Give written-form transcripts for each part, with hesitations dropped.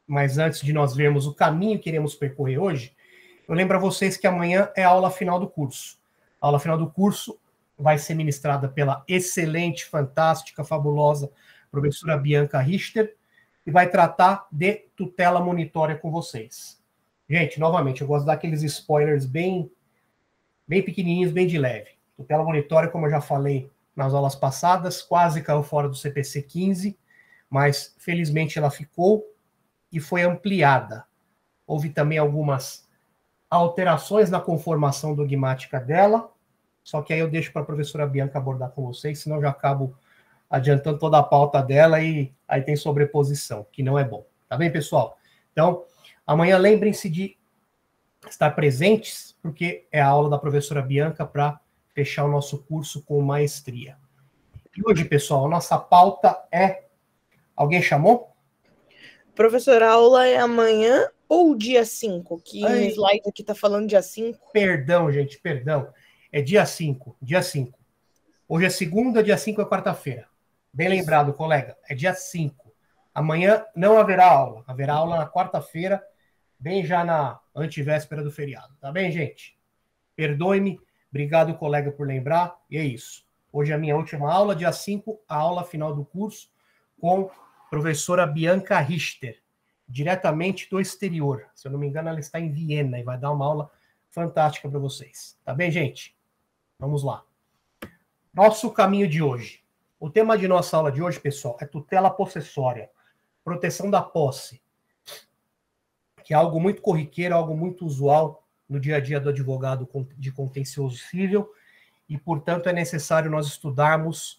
mas antes de nós vermos o caminho que iremos percorrer hoje, eu lembro a vocês que amanhã é a aula final do curso. A aula final do curso vai ser ministrada pela excelente, fantástica, fabulosa professora Bianca Richter e vai tratar de tutela monitória com vocês. Gente, novamente, eu gosto de dar aqueles spoilers bem pequenininhos, bem de leve. Tutela monitória, como eu já falei nas aulas passadas, quase caiu fora do CPC 15, mas felizmente ela ficou e foi ampliada. Houve também algumas alterações na conformação dogmática dela, só que aí eu deixo para a professora Bianca abordar com vocês, senão eu já acabo adiantando toda a pauta dela e aí tem sobreposição, que não é bom. Tá bem, pessoal? Então, amanhã lembrem-se de estar presentes, porque é a aula da professora Bianca para fechar o nosso curso com maestria. E hoje, pessoal, a nossa pauta é... Alguém chamou? Professora, a aula é amanhã ou dia 5? Que no slide aqui está falando dia 5. Perdão, gente, perdão. É dia 5, dia 5. Hoje é segunda, dia 5 é quarta-feira. Bem lembrado, colega, é dia 5. Amanhã não haverá aula na quarta-feira, bem já na antivéspera do feriado. Tá bem, gente? Perdoe-me, obrigado, colega, por lembrar, e é isso. Hoje é a minha última aula, dia 5, a aula final do curso, com a professora Bianca Richter, diretamente do exterior. Se eu não me engano, ela está em Viena e vai dar uma aula fantástica para vocês. Tá bem, gente? Vamos lá. Nosso caminho de hoje. O tema de nossa aula de hoje, pessoal, é tutela possessória, proteção da posse, que é algo muito corriqueiro, algo muito usual no dia a dia do advogado de contencioso civil, e, portanto, é necessário nós estudarmos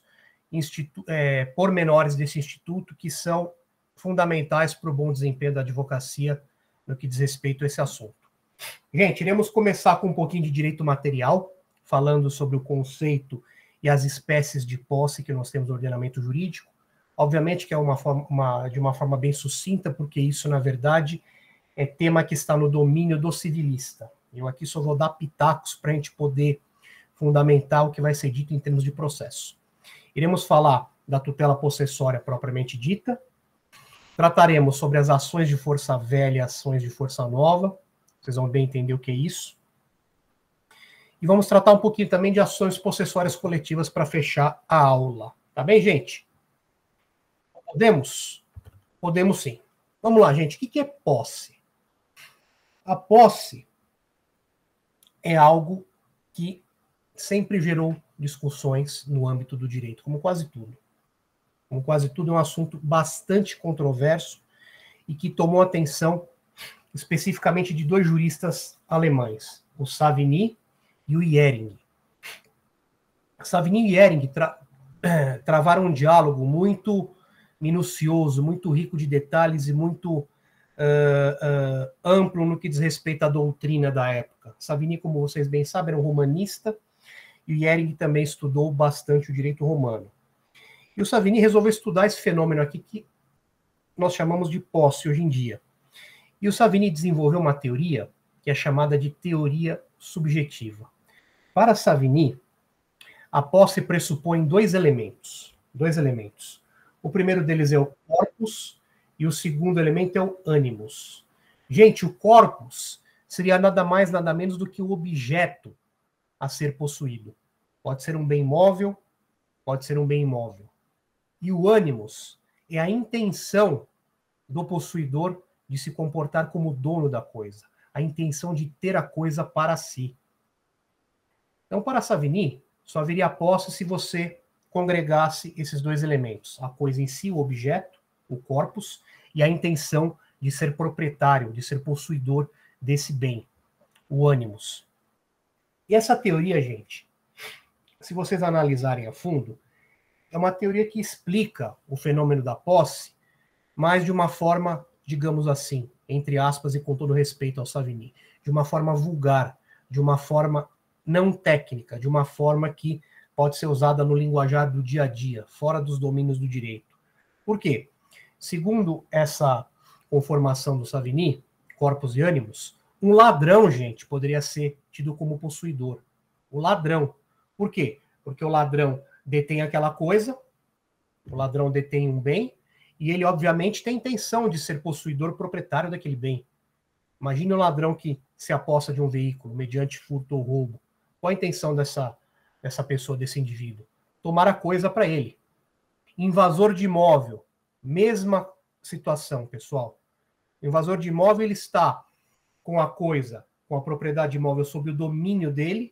pormenores desse instituto que são fundamentais para o bom desempenho da advocacia no que diz respeito a esse assunto. Gente, iremos começar com um pouquinho de direito material, falando sobre o conceito e as espécies de posse que nós temos no ordenamento jurídico. Obviamente que é de uma forma bem sucinta, porque isso, na verdade, é tema que está no domínio do civilista. Eu aqui só vou dar pitacos para a gente poder fundamentar o que vai ser dito em termos de processo. Iremos falar da tutela possessória propriamente dita, trataremos sobre as ações de força velha e ações de força nova, vocês vão bem entender o que é isso. E vamos tratar um pouquinho também de ações possessórias coletivas para fechar a aula. Tá bem, gente? Podemos? Podemos sim. Vamos lá, gente. O que é posse? A posse é algo que sempre gerou discussões no âmbito do direito, como quase tudo. Como quase tudo, é um assunto bastante controverso e que tomou atenção especificamente de dois juristas alemães, o Savigny e o Jhering. Savigny e Jhering travaram um diálogo muito minucioso, muito rico de detalhes e muito amplo no que diz respeito à doutrina da época. Savigny, como vocês bem sabem, era um romanista, e o Jhering também estudou bastante o direito romano. E o Savigny resolveu estudar esse fenômeno aqui que nós chamamos de posse hoje em dia. E o Savigny desenvolveu uma teoria que é chamada de teoria subjetiva. Para Savigny, a posse pressupõe dois elementos. O primeiro deles é o corpus e o segundo elemento é o animus. Gente, o corpus seria nada mais, nada menos do que o objeto a ser possuído. Pode ser um bem móvel, pode ser um bem imóvel. E o animus é a intenção do possuidor de se comportar como dono da coisa, a intenção de ter a coisa para si. Então, para Savigny, só haveria posse se você congregasse esses dois elementos, a coisa em si, o objeto, o corpus, e a intenção de ser proprietário, de ser possuidor desse bem, o animus. E essa teoria, gente, se vocês analisarem a fundo, é uma teoria que explica o fenômeno da posse, mas de uma forma, digamos assim, entre aspas e com todo respeito ao Savigny, de uma forma vulgar, de uma forma não técnica, de uma forma que pode ser usada no linguajar do dia a dia, fora dos domínios do direito. Por quê? Segundo essa conformação do Savigny, corpus e animus, um ladrão, gente, poderia ser tido como possuidor. O ladrão. Por quê? Porque o ladrão detém aquela coisa, o ladrão detém um bem, E ele, obviamente, tem intenção de ser possuidor proprietário daquele bem. Imagine um ladrão que se aposta de um veículo mediante furto ou roubo. Qual a intenção dessa pessoa, desse indivíduo? Tomar a coisa para ele. Invasor de imóvel, mesma situação, pessoal. O invasor de imóvel, ele está com a coisa, com a propriedade imóvel sob o domínio dele,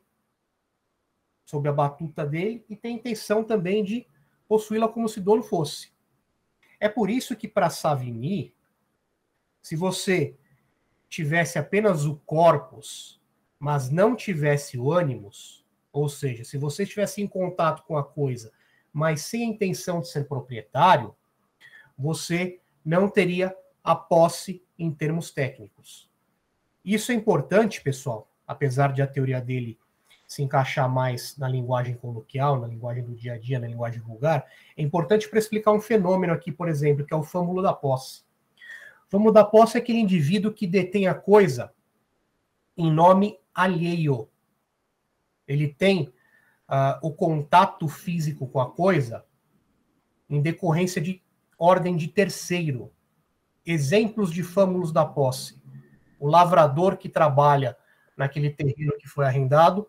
sob a batuta dele, e tem intenção também de possuí-la como se dono fosse. É por isso que, para Savigny, se você tivesse apenas o corpus, mas não tivesse o ânimos, ou seja, se você estivesse em contato com a coisa, mas sem a intenção de ser proprietário, você não teria a posse em termos técnicos. Isso é importante, pessoal, apesar de a teoria dele se encaixar mais na linguagem coloquial, na linguagem do dia a dia, na linguagem vulgar, é importante para explicar um fenômeno aqui, por exemplo, que é o fâmulo da posse. O fâmulo da posse é aquele indivíduo que detém a coisa em nome alheio. Ele tem o contato físico com a coisa em decorrência de ordem de terceiro. Exemplos de fâmulos da posse. O lavrador que trabalha naquele terreno que foi arrendado,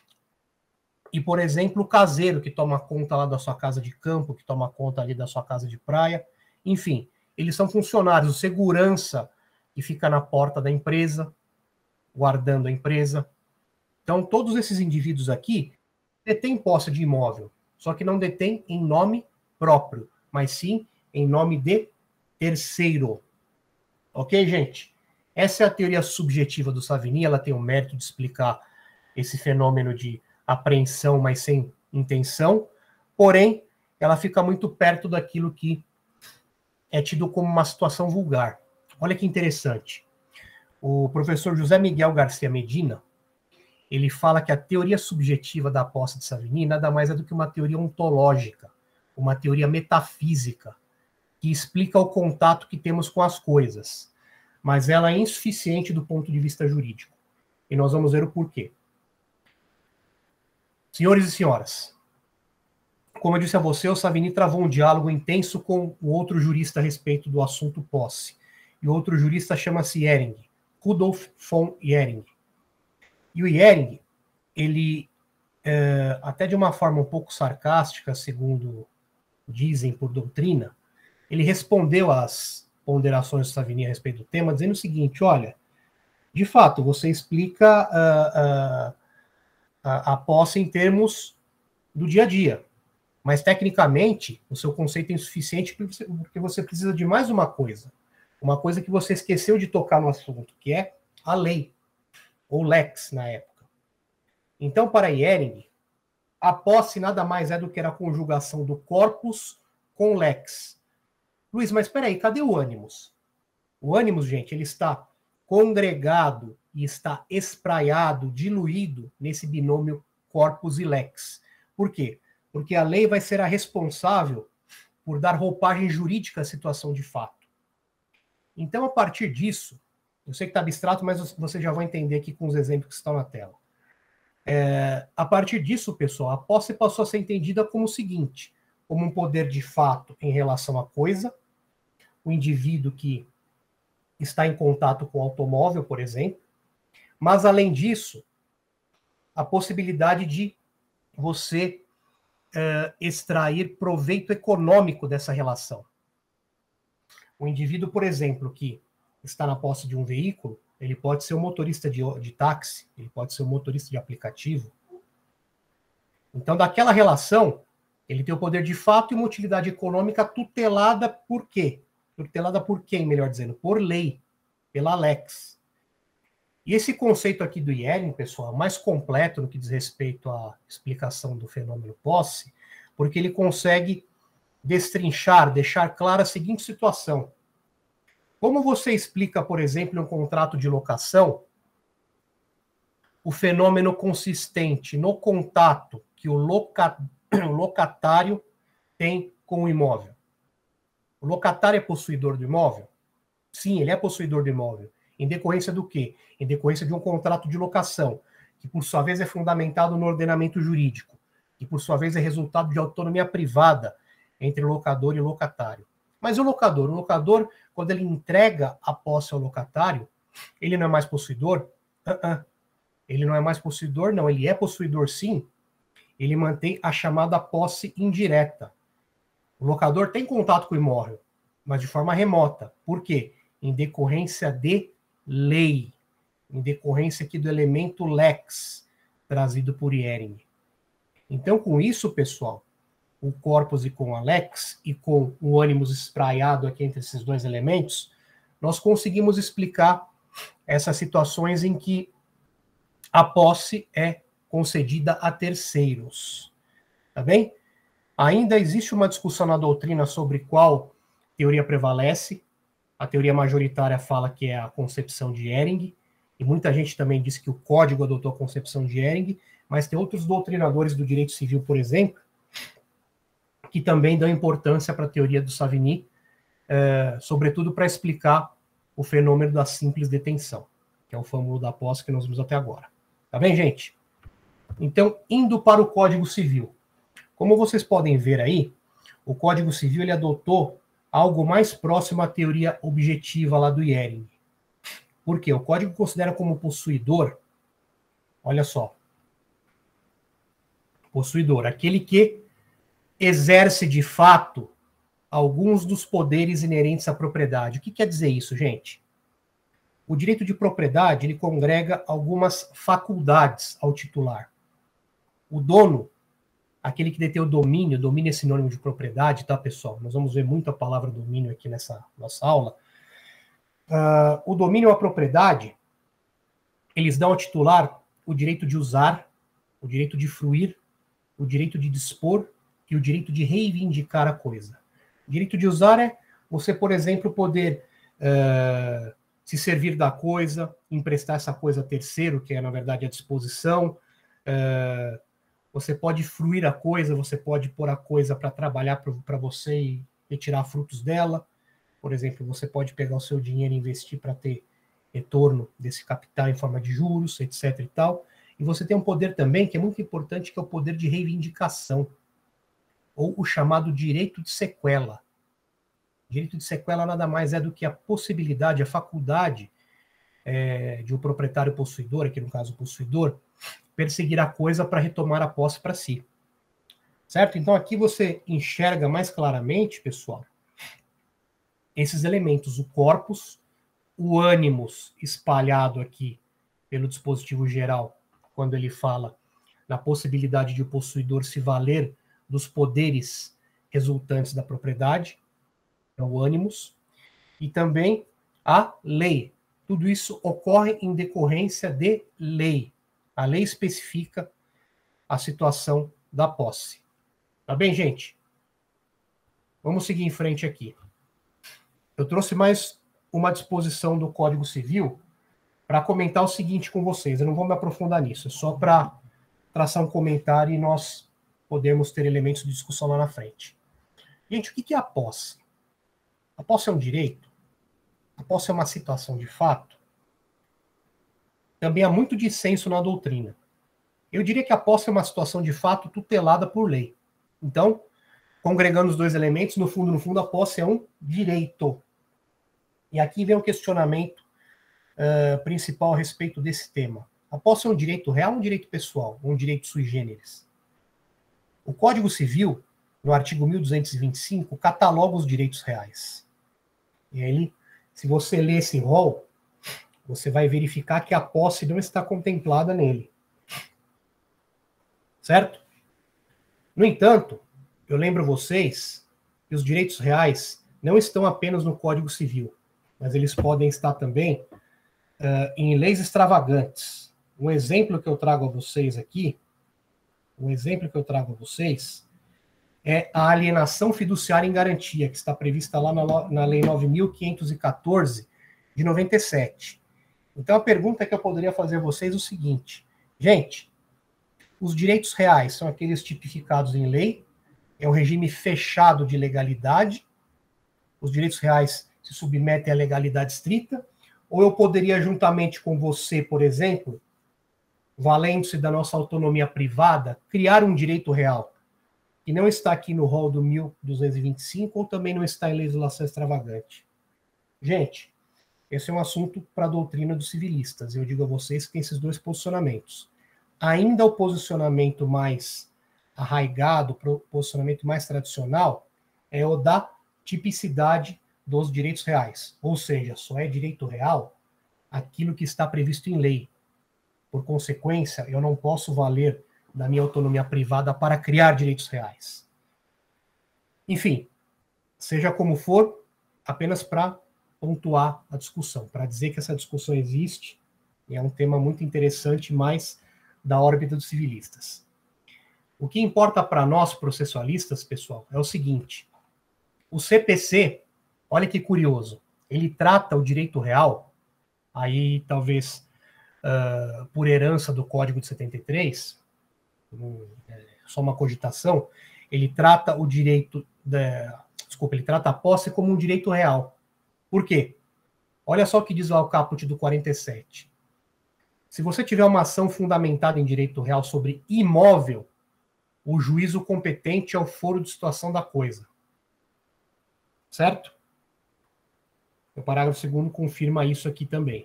e, por exemplo, o caseiro que toma conta lá da sua casa de campo, que toma conta ali da sua casa de praia. Enfim, eles são funcionários, o segurança que fica na porta da empresa, guardando a empresa. Então, todos esses indivíduos aqui detêm posse de imóvel, só que não detêm em nome próprio, mas sim em nome de terceiro. Ok, gente? Essa é a teoria subjetiva do Savigny, ela tem o mérito de explicar esse fenômeno de apreensão, mas sem intenção, porém, ela fica muito perto daquilo que é tido como uma situação vulgar. Olha que interessante. O professor José Miguel Garcia Medina, ele fala que a teoria subjetiva da posse de Savigny nada mais é do que uma teoria ontológica, uma teoria metafísica, que explica o contato que temos com as coisas, mas ela é insuficiente do ponto de vista jurídico. E nós vamos ver o porquê. Senhores e senhoras, como eu disse a você, o Savigny travou um diálogo intenso com o outro jurista a respeito do assunto posse. E o outro jurista chama-se Jhering, Rudolf von Jhering. E o Jhering, ele, até de uma forma um pouco sarcástica, segundo dizem por doutrina, ele respondeu às ponderações do Savigny a respeito do tema, dizendo o seguinte: olha, de fato, você explica a posse em termos do dia a dia, mas tecnicamente o seu conceito é insuficiente porque você precisa de mais uma coisa que você esqueceu de tocar no assunto, que é a lei, ou lex na época. Então, para Jhering, a posse nada mais é do que a conjugação do corpus com lex. Luiz, mas espera aí, cadê o ânimos? O ânimos, gente, ele está congregado e está espraiado, diluído nesse binômio corpus e lex. Por quê? Porque a lei vai ser a responsável por dar roupagem jurídica à situação de fato. Então, a partir disso, eu sei que está abstrato, mas você já vai entender aqui com os exemplos que estão na tela. A partir disso, pessoal, a posse passou a ser entendida como o seguinte: como um poder de fato em relação à coisa, o indivíduo que está em contato com o automóvel, por exemplo, mas, além disso, a possibilidade de você extrair proveito econômico dessa relação. O indivíduo, por exemplo, que está na posse de um veículo, ele pode ser um motorista de táxi, ele pode ser um motorista de aplicativo. Então, daquela relação, ele tem o poder de fato e uma utilidade econômica tutelada por quê? Tutelada por quem, melhor dizendo? Por lei, pela lex. E esse conceito aqui do Jhering, pessoal, é mais completo no que diz respeito à explicação do fenômeno posse, porque ele consegue destrinchar, deixar clara a seguinte situação. Como você explica, por exemplo, em um contrato de locação, o fenômeno consistente no contato que o locatário tem com o imóvel? O locatário é possuidor do imóvel? Sim, ele é possuidor do imóvel. Em decorrência do quê? Em decorrência de um contrato de locação, que por sua vez é fundamentado no ordenamento jurídico, que por sua vez é resultado de autonomia privada entre locador e locatário. Mas o locador, quando ele entrega a posse ao locatário, ele não é mais possuidor? Ele não é mais possuidor, não. Ele é possuidor, sim. Ele mantém a chamada posse indireta. O locador tem contato com o imóvel, mas de forma remota. Por quê? Em decorrência de lei. Em decorrência aqui do elemento lex, trazido por Ehring. Então, com isso, pessoal, o corpus e com a lex, e com o ânimos espraiado aqui entre esses dois elementos, nós conseguimos explicar essas situações em que a posse é concedida a terceiros. Tá bem? Ainda existe uma discussão na doutrina sobre qual teoria prevalece. A teoria majoritária fala que é a concepção de Ehring, e muita gente também diz que o código adotou a concepção de Ehring, mas tem outros doutrinadores do direito civil, por exemplo, que também dão importância para a teoria do Savigny, sobretudo para explicar o fenômeno da simples detenção, que é o fórmula da posse que nós vimos até agora. Tá bem, gente? Então, indo para o Código Civil. Como vocês podem ver aí, o Código Civil ele adotou algo mais próximo à teoria objetiva lá do Ehring. Por quê? O Código considera como possuidor, olha só, possuidor, aquele que exerce de fato alguns dos poderes inerentes à propriedade. O que quer dizer isso, gente? O direito de propriedade, ele congrega algumas faculdades ao titular. O dono, aquele que detém o domínio é sinônimo de propriedade, tá, pessoal? Nós vamos ver muito a palavra domínio aqui nessa nossa aula. O domínio ou a propriedade, eles dão ao titular o direito de usar, o direito de fruir, o direito de dispor e o direito de reivindicar a coisa. O direito de usar é você, por exemplo, poder se servir da coisa, emprestar essa coisa a terceiro, que é, na verdade, a disposição. Você pode fruir a coisa, você pode pôr a coisa para trabalhar para você e retirar frutos dela. Por exemplo, você pode pegar o seu dinheiro e investir para ter retorno desse capital em forma de juros, etc. e tal. E você tem um poder também que é muito importante, que é o poder de reivindicação, ou o chamado direito de sequela. O direito de sequela nada mais é do que a possibilidade, a faculdade de um proprietário possuidor, aqui no caso o possuidor, perseguir a coisa para retomar a posse para si. Certo? Então aqui você enxerga mais claramente, pessoal, esses elementos, o corpus, o ânimos espalhado aqui pelo dispositivo geral, quando ele fala na possibilidade de o possuidor se valer dos poderes resultantes da propriedade, é o ânimos, e também a lei. Tudo isso ocorre em decorrência de lei. A lei especifica a situação da posse. Tá bem, gente? Vamos seguir em frente aqui. Eu trouxe mais uma disposição do Código Civil para comentar o seguinte com vocês. Eu não vou me aprofundar nisso, é só para traçar um comentário e nós podemos ter elementos de discussão lá na frente. Gente, o que é a posse? A posse é um direito? A posse é uma situação de fato? Também há muito dissenso na doutrina. Eu diria que a posse é uma situação de fato tutelada por lei. Então, congregando os dois elementos, no fundo, a posse é um direito. E aqui vem o questionamento principal a respeito desse tema. A posse é um direito real ou um direito pessoal? Ou um direito sui generis? O Código Civil, no artigo 1225, cataloga os direitos reais. E aí, se você ler esse rol, você vai verificar que a posse não está contemplada nele. Certo? No entanto, eu lembro vocês que os direitos reais não estão apenas no Código Civil, mas eles podem estar também em leis extravagantes. Um exemplo que eu trago a vocês aqui, é a alienação fiduciária em garantia, que está prevista lá na Lei 9.514, de 97. Então, a pergunta que eu poderia fazer a vocês é o seguinte. Gente, os direitos reais são aqueles tipificados em lei, é um regime fechado de legalidade, os direitos reais se submetem à legalidade estrita, ou eu poderia, juntamente com você, por exemplo, valendo-se da nossa autonomia privada, criar um direito real, que não está aqui no rol do 1225 ou também não está em legislação extravagante? Gente, esse é um assunto para a doutrina dos civilistas. Eu digo a vocês que tem esses dois posicionamentos. Ainda o posicionamento mais arraigado, o posicionamento mais tradicional, é o da tipicidade dos direitos reais. Ou seja, só é direito real aquilo que está previsto em lei. Por consequência, eu não posso valer da minha autonomia privada para criar direitos reais. Enfim, seja como for, apenas para pontuar a discussão, para dizer que essa discussão existe, e é um tema muito interessante, mas da órbita dos civilistas. O que importa para nós, processualistas, pessoal, é o seguinte: o CPC, olha que curioso, ele trata o direito real, aí talvez por herança do Código de 73, só uma cogitação, ele trata o direito, ele trata a posse como um direito real. Por quê? Olha só o que diz lá o caput do 47. Se você tiver uma ação fundamentada em direito real sobre imóvel, o juízo competente é o foro de situação da coisa. Certo? O parágrafo 2º confirma isso aqui também.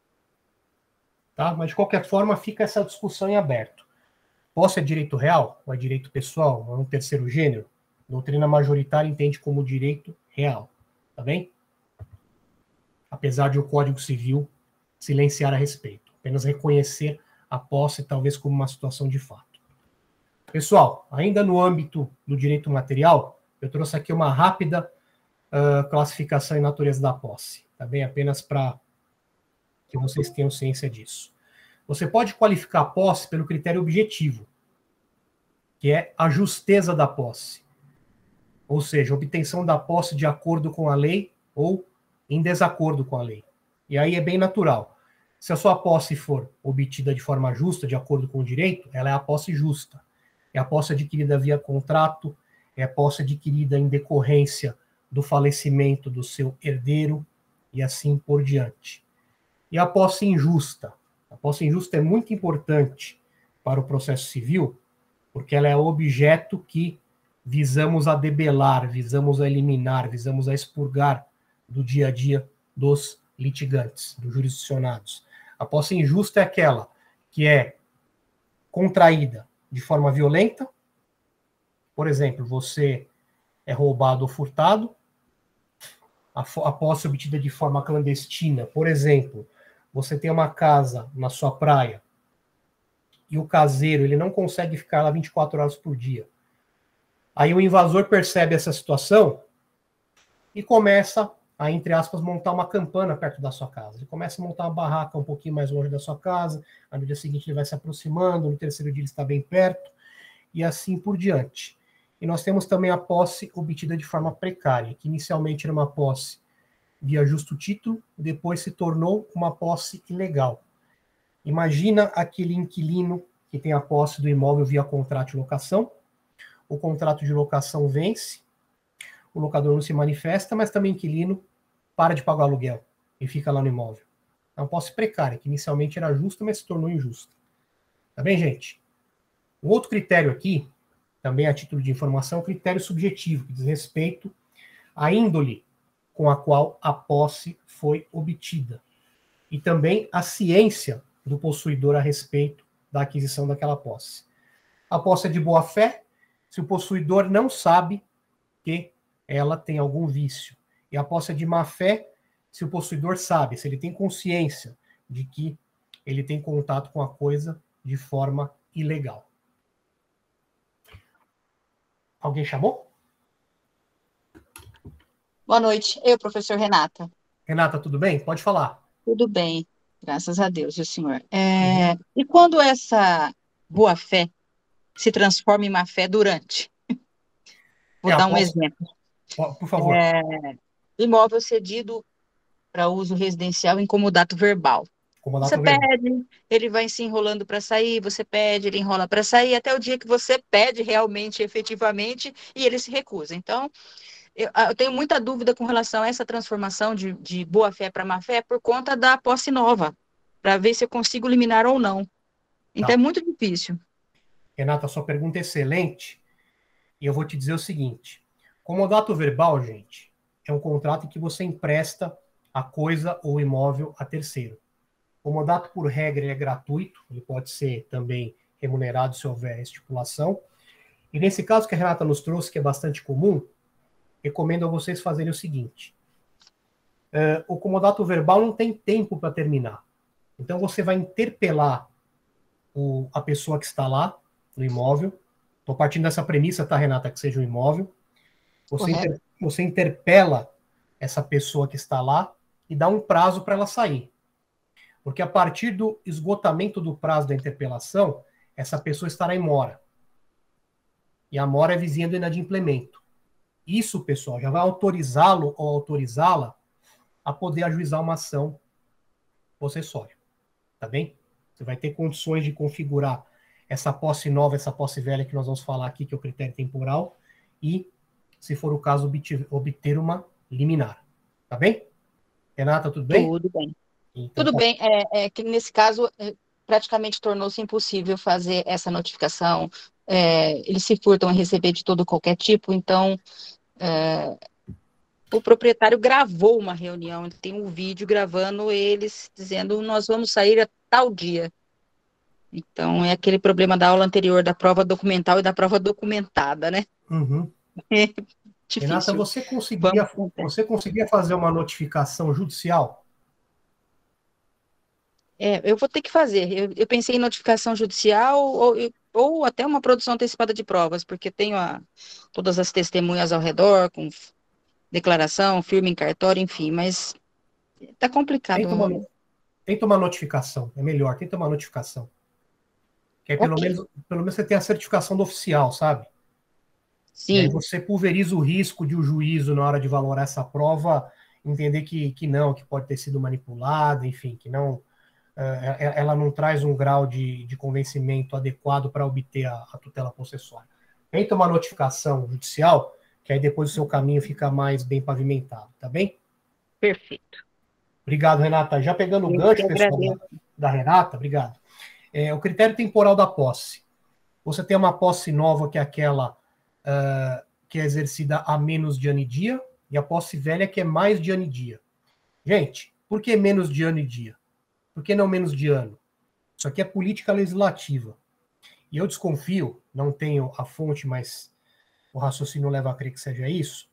Tá? Mas, de qualquer forma, fica essa discussão em aberto. Posse é direito real? Ou é direito pessoal? Ou é um terceiro gênero? A doutrina majoritária entende como direito real. Tá bem? Apesar de o Código Civil silenciar a respeito. Apenas reconhecer a posse, talvez, como uma situação de fato. Pessoal, ainda no âmbito do direito material, eu trouxe aqui uma rápida classificação em natureza da posse. Tá bem? Apenas para que vocês tenham ciência disso. Você pode qualificar a posse pelo critério objetivo, que é a justeza da posse. Ou seja, a obtenção da posse de acordo com a lei ou em desacordo com a lei. E aí é bem natural. Se a sua posse for obtida de forma justa, de acordo com o direito, ela é a posse justa. É a posse adquirida via contrato, é a posse adquirida em decorrência do falecimento do seu herdeiro e assim por diante. E a posse injusta? A posse injusta é muito importante para o processo civil, porque ela é o objeto que visamos a debelar, visamos a eliminar, visamos a expurgar do dia a dia dos litigantes, dos jurisdicionados. A posse injusta é aquela que é contraída de forma violenta. Por exemplo, você é roubado ou furtado. A posse obtida de forma clandestina, por exemplo, você tem uma casa na sua praia e o caseiro ele não consegue ficar lá 24 horas por dia. Aí o invasor percebe essa situação e começa a, entre aspas, montar uma campana perto da sua casa. Ele começa a montar uma barraca um pouquinho mais longe da sua casa, aí no dia seguinte ele vai se aproximando, no terceiro dia ele está bem perto, e assim por diante. E nós temos também a posse obtida de forma precária, que inicialmente era uma posse via justo título, depois se tornou uma posse ilegal. Imagina aquele inquilino que tem a posse do imóvel via contrato de locação. O contrato de locação vence, o locador não se manifesta, mas também o inquilino para de pagar o aluguel e fica lá no imóvel. É uma posse precária, que inicialmente era justa, mas se tornou injusta. Tá bem, gente? Um outro critério aqui, também a título de informação, é o critério subjetivo, que diz respeito à índole com a qual a posse foi obtida. E também a ciência do possuidor a respeito da aquisição daquela posse. A posse é de boa-fé se o possuidor não sabe que ela tem algum vício. E a posse é de má-fé se o possuidor sabe, se ele tem consciência de que ele tem contato com a coisa de forma ilegal. Alguém chamou? Boa noite, eu, professor Renata. Renata, tudo bem? Pode falar. Tudo bem, graças a Deus, o senhor. E quando essa boa-fé se transforma em má-fé durante? Vou dar um exemplo. Por favor. Imóvel cedido para uso residencial em comodato verbal. Você pede, ele vai se enrolando para sair, você pede, ele enrola para sair, até o dia que você pede realmente, efetivamente, e ele se recusa. Então, eu tenho muita dúvida com relação a essa transformação de boa-fé para má-fé por conta da posse nova, para ver se eu consigo eliminar ou não. Então, é muito difícil. Renata, sua pergunta é excelente E eu vou te dizer o seguinte, comodato verbal, gente, é um contrato em que você empresta a coisa ou imóvel a terceiro. Comodato, por regra, é gratuito, ele pode ser também remunerado se houver estipulação. E nesse caso que a Renata nos trouxe, que é bastante comum, recomendo a vocês fazerem o seguinte. O comodato verbal não tem tempo para terminar. Então você vai interpelar a pessoa que está lá no imóvel. Estou partindo dessa premissa, tá, Renata, que seja um imóvel. Você interpela essa pessoa que está lá e dá um prazo para ela sair. Porque a partir do esgotamento do prazo da interpelação, essa pessoa estará em mora. E a mora é vizinha do inadimplemento. Isso, pessoal, já vai autorizá-lo ou autorizá-la a poder ajuizar uma ação possessória. Tá bem? Você vai ter condições de configurar essa posse nova, essa posse velha que nós vamos falar aqui, que é o critério temporal, e, se for o caso, obter uma liminar. Tá bem? Renata, tudo bem? Tudo bem. Então, Tudo bem. É que nesse caso, praticamente tornou-se impossível fazer essa notificação. Eles se furtam a receber de todo qualquer tipo, então o proprietário gravou uma reunião, ele tem um vídeo gravando eles dizendo nós vamos sair a tal dia. Então, é aquele problema da aula anterior, da prova documental e da prova documentada, né? Uhum. Difícil. Renata, você conseguia fazer uma notificação judicial? Eu vou ter que fazer. Eu pensei em notificação judicial ou até uma produção antecipada de provas, porque tenho todas as testemunhas ao redor, com declaração, firma em cartório, enfim, mas tá complicado. Tenta uma notificação, é melhor, tenta uma notificação. Que aí pelo menos você tem a certificação do oficial, sabe? Sim. E aí você pulveriza o risco de o juízo, na hora de valorar essa prova, entender que não, que pode ter sido manipulada, enfim, que não, ela não traz um grau de convencimento adequado para obter a tutela possessória. Tenta uma notificação judicial, que aí depois o seu caminho fica mais bem pavimentado, tá bem? Perfeito. Obrigado, Renata. Já pegando o gancho, pessoal, da Renata, obrigado. O critério temporal da posse. Você tem uma posse nova, que é aquela que é exercida a menos de ano e dia, e a posse velha, que é mais de ano e dia. Gente, por que menos de ano e dia? Por que não menos de ano? Isso aqui é política legislativa. E eu desconfio, não tenho a fonte, mas o raciocínio leva a crer que seja isso.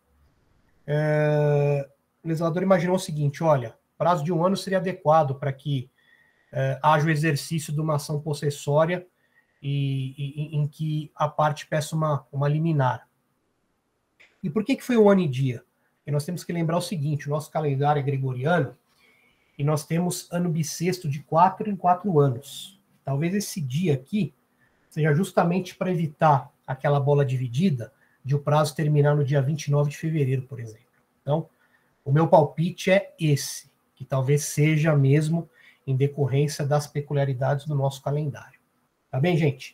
O legislador imaginou o seguinte, olha, prazo de 1 ano seria adequado para que haja o exercício de uma ação possessória em que a parte peça uma liminar. E por que foi 1 ano e dia? Porque nós temos que lembrar o seguinte, o nosso calendário é gregoriano, e nós temos ano bissexto de 4 em 4 anos. Talvez esse dia aqui seja justamente para evitar aquela bola dividida de o prazo terminar no dia 29 de fevereiro, por exemplo. Então, o meu palpite é esse, que talvez seja mesmo em decorrência das peculiaridades do nosso calendário. Tá bem, gente?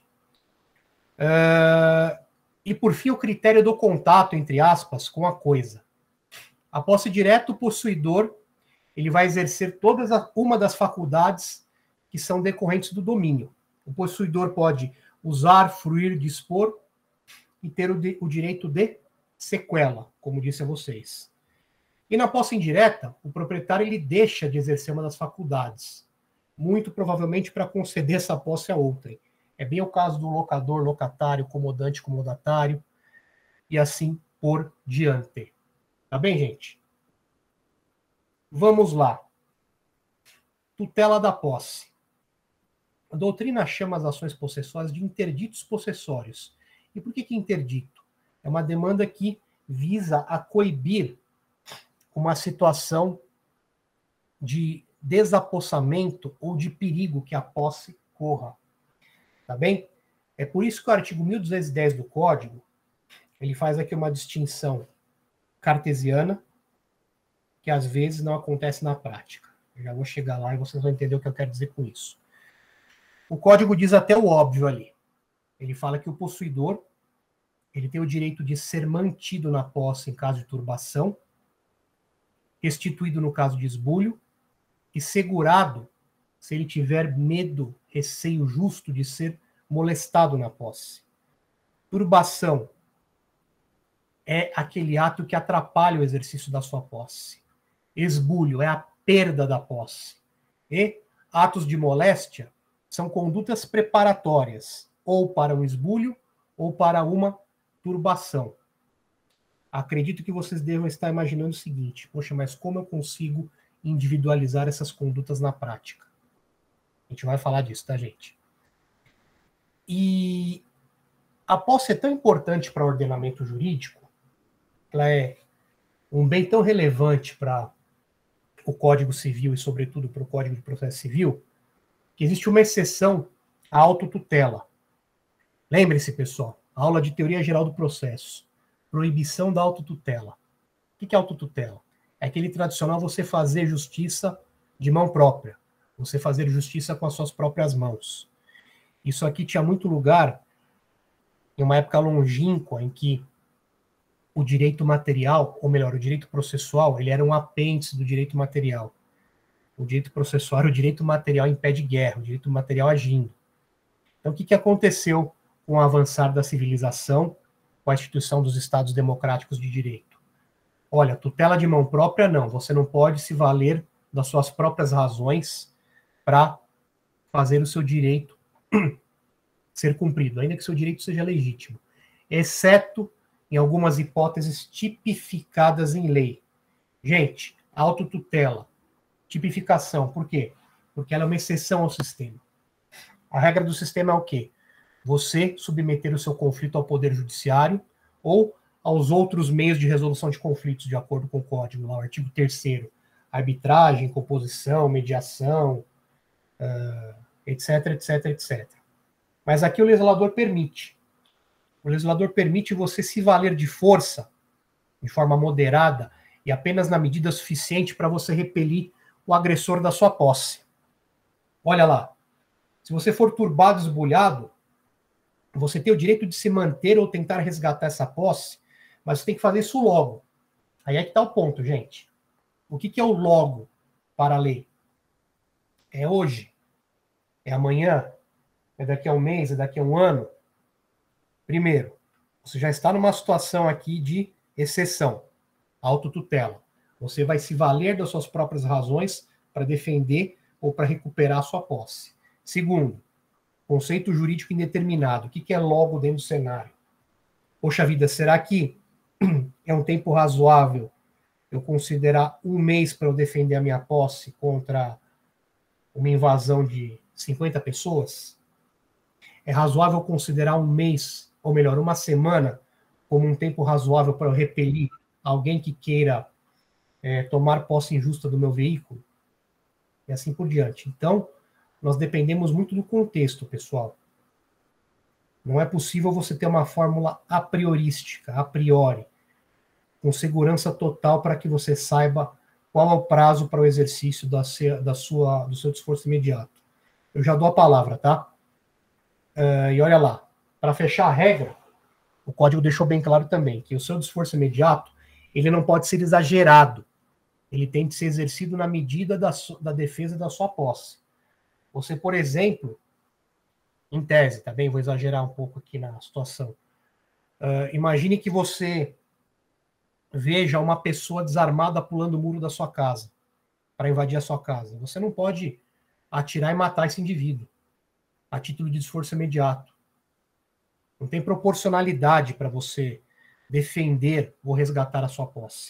E, por fim, o critério do contato, entre aspas, com a coisa. A posse direta, o possuidor, ele vai exercer uma das faculdades que são decorrentes do domínio. O possuidor pode usar, fruir, dispor e ter o direito de sequela, como disse a vocês. E na posse indireta, o proprietário ele deixa de exercer uma das faculdades, muito provavelmente para conceder essa posse a outrem. É bem o caso do locador, locatário, comodante, comodatário, e assim por diante. Tá bem, gente? Vamos lá. Tutela da posse. A doutrina chama as ações possessórias de interditos possessórios. E por que interdito? É uma demanda que visa a coibir uma situação de desapossamento ou de perigo que a posse corra. Tá bem? É por isso que o artigo 1210 do Código, ele faz aqui uma distinção cartesiana, que às vezes não acontece na prática. Eu já vou chegar lá e vocês vão entender o que eu quero dizer com isso. O Código diz até o óbvio ali. Ele fala que o possuidor ele tem o direito de ser mantido na posse em caso de turbação, restituído no caso de esbulho, e segurado se ele tiver medo, receio justo de ser molestado na posse. Turbação é aquele ato que atrapalha o exercício da sua posse. Esbulho é a perda da posse. E atos de moléstia são condutas preparatórias, ou para um esbulho, ou para uma turbação. Acredito que vocês devam estar imaginando o seguinte: poxa, mas como eu consigo individualizar essas condutas na prática? A gente vai falar disso, tá, gente? E a posse é tão importante para o ordenamento jurídico, ela é um bem tão relevante para o Código Civil e, sobretudo, para o Código de Processo Civil, que existe uma exceção à autotutela. Lembre-se, pessoal, aula de Teoria Geral do Processo. Proibição da autotutela. O que é autotutela? É aquele tradicional você fazer justiça de mão própria. Você fazer justiça com as suas próprias mãos. Isso aqui tinha muito lugar em uma época longínqua em que o direito material, ou melhor, o direito processual, ele era um apêndice do direito material. O direito processual era o direito material em pé de guerra, o direito material agindo. Então, o que aconteceu com o avançar da civilização, com a instituição dos Estados democráticos de direito? Olha, tutela de mão própria, não. Você não pode se valer das suas próprias razões para fazer o seu direito ser cumprido, ainda que seu direito seja legítimo, exceto em algumas hipóteses tipificadas em lei. Gente, autotutela, tipificação, por quê? Porque ela é uma exceção ao sistema. A regra do sistema é o quê? Você submeter o seu conflito ao Poder Judiciário ou aos outros meios de resolução de conflitos, de acordo com o Código, lá, o artigo 3º, arbitragem, composição, mediação, etc, etc, etc. Mas aqui o legislador permite. O legislador permite você se valer de força, de forma moderada, e apenas na medida suficiente para você repelir o agressor da sua posse. Olha lá, se você for turbado, esbulhado, você tem o direito de se manter ou tentar resgatar essa posse, mas você tem que fazer isso logo. Aí é que está o ponto, gente. O que é o logo para a lei? É hoje? É amanhã? É daqui a um mês? É daqui a um ano? Primeiro, você já está numa situação aqui de exceção, autotutela. Você vai se valer das suas próprias razões para defender ou para recuperar a sua posse. Segundo, conceito jurídico indeterminado. O que é logo dentro do cenário? Poxa vida, será que é um tempo razoável eu considerar um mês para eu defender a minha posse contra uma invasão de 50 pessoas? É razoável considerar um mês, ou melhor, uma semana, como um tempo razoável para eu repelir alguém que queira tomar posse injusta do meu veículo? E assim por diante. Então, nós dependemos muito do contexto, pessoal. Não é possível você ter uma fórmula a priorística, a priori, com segurança total para que você saiba qual é o prazo para o exercício do seu esforço imediato. Eu já dou a palavra, tá? E olha lá, para fechar a regra, o código deixou bem claro também que o seu esforço imediato, ele não pode ser exagerado. Ele tem que ser exercido na medida da defesa da sua posse. Você, por exemplo, em tese, tá bem? Vou exagerar um pouco aqui na situação. Imagine que você veja uma pessoa desarmada pulando o muro da sua casa, para invadir a sua casa. Você não pode atirar e matar esse indivíduo a título de esforço imediato. Não tem proporcionalidade para você defender ou resgatar a sua posse.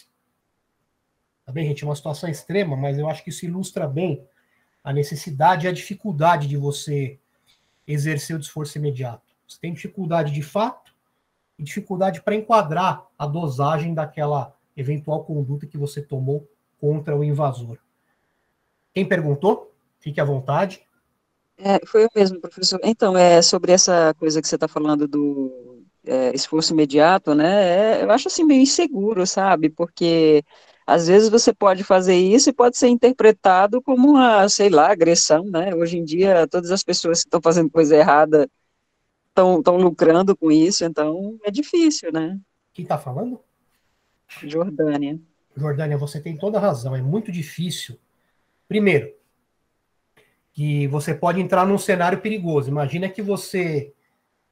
Tá bem, gente? É uma situação extrema, mas eu acho que isso ilustra bem a necessidade e a dificuldade de você exercer o esforço imediato. Você tem dificuldade de fato e dificuldade para enquadrar a dosagem daquela eventual conduta que você tomou contra o invasor. Quem perguntou? Fique à vontade. Foi eu mesmo, professor. Então, sobre essa coisa que você está falando do esforço imediato, né? Eu acho assim meio inseguro, sabe? Porque às vezes você pode fazer isso e pode ser interpretado como uma, sei lá, agressão, né? Hoje em dia, todas as pessoas que estão fazendo coisa errada estão lucrando com isso, então é difícil, né? Quem está falando? Jordânia. Jordânia, você tem toda a razão. É muito difícil. Primeiro, que você pode entrar num cenário perigoso. Imagina que você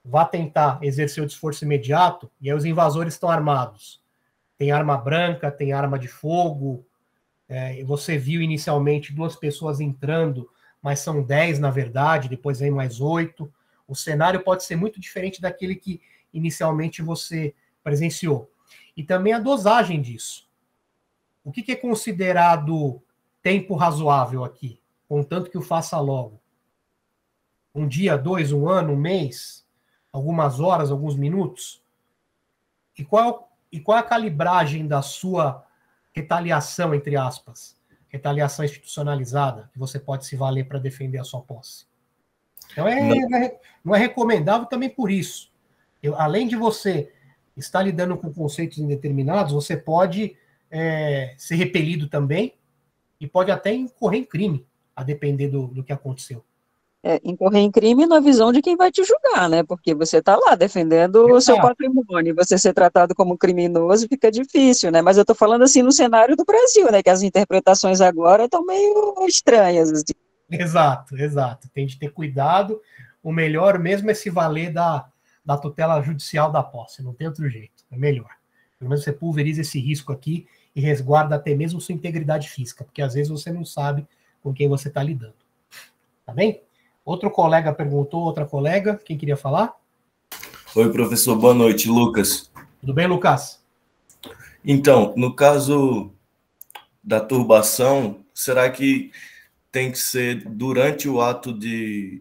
vá tentar exercer o desforço imediato, e aí os invasores estão armados. Tem arma branca, tem arma de fogo. Você viu inicialmente 2 pessoas entrando, mas são 10 na verdade, depois vem mais 8. O cenário pode ser muito diferente daquele que inicialmente você presenciou. E também a dosagem disso. O que é considerado tempo razoável aqui? Contanto que o faça logo. 1 dia, 2, 1 ano, 1 mês? Algumas horas, alguns minutos? E qual é a calibragem da sua retaliação, entre aspas? Retaliação institucionalizada, que você pode se valer para defender a sua posse. Então, não é recomendável também por isso. Além de você estar lidando com conceitos indeterminados, você pode ser repelido também e pode até incorrer em crime, a depender do que aconteceu. Incorrer em crime na visão de quem vai te julgar, né? Porque você está lá defendendo o seu patrimônio, você ser tratado como criminoso fica difícil, né? Mas eu estou falando assim no cenário do Brasil, né? Que as interpretações agora estão meio estranhas. Assim. Exato. Tem de ter cuidado. O melhor mesmo é se valer da tutela judicial da posse. Não tem outro jeito. É melhor. Pelo menos você pulveriza esse risco aqui e resguarda até mesmo sua integridade física, porque às vezes você não sabe com quem você está lidando. Tá bem? Outro colega perguntou, outra colega, quem queria falar? Oi, professor, boa noite, Lucas. Tudo bem, Lucas? Então, no caso da turbação, será que tem que ser durante o ato de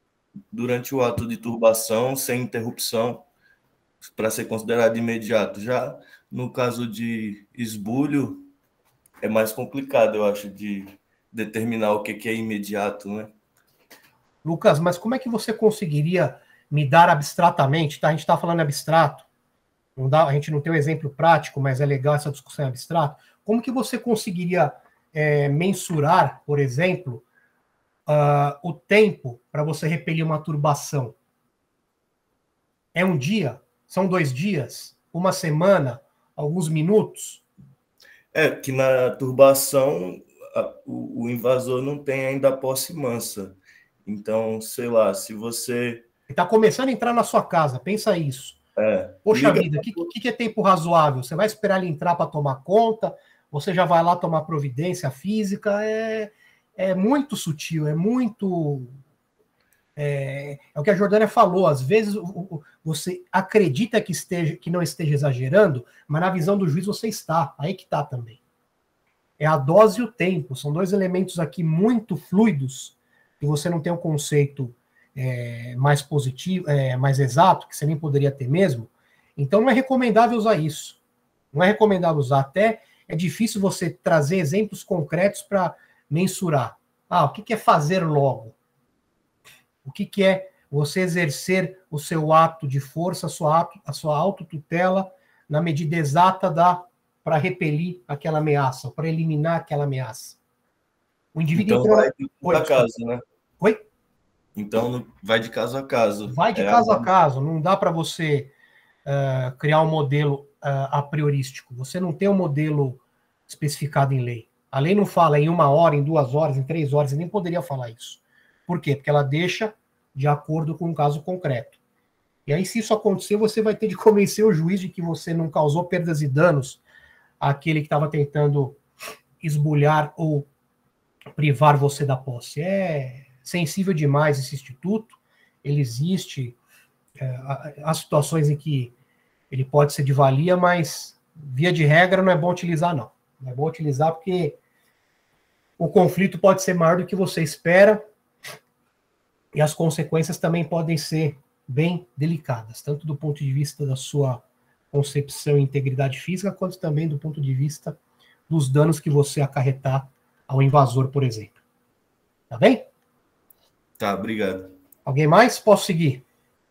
turbação, sem interrupção, para ser considerado imediato? Já no caso de esbulho, é mais complicado, eu acho, de determinar o que é imediato, né? Lucas, mas como é que você conseguiria me dar abstratamente, tá? A gente está falando abstrato, a gente não tem um exemplo prático, mas é legal essa discussão abstrata. Como que você conseguiria mensurar, por exemplo, o tempo para você repelir uma turbação? É 1 dia? São 2 dias? 1 semana? Alguns minutos? Que na turbação o invasor não tem ainda a posse mansa. Então, sei lá, se você... Está começando a entrar na sua casa, pensa isso. Poxa vida, o que é tempo razoável? Você vai esperar ele entrar para tomar conta? Você já vai lá tomar providência física? É muito sutil, é muito... É o que a Jordânia falou, às vezes você acredita que não esteja exagerando, mas na visão do juiz você está, aí que está também. É a dose e o tempo, são 2 elementos aqui muito fluidos, e você não tem um conceito mais positivo, mais exato, que você nem poderia ter mesmo, então não é recomendável usar isso. Não é recomendável usar, até é difícil você trazer exemplos concretos para mensurar. O que é fazer logo? O que é você exercer o seu ato de força, a sua autotutela, na medida exata para repelir aquela ameaça, para eliminar aquela ameaça? O indivíduo então vai de caso a caso, né? Oi? Então vai de caso a caso. Vai de caso a caso, não dá para você criar um modelo a priorístico. Você não tem um modelo especificado em lei. A lei não fala em 1 hora, em 2 horas, em 3 horas, e nem poderia falar isso. Por quê? Porque ela deixa de acordo com um caso concreto. E aí, se isso acontecer, você vai ter de convencer o juiz de que você não causou perdas e danos àquele que estava tentando esbulhar ou privar você da posse. É sensível demais esse instituto, ele existe, há situações em que ele pode ser de valia, mas, via de regra, não é bom utilizar, não. Não é bom utilizar porque o conflito pode ser maior do que você espera e as consequências também podem ser bem delicadas, tanto do ponto de vista da sua concepção e integridade física, quanto também do ponto de vista dos danos que você acarretar ao invasor, por exemplo. Tá bem? Tá, obrigado. Alguém mais? Posso seguir?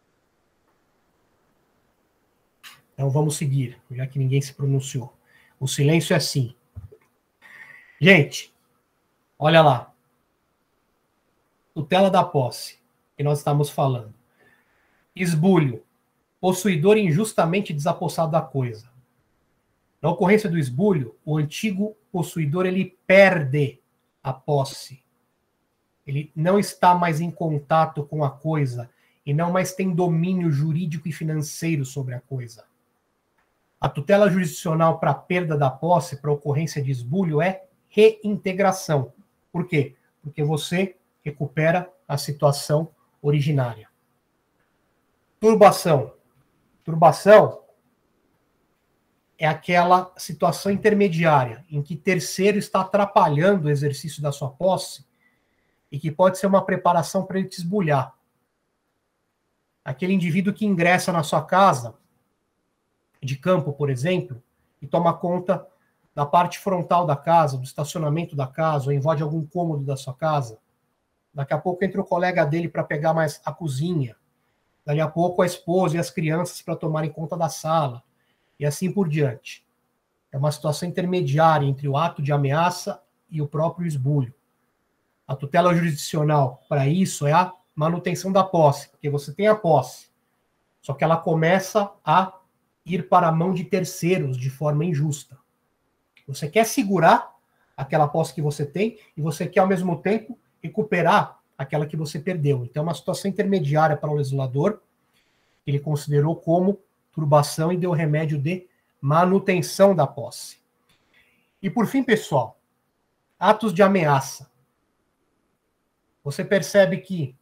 Então vamos seguir, já que ninguém se pronunciou. O silêncio é sim. Gente, olha lá. Tutela da posse, que nós estamos falando. Esbulho. Possuidor injustamente desapossado da coisa. Na ocorrência do esbulho, o antigo possuidor ele perde a posse. Ele não está mais em contato com a coisa e não mais tem domínio jurídico e financeiro sobre a coisa. A tutela jurisdicional para perda da posse, para ocorrência de esbulho, é reintegração. Por quê? Porque você recupera a situação originária. Turbação. Turbação é aquela situação intermediária em que terceiro está atrapalhando o exercício da sua posse e que pode ser uma preparação para ele te esbulhar. Aquele indivíduo que ingressa na sua casa, de campo, por exemplo, e toma conta da parte frontal da casa, do estacionamento da casa, ou invade algum cômodo da sua casa. Daqui a pouco entra o colega dele para pegar mais a cozinha. Dali a pouco a esposa e as crianças para tomarem conta da sala. E assim por diante. É uma situação intermediária entre o ato de ameaça e o próprio esbulho. A tutela jurisdicional para isso é a manutenção da posse, porque você tem a posse, só que ela começa a ir para a mão de terceiros de forma injusta. Você quer segurar aquela posse que você tem e você quer, ao mesmo tempo, recuperar aquela que você perdeu. Então, é uma situação intermediária para o legislador, que ele considerou como turbação e deu remédio de manutenção da posse. E, por fim, pessoal, atos de ameaça. Você percebe que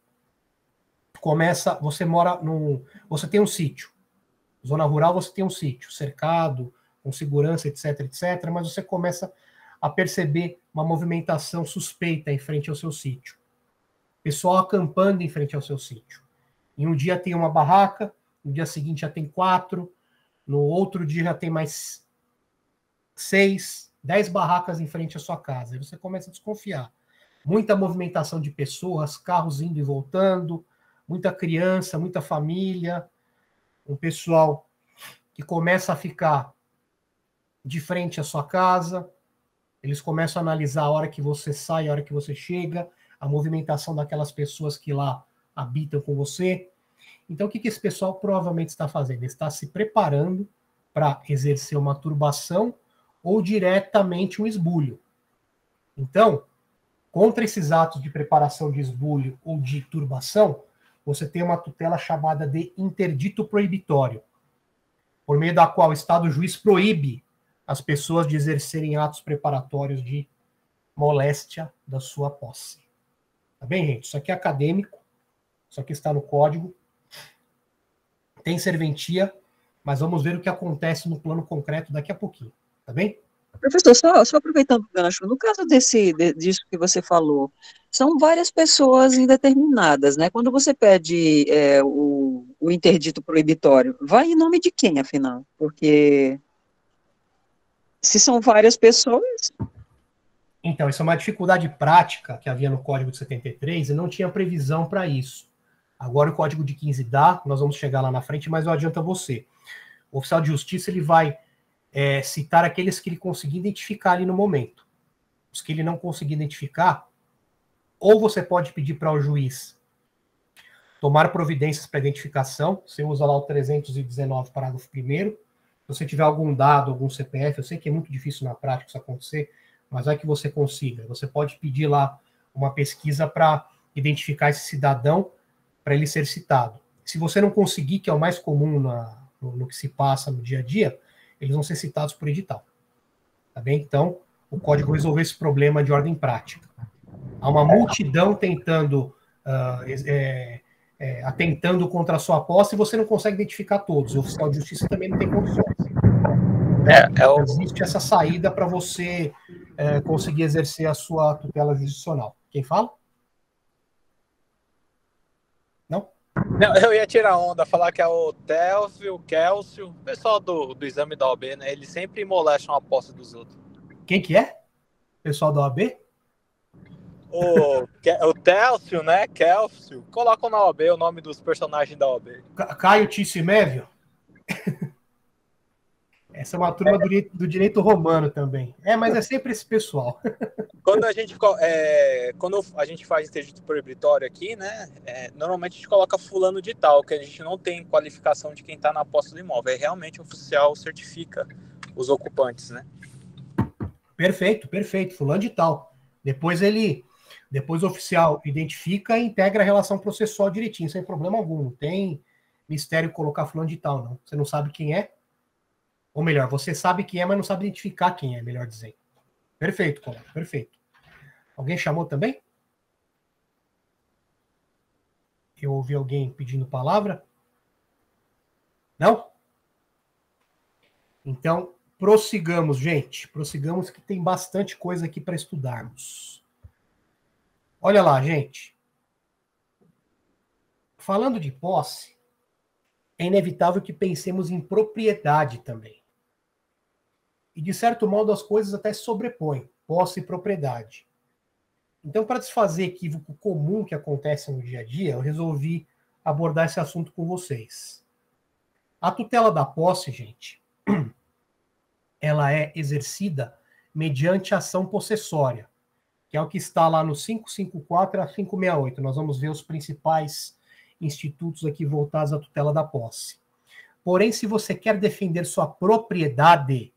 você tem um sítio. Zona rural, você tem um sítio cercado, com segurança, etc, etc, mas você começa a perceber uma movimentação suspeita em frente ao seu sítio. Pessoal acampando em frente ao seu sítio. Em um dia tem uma barraca, no dia seguinte já tem 4, no outro dia já tem mais 6, 10 barracas em frente à sua casa. Aí você começa a desconfiar. Muita movimentação de pessoas, carros indo e voltando, muita criança, muita família, um pessoal que começa a ficar de frente à sua casa, eles começam a analisar a hora que você sai, a hora que você chega, a movimentação daquelas pessoas que lá habitam com você. Então, o que esse pessoal provavelmente está fazendo? Ele está se preparando para exercer uma turbação ou diretamente um esbulho. Então, contra esses atos de preparação de esbulho ou de turbação, você tem uma tutela chamada de interdito proibitório, por meio da qual o Estado juiz proíbe as pessoas de exercerem atos preparatórios de moléstia da sua posse. Tá bem, gente? Isso aqui é acadêmico, isso aqui está no código, tem serventia, mas vamos ver o que acontece no plano concreto daqui a pouquinho, tá bem? Professor, só aproveitando o gancho, no caso disso que você falou, são várias pessoas indeterminadas, né? Quando você pede o interdito proibitório, vai em nome de quem, afinal? Porque se são várias pessoas... Então, isso é uma dificuldade prática que havia no Código de 73 e não tinha previsão para isso. Agora o Código de 15 dá, nós vamos chegar lá na frente, mas eu adianto a você. O oficial de justiça ele vai citar aqueles que ele conseguir identificar ali no momento. Os que ele não conseguir identificar, ou você pode pedir para o juiz tomar providências para identificação, você usa lá o 319, parágrafo 1º. Se você tiver algum dado, algum CPF, eu sei que é muito difícil na prática isso acontecer, mas vai que você consiga. Você pode pedir lá uma pesquisa para identificar esse cidadão para ele ser citado. Se você não conseguir, que é o mais comum no que se passa no dia a dia, eles vão ser citados por edital. Tá bem? Então, o código resolveu esse problema de ordem prática. Há uma multidão atentando contra a sua posse e você não consegue identificar todos. O oficial de justiça também não tem condições. Existe essa saída para você conseguir exercer a sua tutela jurisdicional. Quem fala? Não? Não, eu ia tirar onda, falar que é o Télcio, o Kélcio, o pessoal do exame da OAB, né? Eles sempre molestam a posse dos outros. Quem que é? Pessoal da OAB? O Télcio, né? Kélcio. Colocam na OAB o nome dos personagens da OAB. Caio Tício Mévio? Essa é uma turma do direito romano também. Mas é sempre esse pessoal. Quando a gente faz interdito proibitório aqui, né? Normalmente a gente coloca fulano de tal, que a gente não tem qualificação de quem está na posse do imóvel. Realmente o oficial certifica os ocupantes, né? Perfeito. Fulano de tal. Depois ele Depois o oficial identifica e integra a relação processual direitinho, sem problema algum. Não tem mistério colocar fulano de tal, não. Você não sabe quem é. Ou melhor, você sabe quem é, mas não sabe identificar quem é, melhor dizendo. Perfeito, colega, perfeito. Alguém chamou também? Eu ouvi alguém pedindo palavra? Não? Então, prossigamos, gente. Prossigamos que tem bastante coisa aqui para estudarmos. Olha lá, gente. Falando de posse, é inevitável que pensemos em propriedade também. E, de certo modo, as coisas até se sobrepõem, posse e propriedade. Então, para desfazer equívoco comum que acontece no dia a dia, eu resolvi abordar esse assunto com vocês. A tutela da posse, gente, ela é exercida mediante ação possessória, que é o que está lá no 554 a 568. Nós vamos ver os principais institutos aqui voltados à tutela da posse. Porém, se você quer defender sua propriedade,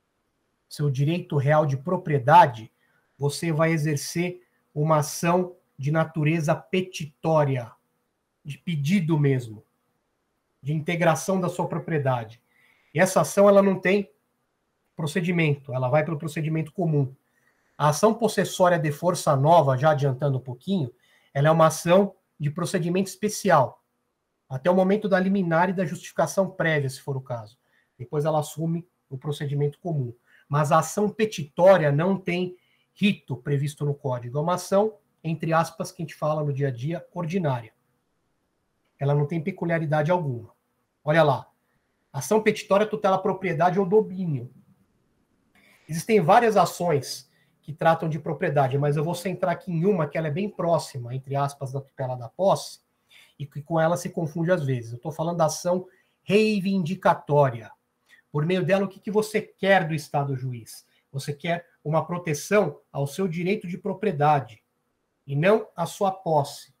seu direito real de propriedade, você vai exercer uma ação de natureza petitória, de pedido mesmo, de integração da sua propriedade. E essa ação, ela não tem procedimento, ela vai pelo procedimento comum. A ação possessória de força nova, já adiantando um pouquinho, ela é uma ação de procedimento especial, até o momento da liminar e da justificação prévia, se for o caso. Depois ela assume o procedimento comum. Mas a ação petitória não tem rito previsto no Código. É uma ação, entre aspas, que a gente fala no dia a dia, ordinária. Ela não tem peculiaridade alguma. Olha lá. Ação petitória tutela a propriedade ou domínio. Existem várias ações que tratam de propriedade, mas eu vou centrar aqui em uma que ela é bem próxima, entre aspas, da tutela da posse, e que com ela se confunde às vezes. Eu estou falando da ação reivindicatória. Por meio dela, o que você quer do Estado juiz? Você quer uma proteção ao seu direito de propriedade, e não à sua posse.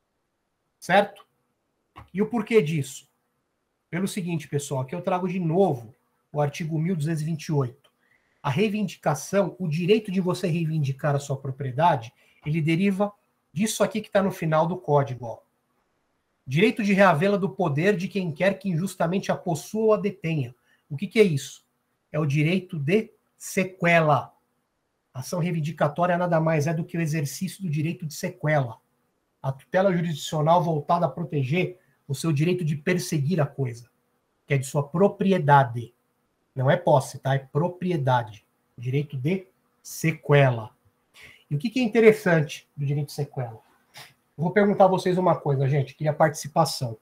Certo? E o porquê disso? Pelo seguinte, pessoal, aqui eu trago de novo o artigo 1228. A reivindicação, o direito de você reivindicar a sua propriedade, ele deriva disso aqui que está no final do código. Ó. Direito de reavê-la do poder de quem quer que injustamente a possua ou a detenha. O que é isso? É o direito de sequela. A ação reivindicatória nada mais é do que o exercício do direito de sequela. A tutela jurisdicional voltada a proteger o seu direito de perseguir a coisa, que é de sua propriedade. Não é posse, tá? É propriedade. Direito de sequela. E o que é interessante do direito de sequela? Eu vou perguntar a vocês uma coisa, gente. Queria participação.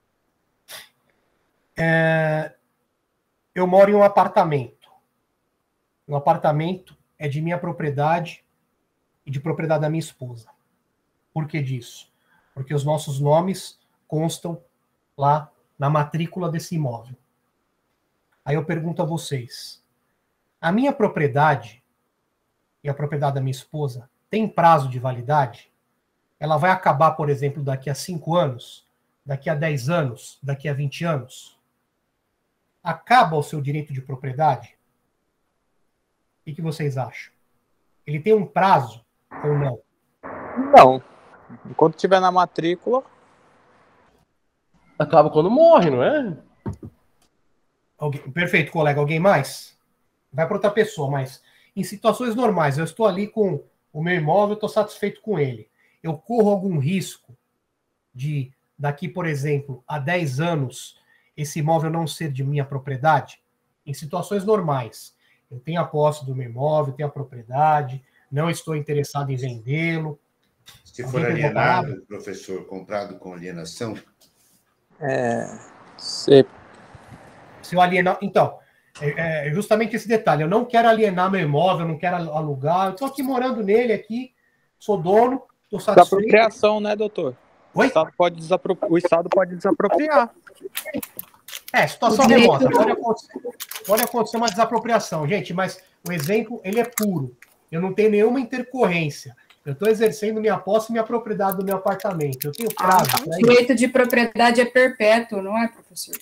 Eu moro em um apartamento. O apartamento é de minha propriedade e de propriedade da minha esposa. Por que disso? Porque os nossos nomes constam lá na matrícula desse imóvel. Aí eu pergunto a vocês, a minha propriedade e a propriedade da minha esposa tem prazo de validade? Ela vai acabar, por exemplo, daqui a 5 anos? Daqui a 10 anos? Daqui a 20 anos? Acaba o seu direito de propriedade? O que vocês acham? Ele tem um prazo ou não? Não. Enquanto estiver na matrícula... Acaba quando morre, não é? Perfeito, colega. Alguém mais? Vai para outra pessoa, mas em situações normais, eu estou ali com o meu imóvel, estou satisfeito com ele. Eu corro algum risco de, daqui, por exemplo, a 10 anos, esse imóvel não ser de minha propriedade? Em situações normais, eu tenho a posse do meu imóvel, tenho a propriedade, não estou interessado em vendê-lo. Se for alienado, professor, comprado com alienação? Se eu alienar... Então, é justamente esse detalhe. Eu não quero alienar meu imóvel, eu não quero alugar. Eu estou aqui morando nele, aqui, sou dono, estou satisfeito. Desapropriação, né, doutor? Oi? O Estado pode desapropriar. Situação remota. Pode acontecer uma desapropriação, gente, mas o exemplo, ele é puro. Eu não tenho nenhuma intercorrência. Eu estou exercendo minha posse e minha propriedade do meu apartamento. Eu tenho prazo. O direito de propriedade é perpétuo, não é, professor?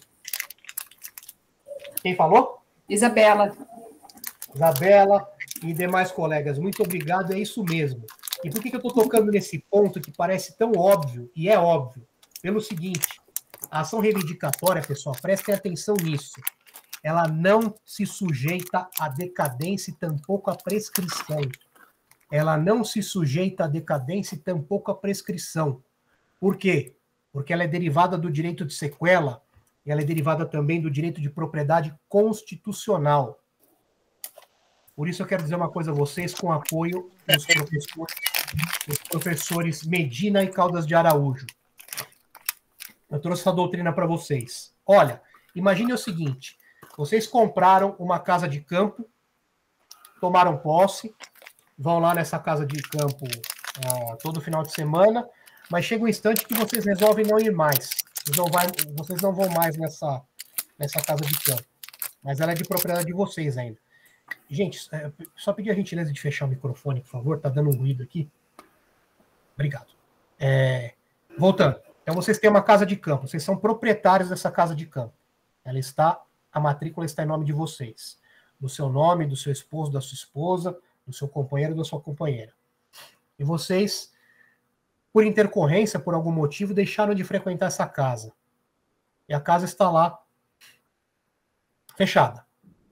Quem falou? Isabela e demais colegas, muito obrigado, é isso mesmo. E por que eu estou tocando nesse ponto que parece tão óbvio, e é óbvio? Pelo seguinte, a ação reivindicatória, pessoal, prestem atenção nisso, ela não se sujeita à decadência e tampouco à prescrição. Ela não se sujeita à decadência e tampouco à prescrição. Por quê? Porque ela é derivada do direito de sequela e ela é derivada também do direito de propriedade constitucional. Por isso eu quero dizer uma coisa a vocês, com apoio dos professores Medina e Caldas de Araújo. Eu trouxe essa doutrina para vocês. Olha, imagine o seguinte, vocês compraram uma casa de campo, tomaram posse, vão lá nessa casa de campo todo final de semana, mas chega um instante que vocês resolvem não ir mais. Vocês não vão mais nessa casa de campo. Mas ela é de propriedade de vocês ainda. Gente, só pedir a gentileza de fechar o microfone, por favor. Tá dando um ruído aqui. Obrigado. Voltando. Então, vocês têm uma casa de campo. Vocês são proprietários dessa casa de campo. A matrícula está em nome de vocês. Do seu nome, do seu esposo, da sua esposa, do seu companheiro, da sua companheira. E vocês, por intercorrência, por algum motivo, deixaram de frequentar essa casa. E a casa está lá, fechada.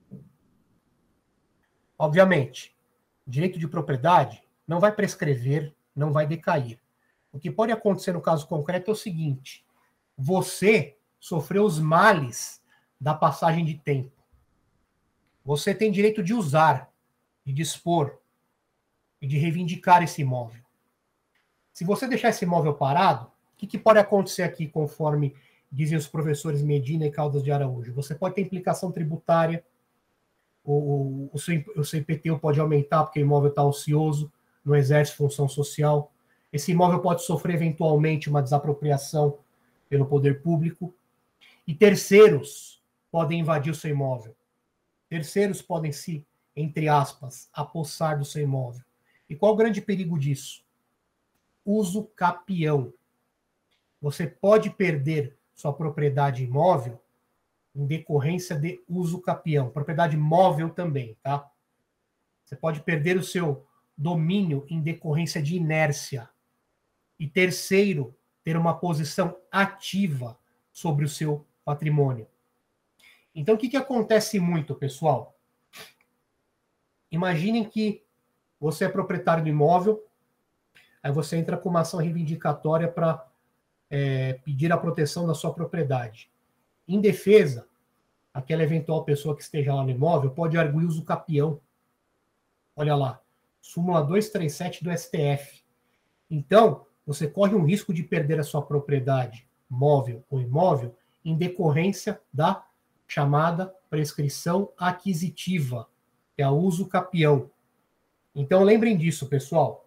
Obviamente, o direito de propriedade não vai prescrever, não vai decair. O que pode acontecer no caso concreto é o seguinte: você sofreu os males da passagem de tempo. Você tem direito de usar, de dispor e de reivindicar esse imóvel. Se você deixar esse imóvel parado, o que pode acontecer aqui, conforme dizem os professores Medina e Caldas de Araújo? Você pode ter implicação tributária, o seu IPTU pode aumentar porque o imóvel está ocioso, não exerce função social. Esse imóvel pode sofrer eventualmente uma desapropriação pelo poder público. E terceiros podem invadir o seu imóvel. Terceiros podem se, entre aspas, apossar do seu imóvel. E qual o grande perigo disso? Uso capião. Você pode perder sua propriedade imóvel em decorrência de uso capião. Propriedade móvel também, tá? Você pode perder o seu domínio em decorrência de inércia. E terceiro, ter uma posição ativa sobre o seu patrimônio. Então, o que acontece muito, pessoal? Imaginem que você é proprietário do imóvel, aí você entra com uma ação reivindicatória para pedir a proteção da sua propriedade. Em defesa, aquela eventual pessoa que esteja lá no imóvel pode arguir uso capião. Olha lá, súmula 237 do STF. Então, você corre um risco de perder a sua propriedade, móvel ou imóvel, em decorrência da chamada prescrição aquisitiva, que é o uso capião. Então, lembrem disso, pessoal.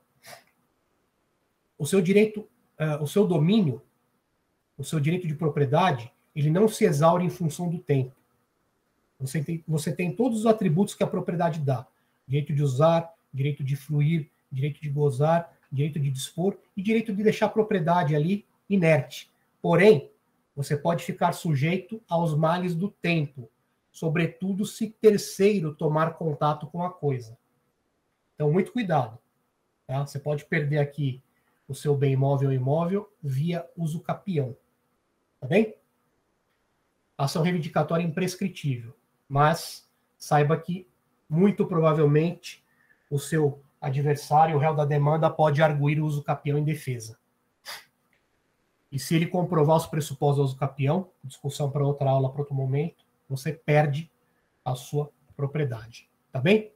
O seu direito, o seu domínio, o seu direito de propriedade, ele não se exaure em função do tempo. Você tem todos os atributos que a propriedade dá. Direito de usar, direito de fruir, direito de gozar, direito de dispor e direito de deixar a propriedade ali inerte. Porém, você pode ficar sujeito aos males do tempo, sobretudo se terceiro tomar contato com a coisa. Então, muito cuidado. Tá? Você pode perder aqui o seu bem imóvel ou imóvel via uso capião. Tá bem? Ação reivindicatória imprescritível. Mas saiba que, muito provavelmente, o seu adversário, o réu da demanda, pode arguir o uso capião em defesa. E se ele comprovar os pressupostos do uso capião, discussão para outra aula, para outro momento, você perde a sua propriedade. Tá bem?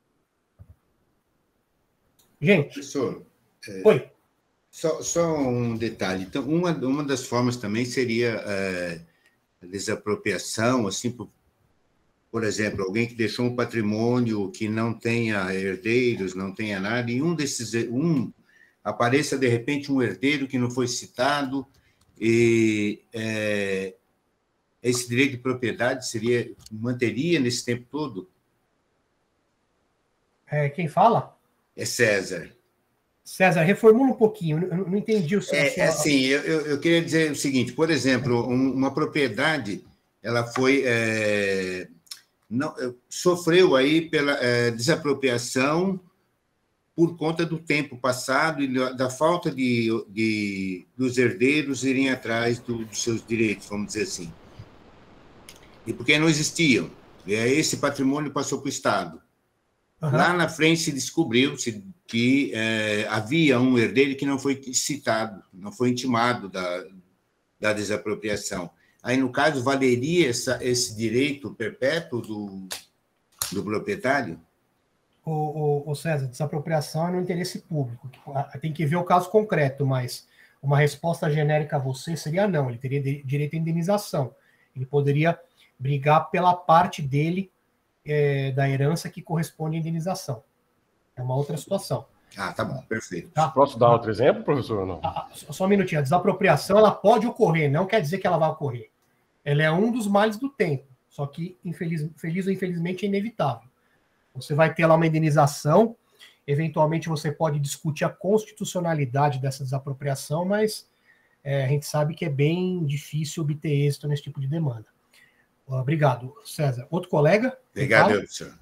Gente. Professor. Oi. Só um detalhe. Então, uma das formas também seria a desapropriação, assim, por exemplo, alguém que deixou um patrimônio que não tenha herdeiros, não tenha nada, e apareça, de repente, um herdeiro que não foi citado, e esse direito de propriedade manteria nesse tempo todo? Quem fala? É César. César, reformula um pouquinho, eu não entendi o seu... Assim, eu queria dizer o seguinte, por exemplo, uma propriedade, ela foi... sofreu aí pela desapropriação por conta do tempo passado e da falta dos herdeiros irem atrás dos seus direitos, vamos dizer assim. E porque não existiam. E aí esse patrimônio passou para o Estado. Uhum. Lá na frente se descobriu que havia um herdeiro que não foi citado, não foi intimado da desapropriação. Aí, no caso, valeria esse direito perpétuo do proprietário? O César, desapropriação é no interesse público. Tem que ver o caso concreto, mas uma resposta genérica a você seria não. Ele teria direito à indenização. Ele poderia brigar pela parte dele da herança que corresponde à indenização. É uma outra situação. Ah, tá bom, perfeito. Tá? Posso dar outro exemplo, professor, ou não? Só um minutinho. A desapropriação, ela pode ocorrer, não quer dizer que ela vai ocorrer. Ela é um dos males do tempo, só que, feliz ou infelizmente, é inevitável. Você vai ter lá uma indenização, eventualmente você pode discutir a constitucionalidade dessa desapropriação, mas a gente sabe que é bem difícil obter êxito nesse tipo de demanda. Obrigado, César. Outro colega? Obrigado, professor.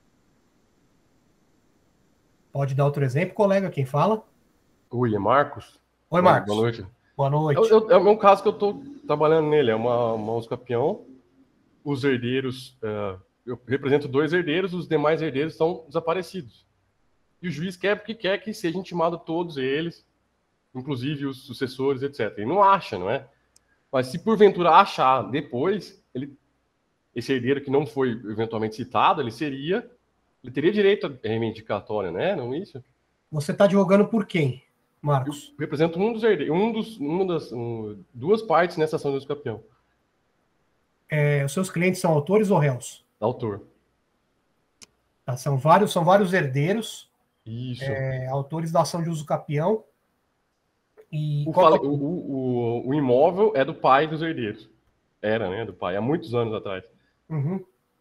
Pode dar outro exemplo, colega? Quem fala? Oi, Marcos. Oi, Marcos. Boa noite. Boa noite. É o meu caso que eu estou trabalhando nele. É uma usucapião. Os herdeiros... eu represento 2 herdeiros, os demais herdeiros estão desaparecidos. E o juiz quer que seja intimado todos eles, inclusive os sucessores, etc. Ele não acha, não é? Mas se porventura achar depois, esse herdeiro que não foi eventualmente citado, ele teria direito a reivindicatória, né? Não é isso? Você está advogando por quem, Marcos? Eu represento um dos herdeiros, duas partes nessa ação de usucapião. Os seus clientes são autores ou réus? Autor. Tá, são vários herdeiros. Isso. Autores da ação de usucapião. E o imóvel é do pai dos herdeiros. Era, né? Do pai, há muitos anos atrás. Uhum.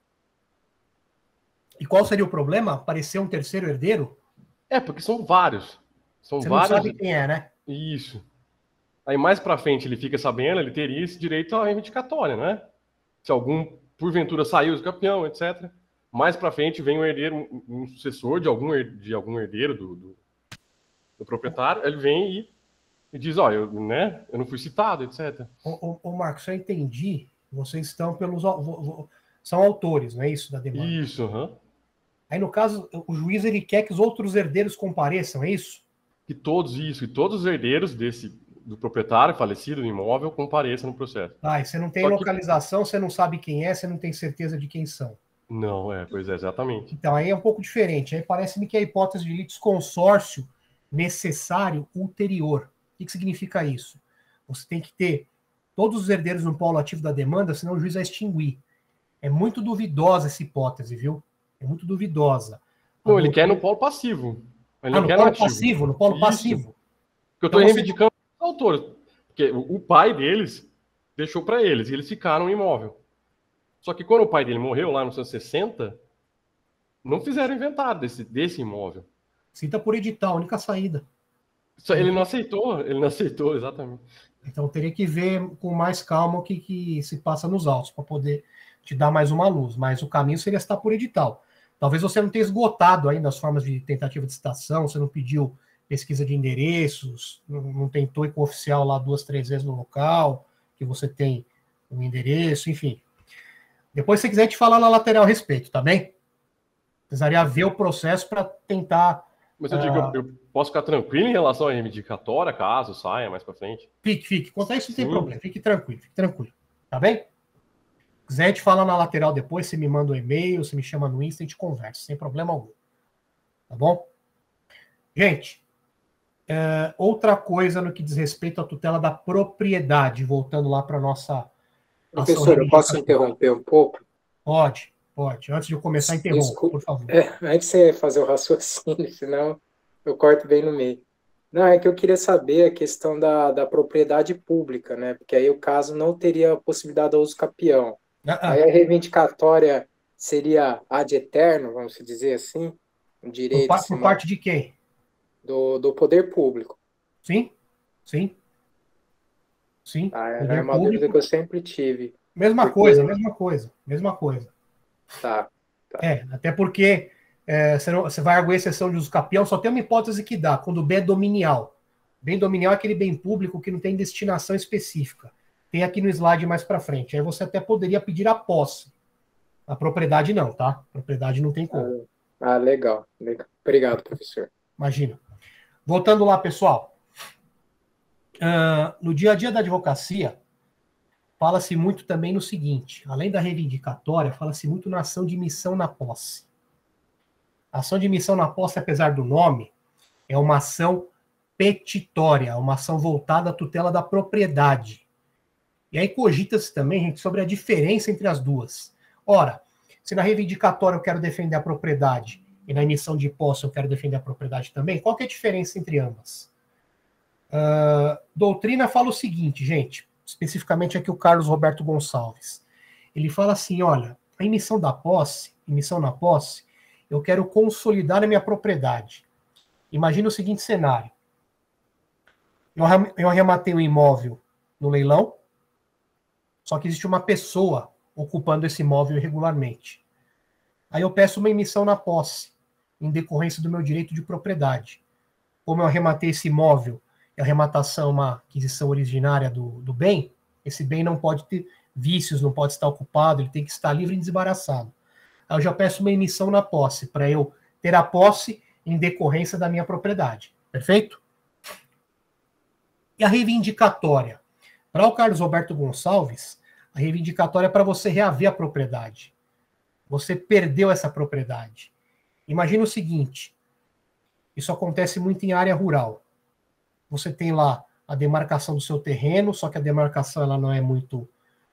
E qual seria o problema? Aparecer um terceiro herdeiro? Porque são vários. Você não sabe quem é, né? Isso. Aí mais pra frente ele fica sabendo, ele teria esse direito à reivindicatória, né? Se algum, porventura, saiu do campeão, etc. Mais pra frente vem um herdeiro, um sucessor de algum herdeiro do proprietário, ele vem e diz, eu não fui citado, etc. Ô Marcos, eu entendi. Vocês estão são autores, não é isso, da demanda? Isso, aham. Aí, no caso, o juiz ele quer que os outros herdeiros compareçam, é isso? Que todos os herdeiros do proprietário falecido do imóvel compareçam no processo. E você não tem localização, você não sabe quem é, você não tem certeza de quem são. Não, pois é, exatamente. Então, aí é um pouco diferente. Aí parece-me que é a hipótese de litisconsórcio necessário ulterior. O que significa isso? Você tem que ter todos os herdeiros no polo ativo da demanda, senão o juiz vai extinguir. É muito duvidosa essa hipótese, viu? É muito duvidosa. Não, ele quer no polo passivo. Ele no polo passivo? No polo passivo. Porque eu estou reivindicando os autores. Porque o pai deles deixou para eles, e eles ficaram no imóvel. Só que quando o pai dele morreu, lá nos anos 60, não fizeram inventário desse imóvel. Cita por edital, única saída. Ele não aceitou, exatamente. Então teria que ver com mais calma o que se passa nos autos, para poder te dar mais uma luz. Mas o caminho seria estar por edital. Talvez você não tenha esgotado ainda as formas de tentativa de citação, você não pediu pesquisa de endereços, não tentou ir com o oficial lá 2, 3 vezes no local, que você tem um endereço, enfim. Depois, se quiser, te falar na lateral a respeito, tá bem? Precisaria ver o processo para tentar... Mas eu digo, eu posso ficar tranquilo em relação à reivindicatória, caso saia mais para frente? Fique. Quanto a isso, não tem problema. Fique tranquilo. Tá bem? Se quiser, te falar na lateral depois, você me manda um e-mail, você me chama no Insta e a gente conversa, sem problema algum. Tá bom? Gente, outra coisa no que diz respeito à tutela da propriedade, voltando lá para a nossa... Professor, eu posso interromper um pouco? Pode. Antes de eu começar, interrompa, por favor. Antes de você fazer o raciocínio, senão eu corto bem no meio. Não, é que eu queria saber a questão da propriedade pública, né? Porque aí o caso não teria possibilidade de uso capião. Aí a reivindicatória seria ad eterno, vamos dizer assim? Um direito, por parte de quem? Do poder público. Sim. É uma dúvida que eu sempre tive. Mesma coisa. Tá. Até porque você vai arguir exceção de uso capião, só tem uma hipótese que dá, quando o bem é dominial. Bem dominial é aquele bem público que não tem destinação específica. Tem aqui no slide mais para frente. Aí você até poderia pedir a posse. A propriedade não, tá? A propriedade não tem como. Legal. Obrigado, professor. Imagina. Voltando lá, pessoal. No dia a dia da advocacia, fala-se muito também no seguinte, além da reivindicatória, fala-se muito na ação de missão na posse. A ação de missão na posse, apesar do nome, é uma ação petitória, uma ação voltada à tutela da propriedade. E aí cogita-se também, gente, sobre a diferença entre as duas. Ora, se na reivindicatória eu quero defender a propriedade e na emissão de posse eu quero defender a propriedade também, qual que é a diferença entre ambas? Doutrina fala o seguinte, gente, especificamente aqui o Carlos Roberto Gonçalves. Ele fala assim, olha, a emissão na posse, eu quero consolidar a minha propriedade. Imagina o seguinte cenário. Eu arrematei um imóvel no leilão, só que existe uma pessoa ocupando esse imóvel irregularmente. Aí eu peço uma emissão na posse, em decorrência do meu direito de propriedade. Como eu arrematei esse imóvel, e a arrematação é uma aquisição originária do bem, esse bem não pode ter vícios, não pode estar ocupado, ele tem que estar livre e desembaraçado. Aí eu já peço uma emissão na posse, para eu ter a posse em decorrência da minha propriedade. Perfeito? E a reivindicatória? Para o Carlos Roberto Gonçalves, a reivindicatória é para você reaver a propriedade. Você perdeu essa propriedade. Imagina o seguinte, isso acontece muito em área rural. Você tem lá a demarcação do seu terreno, só que a demarcação ela não é muito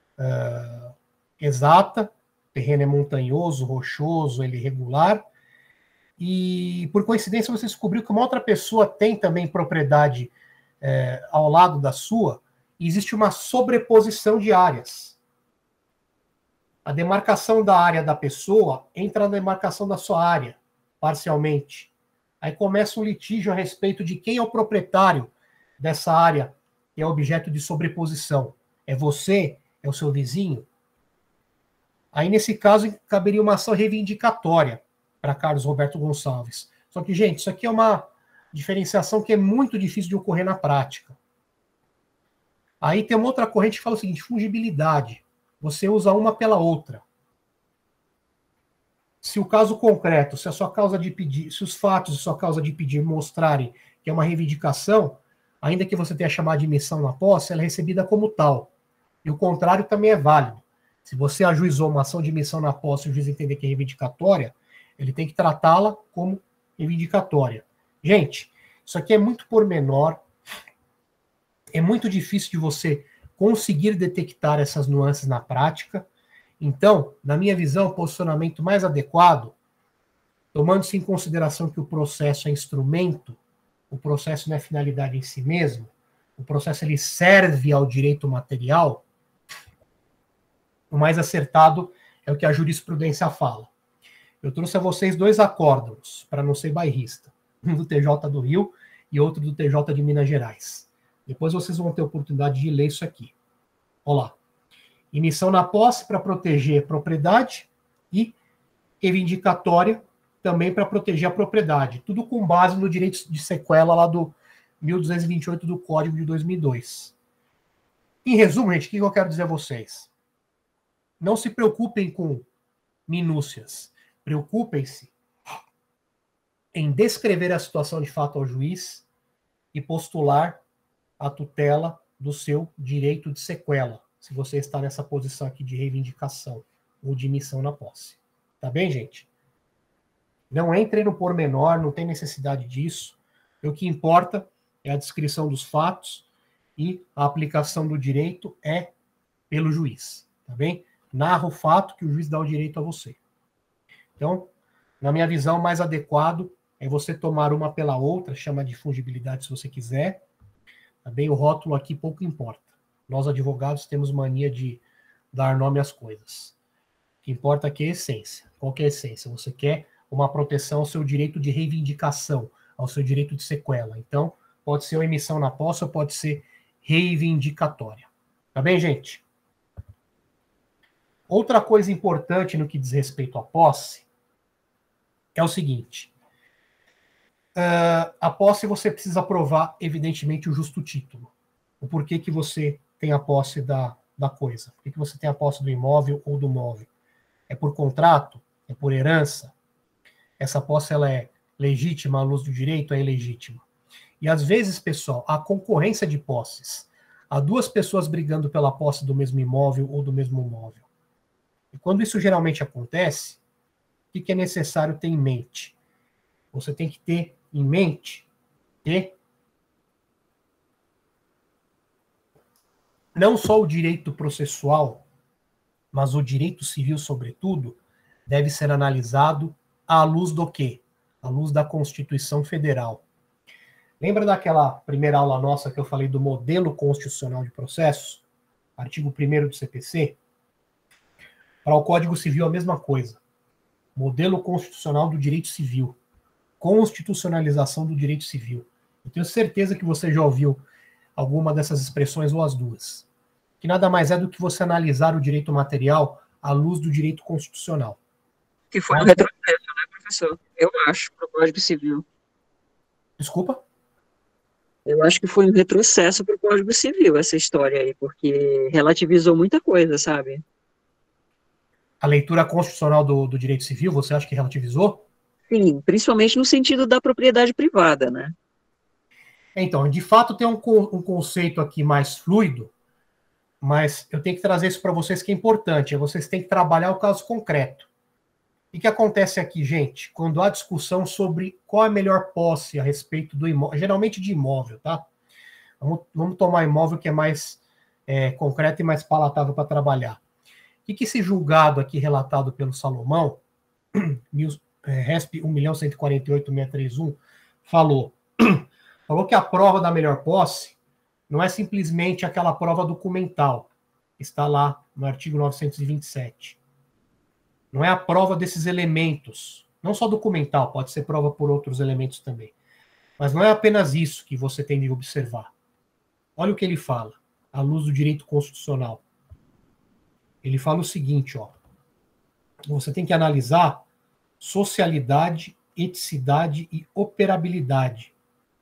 exata, o terreno é montanhoso, rochoso, ele é irregular, e por coincidência você descobriu que uma outra pessoa tem também propriedade ao lado da sua, e existe uma sobreposição de áreas. A demarcação da área da pessoa entra na demarcação da sua área, parcialmente. Aí começa um litígio a respeito de quem é o proprietário dessa área que é objeto de sobreposição. É você? É o seu vizinho? Aí, nesse caso, caberia uma ação reivindicatória para Carlos Roberto Gonçalves. Só que, gente, isso aqui é uma diferenciação que é muito difícil de ocorrer na prática. Aí tem uma outra corrente que fala o seguinte, fungibilidade. Você usa uma pela outra. Se o caso concreto, se a sua causa de pedir, se os fatos de sua causa de pedir mostrarem que é uma reivindicação, ainda que você tenha chamado de emissão na posse, ela é recebida como tal. E o contrário também é válido. Se você ajuizou uma ação de emissão na posse e o juiz entender que é reivindicatória, ele tem que tratá-la como reivindicatória. Gente, isso aqui é muito pormenor, é muito difícil de você conseguir detectar essas nuances na prática. Então, na minha visão, o posicionamento mais adequado, tomando-se em consideração que o processo é instrumento, o processo não é finalidade em si mesmo, o processo ele serve ao direito material, o mais acertado é o que a jurisprudência fala. Eu trouxe a vocês 2 acórdãos, para não ser bairrista, um do TJ do Rio e outro do TJ de Minas Gerais. Depois vocês vão ter a oportunidade de ler isso aqui. Olha lá. Emissão na posse para proteger a propriedade e reivindicatória também para proteger a propriedade. Tudo com base no direito de sequela lá do 1228 do Código de 2002. Em resumo, gente, o que eu quero dizer a vocês? Não se preocupem com minúcias. Preocupem-se em descrever a situação de fato ao juiz e postular a tutela do seu direito de sequela, se você está nessa posição aqui de reivindicação ou de emissão na posse. Tá bem, gente? Não entrem no pormenor, não tem necessidade disso. O que importa é a descrição dos fatos e a aplicação do direito é pelo juiz. Tá bem? Narra o fato que o juiz dá o direito a você. Então, na minha visão, o mais adequado é você tomar uma pela outra, chama de fungibilidade se você quiser. Tá bem? O rótulo aqui pouco importa. Nós, advogados, temos mania de dar nome às coisas. O que importa aqui é a essência. Qual que é a essência? Você quer uma proteção ao seu direito de reivindicação, ao seu direito de sequela. Então, pode ser uma emissão na posse ou pode ser reivindicatória. Tá bem, gente? Outra coisa importante no que diz respeito à posse é o seguinte. A posse você precisa provar, evidentemente, o justo título. O porquê que você tem a posse da coisa. Por que você tem a posse do imóvel ou do móvel? É por contrato? É por herança? Essa posse ela é legítima à luz do direito? É ilegítima? E às vezes, pessoal, a concorrência de posses. Há duas pessoas brigando pela posse do mesmo imóvel ou do mesmo móvel. E quando isso geralmente acontece, o que é necessário ter em mente? Você tem que ter em mente que não só o direito processual, mas o direito civil, sobretudo, deve ser analisado à luz do quê? À luz da Constituição Federal. Lembra daquela primeira aula nossa que eu falei do modelo constitucional de processo? Artigo 1º do CPC? Para o Código Civil, a mesma coisa. Modelo constitucional do direito civil. Constitucionalização do direito civil. Eu tenho certeza que você já ouviu alguma dessas expressões ou as duas. Que nada mais é do que você analisar o direito material à luz do direito constitucional. Que foi um retrocesso, né, professor? Eu acho, para o Código Civil. Desculpa? Eu acho que foi um retrocesso para o Código Civil, essa história aí, porque relativizou muita coisa, sabe? A leitura constitucional do direito civil, você acha que relativizou? Sim, principalmente no sentido da propriedade privada, né? Então, de fato, tem um conceito aqui mais fluido, mas eu tenho que trazer isso para vocês que é importante. Vocês têm que trabalhar o caso concreto. O que acontece aqui, gente? Quando há discussão sobre qual é a melhor posse a respeito do imóvel, geralmente de imóvel, tá? Vamos tomar imóvel que é mais concreto e mais palatável para trabalhar. O que esse julgado aqui relatado pelo Salomão, RESP 1.148.631, falou? Falou que a prova da melhor posse não é simplesmente aquela prova documental, que está lá no artigo 927. Não é a prova desses elementos, não só documental, pode ser prova por outros elementos também. Mas não é apenas isso que você tem de observar. Olha o que ele fala, à luz do direito constitucional. Ele fala o seguinte, ó. Você tem que analisar socialidade, eticidade e operabilidade.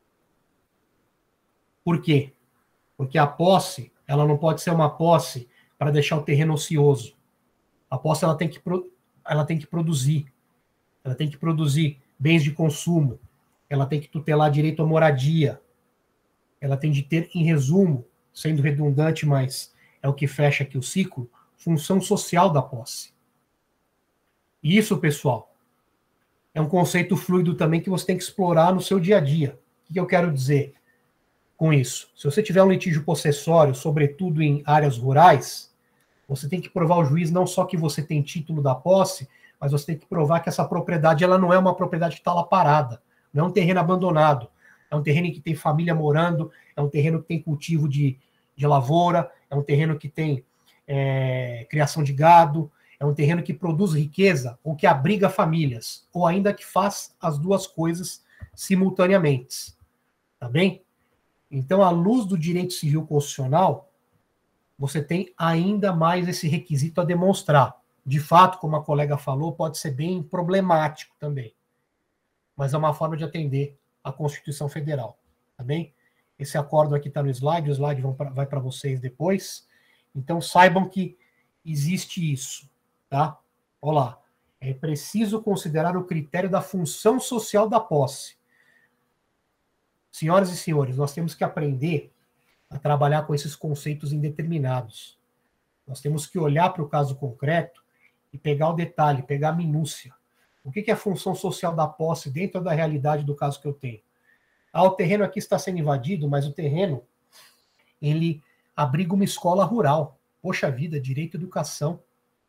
Por quê? Porque a posse, ela não pode ser uma posse para deixar o terreno ocioso. A posse, ela tem que produzir. Ela tem que produzir bens de consumo. Ela tem que tutelar direito à moradia. Ela tem de ter, em resumo, sendo redundante, mas é o que fecha aqui o ciclo, função social da posse. E isso, pessoal, é um conceito fluido também que você tem que explorar no seu dia a dia. O que eu quero dizer com isso? Se você tiver um litígio possessório, sobretudo em áreas rurais, você tem que provar ao juiz não só que você tem título da posse, mas você tem que provar que essa propriedade ela não é uma propriedade que está lá parada, não é um terreno abandonado, é um terreno em que tem família morando, é um terreno que tem cultivo de lavoura, é um terreno que tem criação de gado, é um terreno que produz riqueza ou que abriga famílias, ou ainda que faz as duas coisas simultaneamente. Tá bem? Então, à luz do direito civil constitucional, você tem ainda mais esse requisito a demonstrar. De fato, como a colega falou, pode ser bem problemático também. Mas é uma forma de atender à Constituição Federal. Tá bem? Esse acordo aqui está no slide, o slide vai para vocês depois. Então, saibam que existe isso. Tá? Olha lá. É preciso considerar o critério da função social da posse. Senhoras e senhores, nós temos que aprender a trabalhar com esses conceitos indeterminados. Nós temos que olhar para o caso concreto e pegar o detalhe, pegar a minúcia. O que é a função social da posse dentro da realidade do caso que eu tenho? O terreno aqui está sendo invadido, mas o terreno, ele abriga uma escola rural. Poxa vida, direito à educação.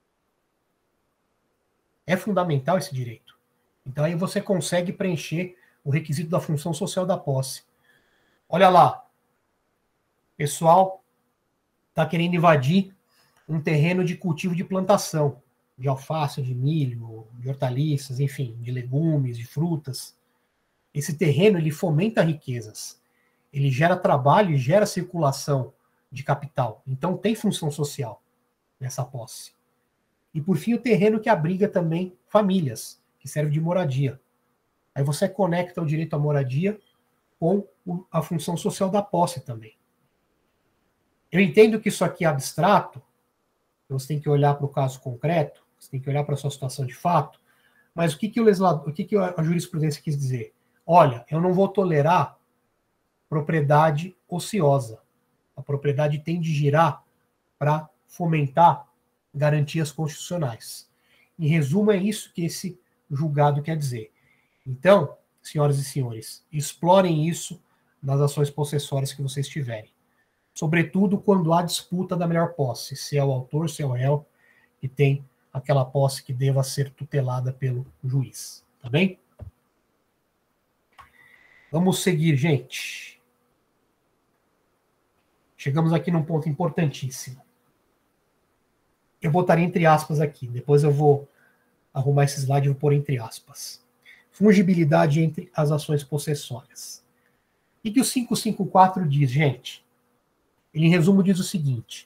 É fundamental esse direito. Então aí você consegue preencher o requisito da função social da posse. Olha lá. O pessoal está querendo invadir um terreno de cultivo de plantação, de alface, de milho, de hortaliças, enfim, de legumes, de frutas. Esse terreno, ele fomenta riquezas. Ele gera trabalho e gera circulação de capital. Então tem função social nessa posse. E por fim, o terreno que abriga também famílias. que serve de moradia. Aí você conecta o direito à moradia com a função social da posse também. Eu entendo que isso aqui é abstrato, você tem que olhar para o caso concreto, você tem que olhar para a sua situação de fato, mas o que a jurisprudência quis dizer? Olha, eu não vou tolerar propriedade ociosa. A propriedade tem de girar para fomentar garantias constitucionais. Em resumo, é isso que esse julgado quer dizer. Então, senhoras e senhores, explorem isso nas ações possessórias que vocês tiverem. Sobretudo quando há disputa da melhor posse, se é o autor, se é o réu, que tem aquela posse que deva ser tutelada pelo juiz. Tá bem? Vamos seguir, gente. Chegamos aqui num ponto importantíssimo. Eu botaria entre aspas aqui, depois eu vou arrumar esse slide e vou pôr entre aspas. Fungibilidade entre as ações possessórias. O que o 554 diz, gente? Ele, em resumo, diz o seguinte: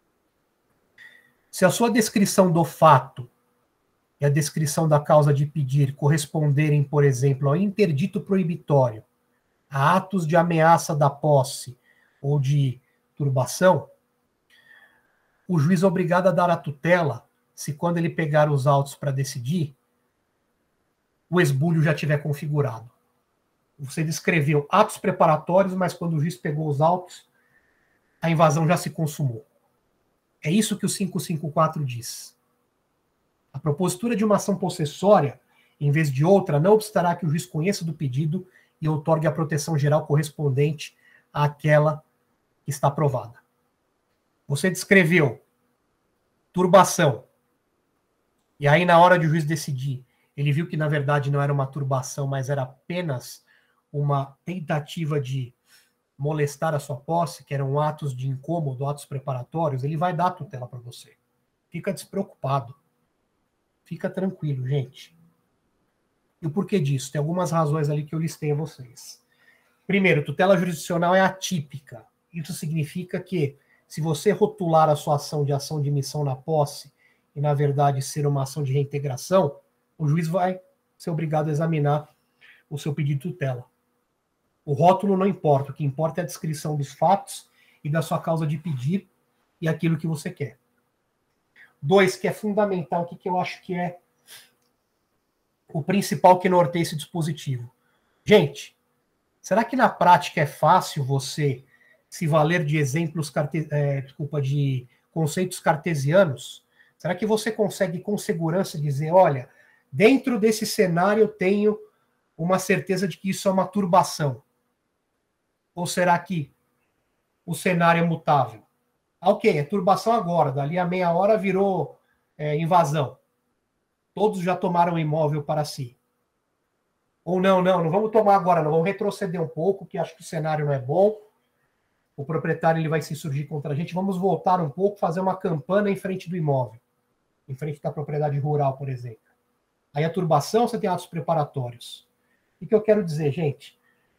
se a sua descrição do fato e a descrição da causa de pedir corresponderem, por exemplo, ao interdito proibitório, a atos de ameaça da posse ou de turbação, o juiz é obrigado a dar a tutela se, quando ele pegar os autos para decidir, o esbulho já tiver configurado. Você descreveu atos preparatórios, mas quando o juiz pegou os autos, a invasão já se consumou. É isso que o 554 diz. A propositura de uma ação possessória, em vez de outra, não obstará que o juiz conheça do pedido e outorgue a proteção geral correspondente àquela que está aprovada. Você descreveu turbação. E aí, na hora de o juiz decidir, ele viu que, na verdade, não era uma turbação, mas era apenas uma tentativa de molestar a sua posse, que eram atos de incômodo, atos preparatórios, ele vai dar a tutela para você. Fica despreocupado. Fica tranquilo, gente. E o porquê disso? Tem algumas razões ali que eu listei a vocês. Primeiro, tutela jurisdicional é atípica. Isso significa que, se você rotular a sua ação de missão na posse e, na verdade, ser uma ação de reintegração, o juiz vai ser obrigado a examinar o seu pedido de tutela. O rótulo não importa, o que importa é a descrição dos fatos e da sua causa de pedir e aquilo que você quer. 2, que é fundamental, o que eu acho que é o principal que norteia esse dispositivo. Gente, será que na prática é fácil você se valer de exemplos, de conceitos cartesianos? Será que você consegue com segurança dizer, olha, dentro desse cenário eu tenho uma certeza de que isso é uma turbação? Ou será que o cenário é mutável? Ok, é turbação agora, dali a meia hora virou invasão. Todos já tomaram o imóvel para si. Ou não vamos tomar agora, não, vamos retroceder um pouco, que acho que o cenário não é bom. O proprietário ele vai se insurgir contra a gente, vamos voltar um pouco, fazer uma campana em frente do imóvel, em frente da propriedade rural, por exemplo. Aí a turbação, você tem atos preparatórios. O que eu quero dizer, gente?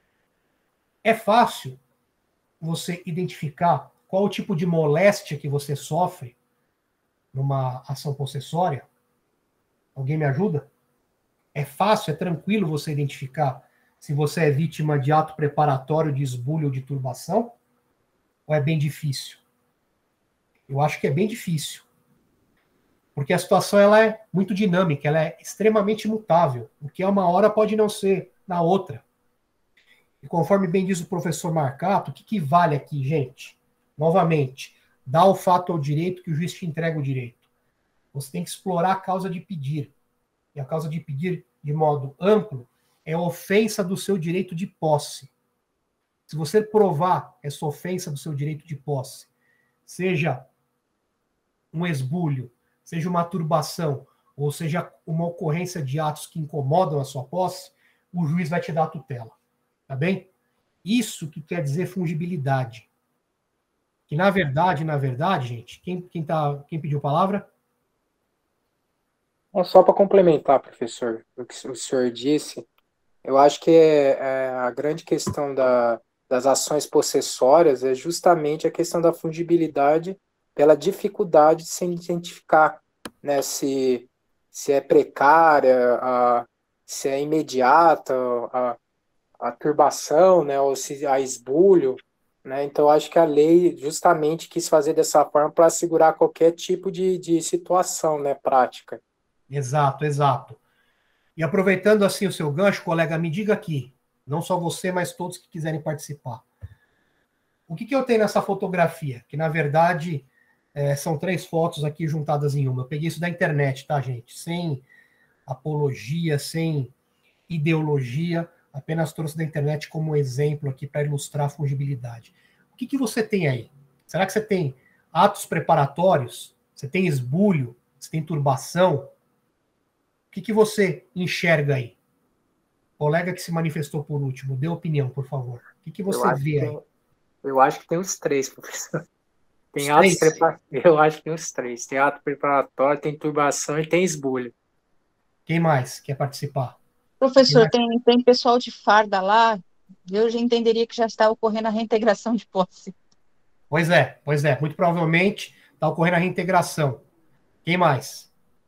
É fácil você identificar qual o tipo de moléstia que você sofre numa ação possessória? Alguém me ajuda? É fácil, é tranquilo você identificar se você é vítima de ato preparatório de esbulho ou de turbação? Ou é bem difícil? Eu acho que é bem difícil. Porque a situação ela é muito dinâmica, ela é extremamente mutável. O que é uma hora pode não ser na outra. E conforme bem diz o professor Marcato, o que vale aqui, gente? Novamente, dá o fato ao direito que o juiz te entrega o direito. Você tem que explorar a causa de pedir. E a causa de pedir, de modo amplo, é a ofensa do seu direito de posse. Se você provar essa ofensa do seu direito de posse, seja um esbulho, seja uma turbação, ou seja uma ocorrência de atos que incomodam a sua posse, o juiz vai te dar a tutela. Tá bem? Isso que quer dizer fungibilidade. Que na verdade, gente, quem pediu a palavra? Só para complementar, professor, o que o senhor disse, eu acho que a grande questão das ações possessórias é justamente a questão da fungibilidade pela dificuldade de se identificar, né, se se é precária, se é imediata, a turbação, né, ou se há esbulho, né? Então, acho que a lei justamente quis fazer dessa forma para assegurar qualquer tipo de situação, né, prática. Exato, exato. E aproveitando assim o seu gancho, colega, me diga aqui, não só você, mas todos que quiserem participar. O que eu tenho nessa fotografia? Que, na verdade, são 3 fotos aqui juntadas em uma. Eu peguei isso da internet, tá, gente? Sem apologia, sem ideologia, apenas trouxe da internet como exemplo aqui para ilustrar a fungibilidade. O que você tem aí? Será que você tem atos preparatórios? Você tem esbulho? Você tem turbação? O que você enxerga aí? Colega que se manifestou por último, dê opinião, por favor. O que você vê aí? Eu acho que tem os 3, professor. Tem atos preparatórios. Eu acho que tem os 3. Tem ato preparatório, tem turbação e tem esbulho. Quem mais quer participar? Professor, tem pessoal de farda lá, eu já entenderia que já está ocorrendo a reintegração de posse. Pois é. Muito provavelmente está ocorrendo a reintegração. Quem mais?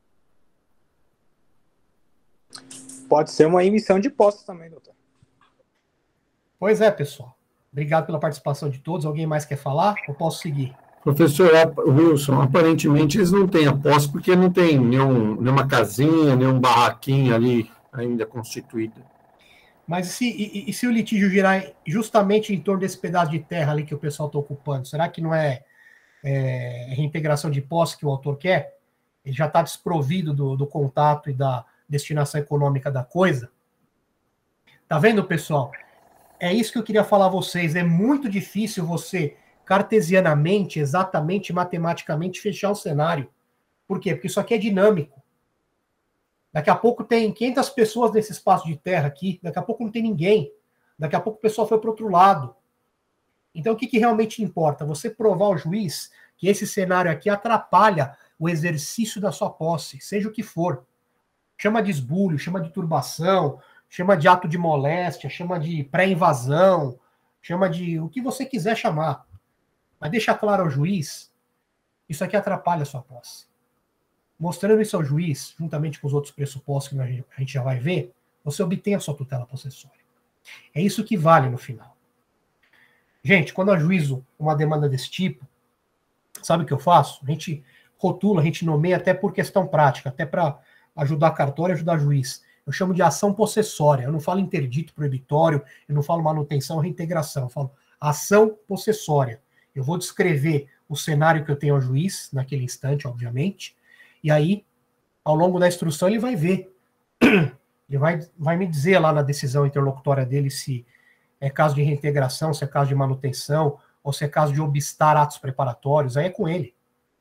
Pode ser uma emissão de posse também, doutor. Pois é, pessoal. Obrigado pela participação de todos. Alguém mais quer falar? Eu posso seguir. Professor Wilson, aparentemente eles não têm a posse porque não tem nenhuma casinha, nenhum barraquinho ali ainda constituído. Mas se o litígio girar justamente em torno desse pedaço de terra ali que o pessoal está ocupando, será que não é reintegração de posse que o autor quer? Ele já está desprovido do contato e da destinação econômica da coisa? Tá vendo, pessoal? É isso que eu queria falar a vocês. É muito difícil você, cartesianamente, exatamente, matematicamente, fechar o cenário. Por quê? Porque isso aqui é dinâmico. Daqui a pouco tem 500 pessoas nesse espaço de terra aqui, daqui a pouco não tem ninguém. Daqui a pouco o pessoal foi para o outro lado. Então, o que realmente importa? Você provar ao juiz que esse cenário aqui atrapalha o exercício da sua posse, seja o que for. Chama de esbulho, chama de turbação, chama de ato de moléstia, chama de pré-invasão, chama de o que você quiser chamar. Mas deixa claro ao juiz, isso aqui atrapalha a sua posse. Mostrando isso ao juiz, juntamente com os outros pressupostos que a gente já vai ver, você obtém a sua tutela possessória. É isso que vale no final. Gente, quando eu ajuizo uma demanda desse tipo, sabe o que eu faço? A gente rotula, a gente nomeia até por questão prática, até para ajudar cartório e ajudar juiz. Eu chamo de ação possessória. Eu não falo interdito proibitório, eu não falo manutenção, reintegração. Eu falo ação possessória. Eu vou descrever o cenário que eu tenho ao juiz, naquele instante, obviamente, e aí, ao longo da instrução, ele vai ver. Ele vai me dizer lá na decisão interlocutória dele se é caso de reintegração, se é caso de manutenção, ou se é caso de obstar atos preparatórios. Aí é com ele.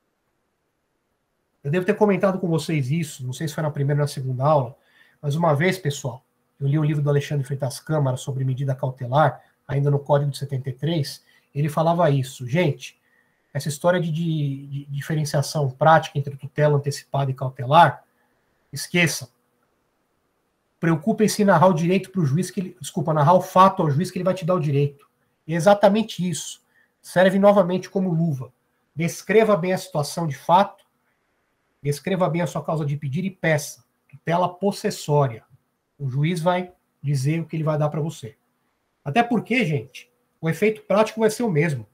Eu devo ter comentado com vocês isso, não sei se foi na primeira ou na segunda aula, mas uma vez, pessoal, eu li o livro do Alexandre Freitas Câmara sobre medida cautelar, ainda no Código de 73, ele falava isso. Gente, essa história de diferenciação prática entre tutela antecipada e cautelar, esqueçam. Preocupem-se em narrar o direito para o juiz, narrar o fato ao juiz que ele vai te dar o direito. E é exatamente isso. Serve novamente como luva. Descreva bem a situação de fato, descreva bem a sua causa de pedir e peça. Tutela possessória. O juiz vai dizer o que ele vai dar para você. Até porque, gente, o efeito prático vai ser o mesmo.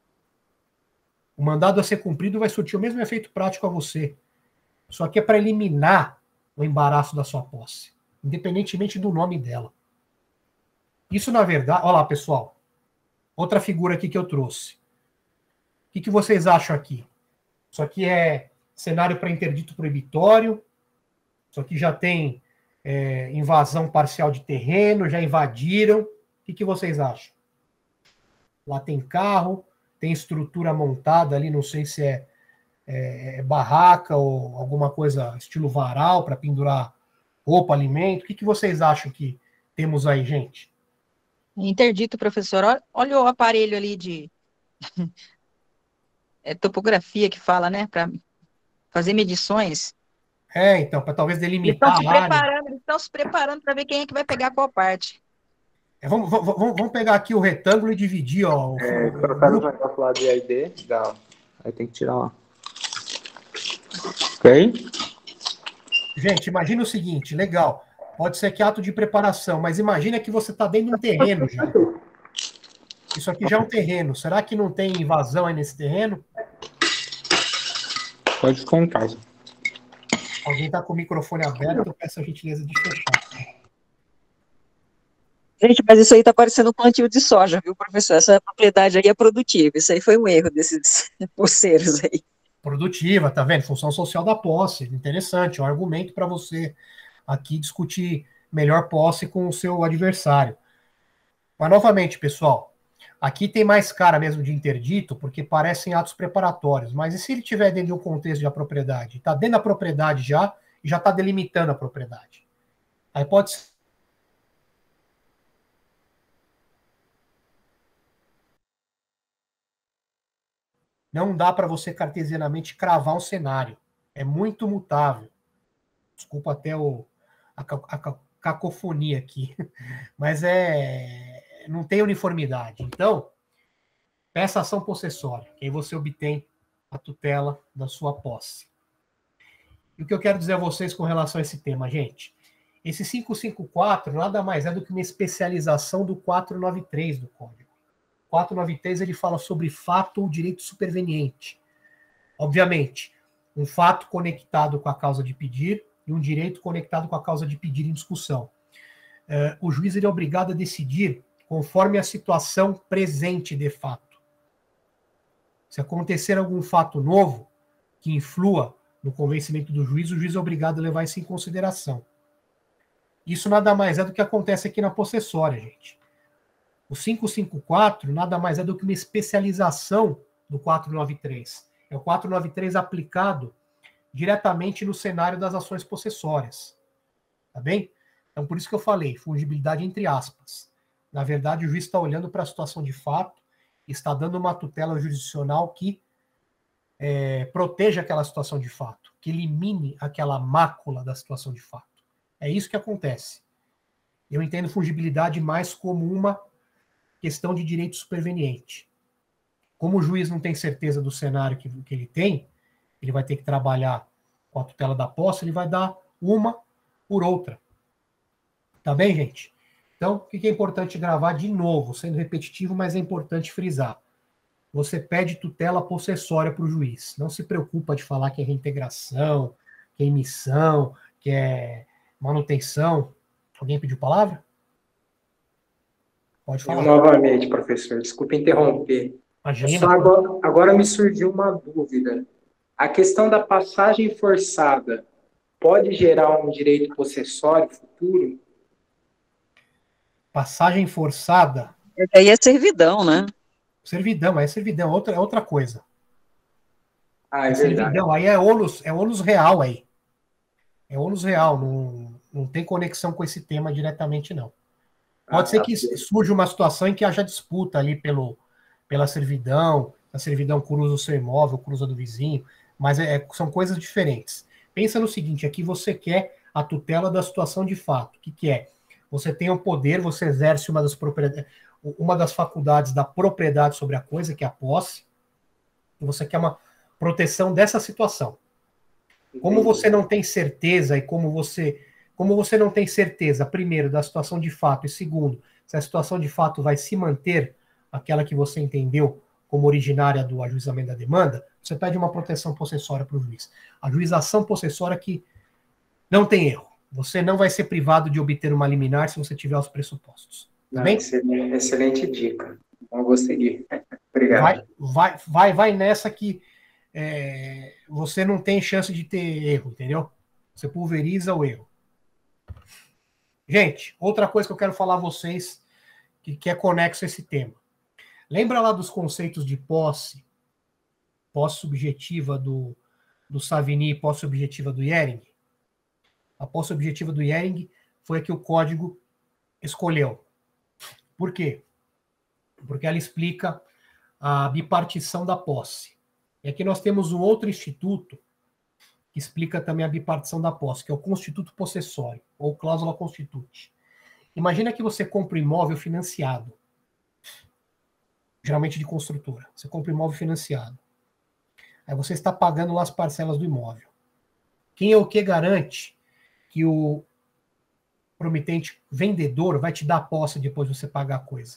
O mandado a ser cumprido vai surtir o mesmo efeito prático a você. Só que é para eliminar o embaraço da sua posse, independentemente do nome dela. Isso, na verdade... Olha lá, pessoal. Outra figura aqui que eu trouxe. O que vocês acham aqui? Isso aqui é cenário para interdito proibitório. Isso aqui já tem invasão parcial de terreno, já invadiram. O que vocês acham? Lá tem carro, tem estrutura montada ali, não sei se é barraca ou alguma coisa estilo varal para pendurar roupa, alimento. O que vocês acham que temos aí, gente? Interdito, professor. Olha o aparelho ali de topografia que fala, né? Para fazer medições. Então, para talvez delimitar a área. Eles estão se preparando para ver quem é que vai pegar qual parte. Vamos pegar aqui o retângulo e dividir, ó. Colocar o negócio lá de ID, dá. Aí tem que tirar lá. Ok? Gente, imagina o seguinte, legal. Pode ser que ato de preparação, mas imagina que você está dentro de um terreno já. Isso aqui já é um terreno. Será que não tem invasão aí nesse terreno? Pode ficar em casa. Alguém está com o microfone aberto, eu peço a gentileza de fechar. Gente, mas isso aí está parecendo um plantio de soja, viu, professor? Essa propriedade aí é produtiva. Isso aí foi um erro desses poceiros aí. Produtiva, tá vendo? Função social da posse. Interessante, é um argumento para você aqui discutir melhor posse com o seu adversário. Mas, novamente, pessoal, aqui tem mais cara mesmo de interdito, porque parecem atos preparatórios. Mas e se ele estiver dentro de um contexto da propriedade? Está dentro da propriedade já, e já está delimitando a propriedade. Aí pode ser. Não dá para você cartesianamente cravar um cenário. É muito mutável. Desculpa até a cacofonia aqui. Mas não tem uniformidade. Então, peça ação possessória, que aí você obtém a tutela da sua posse. E o que eu quero dizer a vocês com relação a esse tema, gente? Esse 554 nada mais é do que uma especialização do 493 do Código. 493 ele fala sobre fato ou direito superveniente. Obviamente, um fato conectado com a causa de pedir e um direito conectado com a causa de pedir em discussão. O juiz ele é obrigado a decidir conforme a situação presente de fato. Se acontecer algum fato novo que influa no convencimento do juiz, o juiz é obrigado a levar isso em consideração. Isso nada mais é do que acontece aqui na possessória, gente. O 554 nada mais é do que uma especialização do 493. É o 493 aplicado diretamente no cenário das ações possessórias. Tá bem? Então, por isso que eu falei, fungibilidade entre aspas. Na verdade, o juiz está olhando para a situação de fato e está dando uma tutela jurisdicional que proteja aquela situação de fato, que elimine aquela mácula da situação de fato. É isso que acontece. Eu entendo fungibilidade mais como uma questão de direito superveniente. Como o juiz não tem certeza do cenário que ele tem, ele vai ter que trabalhar com a tutela da posse, ele vai dar uma por outra. Tá bem, gente? Então, o que é importante gravar de novo, sendo repetitivo, mas é importante frisar. Você pede tutela possessória para o juiz. Não se preocupa de falar que é reintegração, que é emissão, que é manutenção. Alguém pediu palavra? Pode falar. Novamente, professor, desculpe interromper. Imagina. Só agora me surgiu uma dúvida. A questão da passagem forçada pode gerar um direito possessório futuro? Passagem forçada? Aí é servidão, né? Servidão, é servidão, é outra coisa. Ah, é verdade. Servidão, aí é ônus real aí. É ônus real, não tem conexão com esse tema diretamente, não. Pode ser que surja uma situação em que haja disputa ali pela servidão, a servidão cruza o seu imóvel, cruza do vizinho, mas são coisas diferentes. Pensa no seguinte, aqui você quer a tutela da situação de fato. O que é? Você tem o poder, você exerce uma das faculdades da propriedade sobre a coisa, que é a posse, e você quer uma proteção dessa situação. Como você não tem certeza e como você não tem certeza, primeiro, da situação de fato, e segundo, se a situação de fato vai se manter, aquela que você entendeu como originária do ajuizamento da demanda, você pede uma proteção possessória para o juiz. A ajuização possessória que não tem erro. Você não vai ser privado de obter uma liminar se você tiver os pressupostos. Tá bem? Excelente dica. Então, vou seguir. Obrigado. Vai nessa que você não tem chance de ter erro, entendeu? Você pulveriza o erro. Gente, outra coisa que eu quero falar a vocês, que é conexo a esse tema. Lembra lá dos conceitos de posse subjetiva do Savigny e posse objetiva do Jhering? A posse objetiva do Jhering foi a que o código escolheu. Por quê? Porque ela explica a bipartição da posse. E aqui nós temos um outro instituto que explica também a bipartição da posse, que é o constituto possessório, ou cláusula constituinte. Imagina que você compra um imóvel financiado, geralmente de construtora. Você compra um imóvel financiado. Aí você está pagando lá as parcelas do imóvel. Quem é o que garante que o promitente vendedor vai te dar a posse depois de você pagar a coisa?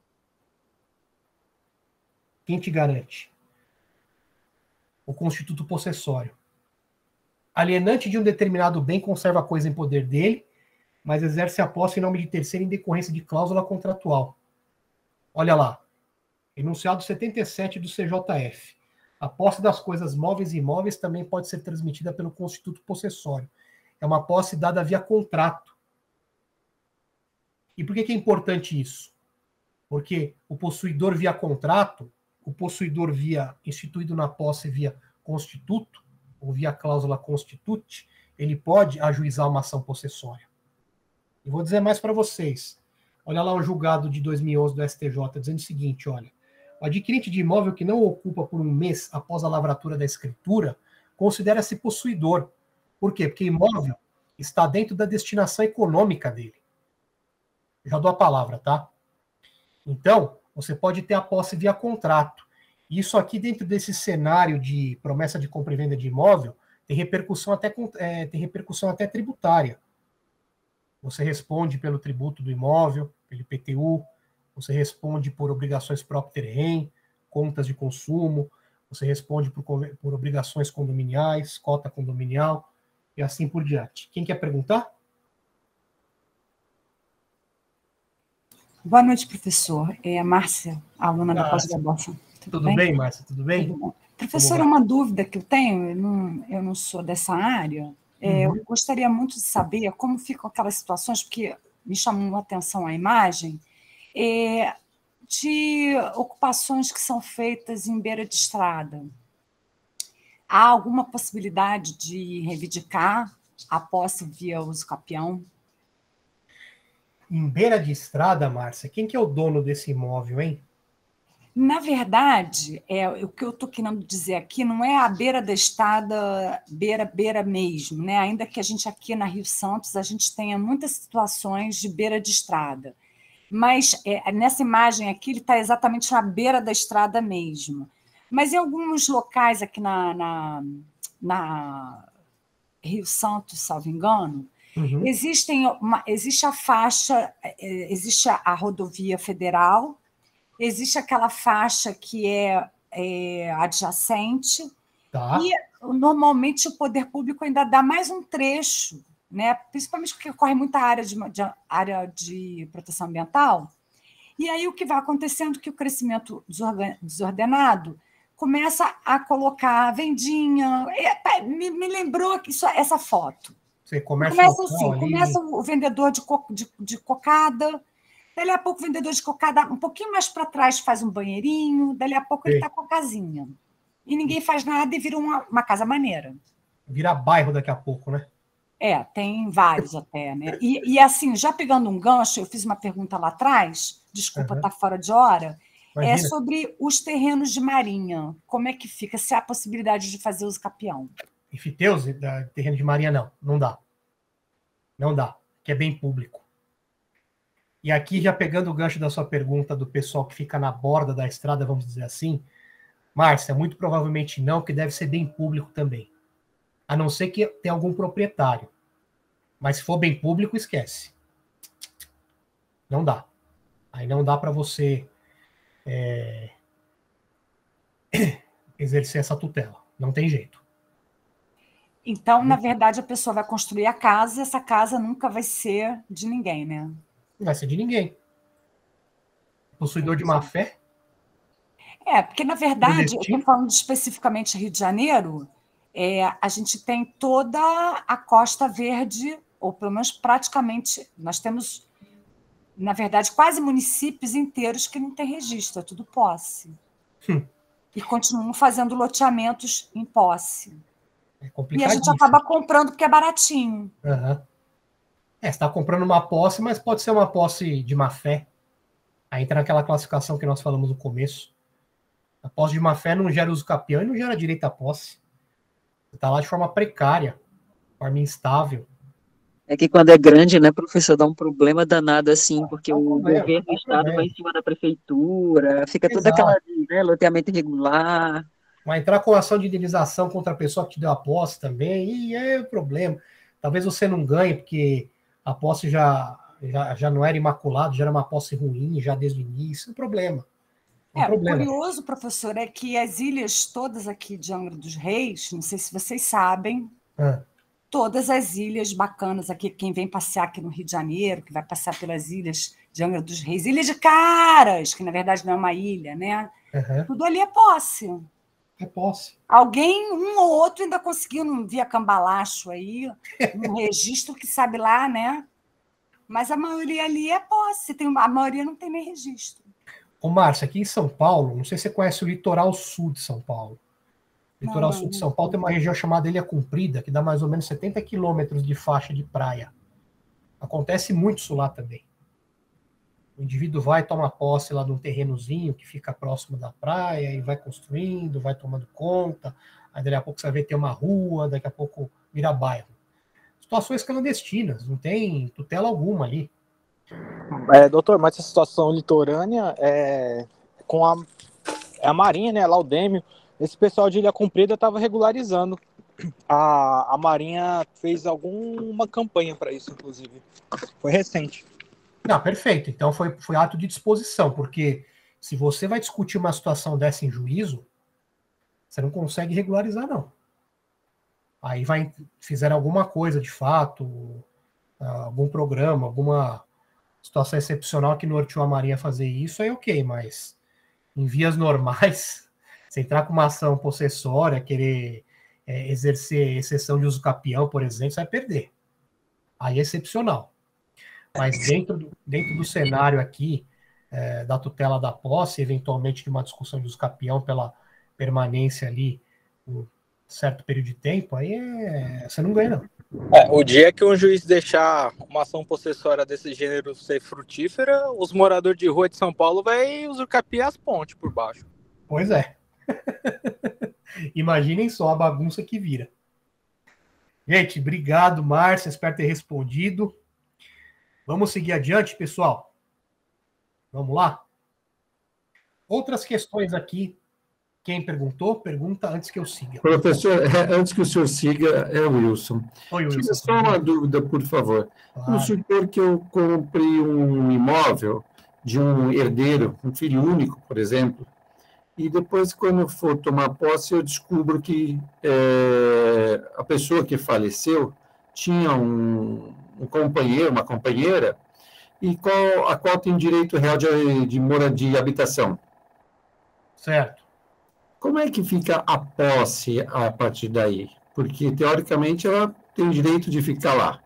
Quem te garante? O constituto possessório. Alienante de um determinado bem conserva a coisa em poder dele, mas exerce a posse em nome de terceiro em decorrência de cláusula contratual. Olha lá. Enunciado 77 do CJF. A posse das coisas móveis e imóveis também pode ser transmitida pelo constituto possessório. É uma posse dada via contrato. E por que é importante isso? Porque o possuidor via contrato, o possuidor via instituído na posse via constituto, ou via cláusula constitute, ele pode ajuizar uma ação possessória. E vou dizer mais para vocês. Olha lá o julgado de 2011 do STJ, dizendo o seguinte, olha, o adquirente de imóvel que não ocupa por um mês após a lavratura da escritura considera-se possuidor. Por quê? Porque imóvel está dentro da destinação econômica dele. Já dou a palavra, tá? Então, você pode ter a posse via contrato. Isso aqui, dentro desse cenário de promessa de compra e venda de imóvel, tem repercussão até tributária. Você responde pelo tributo do imóvel, pelo IPTU, você responde por obrigações próprio terreno, contas de consumo, você responde por obrigações condominiais, cota condominial, e assim por diante. Quem quer perguntar? Boa noite, professor. É a Márcia, aluna da pós-graduação. Tudo bem, Márcia? Tudo bem? Tudo bom. Professora, uma dúvida que eu tenho, eu não sou dessa área, eu gostaria muito de saber como ficam aquelas situações, porque me chamou a atenção a imagem, de ocupações que são feitas em beira de estrada. Há alguma possibilidade de reivindicar a posse via uso capião? Em beira de estrada, Márcia, quem que é o dono desse imóvel, hein? Na verdade, o que eu estou querendo dizer aqui não é a beira da estrada, beira mesmo, né? Ainda que a gente aqui na Rio Santos, a gente tenha muitas situações de beira de estrada. Mas nessa imagem aqui, ele está exatamente na beira da estrada mesmo. Mas em alguns locais aqui na Rio Santos, salvo engano, existe a faixa, existe a rodovia federal, existe aquela faixa que é adjacente, tá. E normalmente o poder público ainda dá mais um trecho, né? Principalmente porque corre muita área de proteção ambiental. E aí o que vai acontecendo é que o crescimento desordenado começa a colocar vendinha. Me lembrou essa foto. Você começa assim, começa o vendedor de cocada. Dali a pouco o vendedor de cocada, um pouquinho mais para trás, faz um banheirinho, dali a pouco ele está com a casinha. E ninguém faz nada e vira uma casa maneira. Vira bairro daqui a pouco, né? Tem vários até, né? E assim, já pegando um gancho, eu fiz uma pergunta lá atrás, desculpa estar fora de hora, Imagina. Sobre os terrenos de marinha. Como é que fica? Se há possibilidade de fazer uso capião? Ifiteus, terreno de marinha, não dá. Não dá, que é bem público. E aqui, já pegando o gancho da sua pergunta do pessoal que fica na borda da estrada, vamos dizer assim, Márcia, muito provavelmente não, porque deve ser bem público também. A não ser que tenha algum proprietário. Mas se for bem público, esquece. Não dá. Aí não dá para você exercer essa tutela. Não tem jeito. Então, na verdade, a pessoa vai construir a casa e essa casa nunca vai ser de ninguém, né? Não vai ser de ninguém. Possuidor de má fé? Porque, na verdade, eu estou falando especificamente Rio de Janeiro, a gente tem toda a Costa Verde, ou pelo menos praticamente, nós temos, na verdade, quase municípios inteiros que não têm registro, é tudo posse. E continuam fazendo loteamentos em posse. É complicado. E a gente acaba comprando porque é baratinho. Você está comprando uma posse, mas pode ser uma posse de má fé. Aí entra naquela classificação que nós falamos no começo. A posse de má fé não gera uso capião e não gera direito à posse. Você está lá de forma precária, de forma instável. É que quando é grande, né, professor, dá um problema danado assim, porque o governo do estado vai em cima da prefeitura, fica toda aquela, né, loteamento irregular. Vai entrar com ação de indenização contra a pessoa que te deu a posse também, e é o problema. Talvez você não ganhe, porque a posse já não era imaculada, já era uma posse ruim, já desde o início. É um problema. O curioso, professor, é que as ilhas todas aqui de Angra dos Reis, não sei se vocês sabem, todas as ilhas bacanas aqui, quem vem passear aqui no Rio de Janeiro, que vai passear pelas ilhas de Angra dos Reis, Ilha de Caras, que na verdade não é uma ilha, né? Tudo ali é posse. É posse. Alguém, um ou outro, ainda conseguiu, não via cambalacho aí, um registro que sabe lá, né? Mas a maioria ali é posse, a maioria não tem nem registro. Ô, Márcia, aqui em São Paulo, não sei se você conhece o litoral sul de São Paulo. O litoral sul de São Paulo tem uma região chamada Ilha Comprida, que dá mais ou menos 70 quilômetros de faixa de praia. Acontece muito isso lá também. O indivíduo vai tomar posse lá de um terrenozinho que fica próximo da praia e vai construindo, vai tomando conta. Aí daqui a pouco você vai ver tem uma rua, daqui a pouco vira bairro. Situações clandestinas, não tem tutela alguma ali. Doutor, mas essa situação litorânea com a Marinha, né, lá o Dêmio, esse pessoal de Ilha Comprida estava regularizando. A Marinha fez alguma campanha para isso, inclusive. Foi recente. Não, perfeito. Então foi ato de disposição, porque se você vai discutir uma situação dessa em juízo, você não consegue regularizar, não. Aí fizeram alguma coisa de fato, algum programa, alguma situação excepcional que norteou a Marinha a fazer isso, aí ok, mas em vias normais, você entrar com uma ação possessória, querer exercer exceção de uso capião, por exemplo, você vai perder. Aí é excepcional. Mas dentro do cenário aqui, da tutela da posse, eventualmente de uma discussão de uso capião pela permanência ali por um certo período de tempo, aí você não ganha, não. O dia que um juiz deixar uma ação possessória desse gênero ser frutífera, os moradores de rua de São Paulo vão usucapiar as pontes por baixo. Pois é. Imaginem só a bagunça que vira. Gente, obrigado, Márcia, espero ter respondido. Vamos seguir adiante, pessoal? Vamos lá? Outras questões aqui. Quem perguntou, pergunta antes que eu siga. Professor, antes que o senhor siga, é o Wilson. Oi, Wilson. Tira só uma dúvida, por favor. Claro. Vamos supor que eu compre um imóvel de um herdeiro, um filho único, por exemplo, e depois, quando eu for tomar posse, eu descubro que a pessoa que faleceu tinha um companheiro, uma companheira, e a qual tem direito real de moradia e habitação. Certo. Como é que fica a posse a partir daí? Porque, teoricamente, ela tem direito de ficar lá.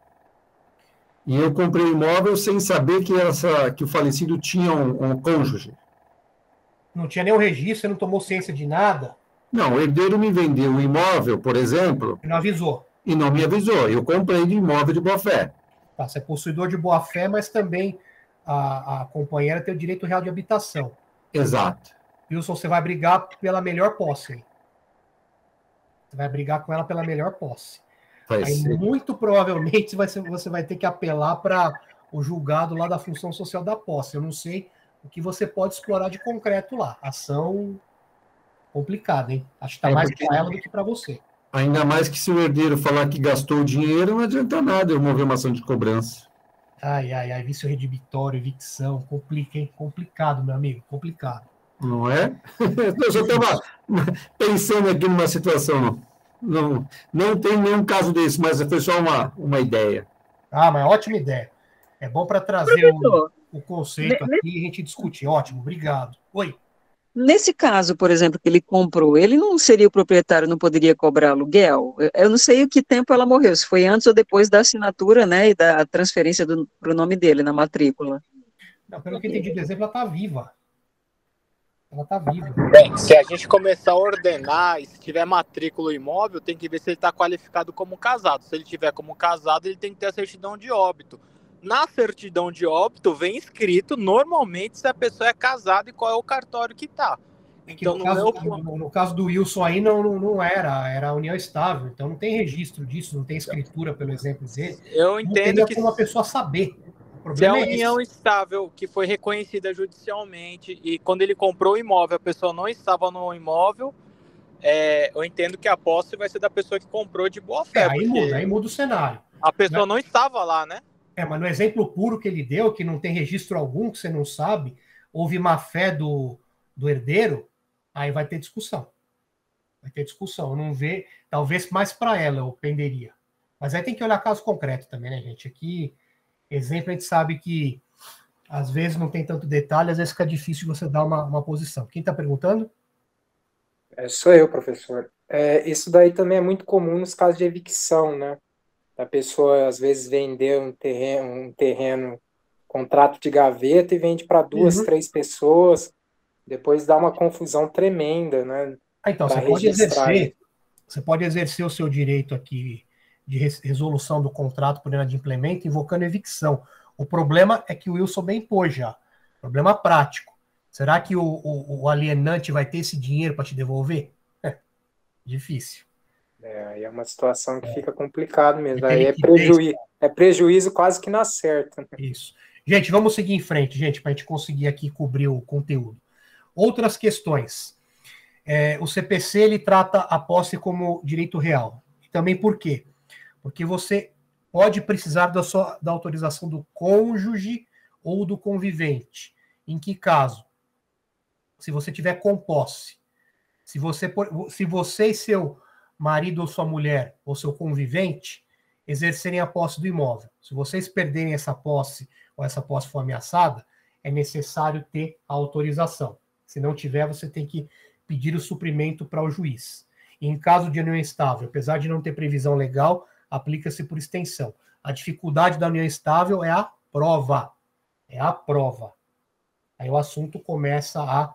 E eu comprei o imóvel sem saber que o falecido tinha um cônjuge. Não tinha nenhum registro, você não tomou ciência de nada? Não, o herdeiro me vendeu um imóvel, por exemplo... E não avisou. E não me avisou. Eu comprei de imóvel de boa-fé. Tá, você é possuidor de boa-fé, mas também a companheira tem o direito real de habitação. Exato. Wilson, você vai brigar pela melhor posse. Hein? Você vai brigar com ela pela melhor posse. Aí, muito provavelmente, você vai ter que apelar para o julgado lá da função social da posse. Eu não sei o que você pode explorar de concreto lá. Ação complicada, hein? Acho que está mais para ela do que para você. Ainda mais que se o herdeiro falar que gastou o dinheiro, não adianta nada eu mover uma ação de cobrança. Ai, vício redibitório, evicção, complica, hein? Complicado, meu amigo, complicado. Não é? Eu só estava pensando aqui numa situação. Não tem nenhum caso desse, mas foi só uma ideia. Ah, mas ótima ideia. É bom para trazer o conceito aqui e a gente discutir. Ótimo, obrigado. Oi. Nesse caso, por exemplo, que ele comprou, ele não seria o proprietário, não poderia cobrar aluguel? Eu não sei o que tempo ela morreu, se foi antes ou depois da assinatura, né, e da transferência para o nome dele na matrícula. Não, pelo que eu entendi, por exemplo, ela está viva. Ela está viva. Bem, se a gente começar a ordenar, e se tiver matrícula imóvel, tem que ver se ele está qualificado como casado. Se ele tiver como casado, ele tem que ter a certidão de óbito. Na certidão de óbito, vem escrito, normalmente, se a pessoa é casada e qual é o cartório que está. Então, no caso do Wilson aí, não era união estável. Então, não tem registro disso, não tem escritura, pelo exemplo dele. Eu entendo que... como a pessoa saber. Se a união estável que foi reconhecida judicialmente e quando ele comprou o imóvel, a pessoa não estava no imóvel, eu entendo que a posse vai ser da pessoa que comprou de boa fé. Aí muda o cenário. A pessoa não estava lá, né? Mas no exemplo puro que ele deu, que não tem registro algum, que você não sabe, houve má fé do herdeiro, aí vai ter discussão. Vai ter discussão. Não vê, talvez mais para ela eu penderia. Mas aí tem que olhar caso concreto também, né, gente? Aqui, exemplo, a gente sabe que às vezes não tem tanto detalhe, às vezes fica difícil você dar uma posição. Quem está perguntando? Sou eu, professor. Isso daí também é muito comum nos casos de evicção, né? A pessoa, às vezes, vender um terreno, contrato de gaveta, e vende para 2, 3 pessoas, depois dá uma confusão tremenda, né? Então, você pode exercer o seu direito aqui de resolução do contrato por inadimplemento invocando evicção. O problema é que o Wilson bem pôs já. Problema prático. Será que o alienante vai ter esse dinheiro para te devolver? Difícil. Aí é uma situação que fica complicado mesmo. Aí é prejuízo quase que na certa. Isso. Gente, vamos seguir em frente, gente, para a gente conseguir aqui cobrir o conteúdo. Outras questões. O CPC, ele trata a posse como direito real. E também por quê? Porque você pode precisar da autorização do cônjuge ou do convivente. Em que caso? Se você tiver com posse. Se você e seu marido ou sua mulher ou seu convivente exercerem a posse do imóvel. Se vocês perderem essa posse ou essa posse for ameaçada, é necessário ter a autorização. Se não tiver, você tem que pedir o suprimento para o juiz. E em caso de união estável, apesar de não ter previsão legal, aplica-se por extensão. A dificuldade da união estável é a prova. É a prova. Aí o assunto começa a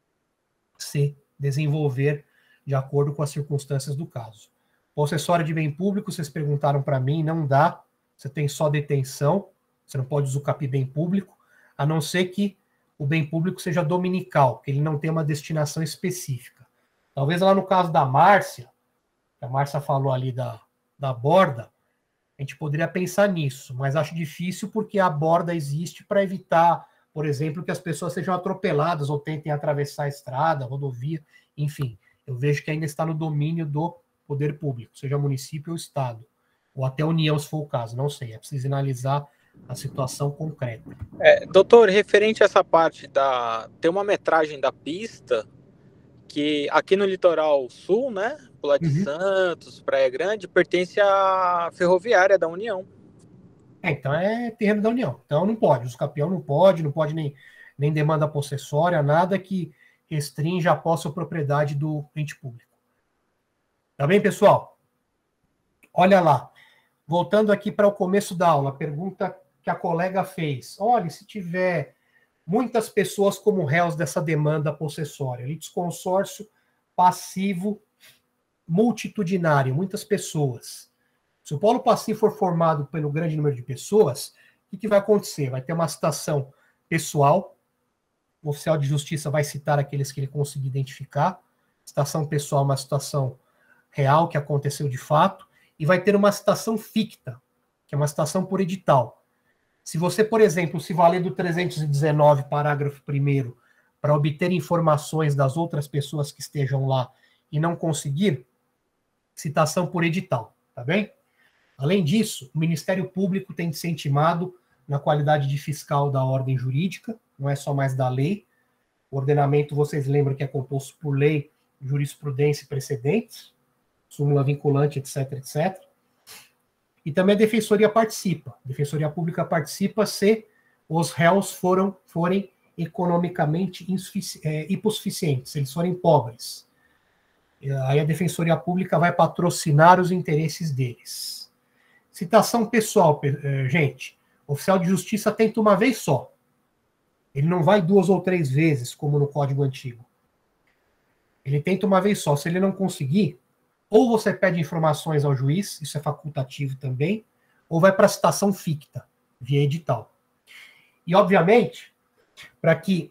se desenvolver de acordo com as circunstâncias do caso. Possessório de bem público, vocês perguntaram para mim, não dá. Você tem só detenção, você não pode usucapiar bem público, a não ser que o bem público seja dominical, que ele não tem uma destinação específica. Talvez lá no caso da Márcia, que a Márcia falou ali da borda, a gente poderia pensar nisso, mas acho difícil porque a borda existe para evitar, por exemplo, que as pessoas sejam atropeladas ou tentem atravessar a estrada, rodovia, enfim. Eu vejo que ainda está no domínio do poder público, seja município ou estado, ou até União, se for o caso, não sei, é preciso analisar a situação concreta. Doutor, referente a essa parte tem uma metragem da pista que aqui no litoral sul, né, Pula de Santos, Praia Grande, pertence à ferroviária da União. Então é terreno da União, então não pode, os campeão não pode nem demanda possessória, nada que restringe a posse ou propriedade do ente público. Tá bem, pessoal? Olha lá. Voltando aqui para o começo da aula, a pergunta que a colega fez. Olha, se tiver muitas pessoas como réus dessa demanda possessória, litisconsórcio passivo multitudinário, muitas pessoas. Se o polo passivo for formado pelo grande número de pessoas, o que vai acontecer? Vai ter uma citação pessoal, o oficial de justiça vai citar aqueles que ele conseguir identificar, citação pessoal, uma citação real que aconteceu de fato, e vai ter uma citação ficta, que é uma citação por edital. Se você, por exemplo, se valer do 319, parágrafo 1º, para obter informações das outras pessoas que estejam lá e não conseguir, citação por edital, tá bem? Além disso, o Ministério Público tem de ser intimado na qualidade de fiscal da ordem jurídica, não é só mais da lei. O ordenamento, vocês lembram que é composto por lei, jurisprudência e precedentes, súmula vinculante, etc, etc. E também a Defensoria participa. A Defensoria Pública participa se os réus forem economicamente hipossuficientes, se eles forem pobres. Aí a Defensoria Pública vai patrocinar os interesses deles. Citação pessoal, gente. O oficial de justiça tenta uma vez só. Ele não vai 2 ou 3 vezes, como no Código Antigo. Ele tenta uma vez só. Se ele não conseguir, ou você pede informações ao juiz, isso é facultativo também, ou vai para a citação ficta, via edital. E, obviamente, para que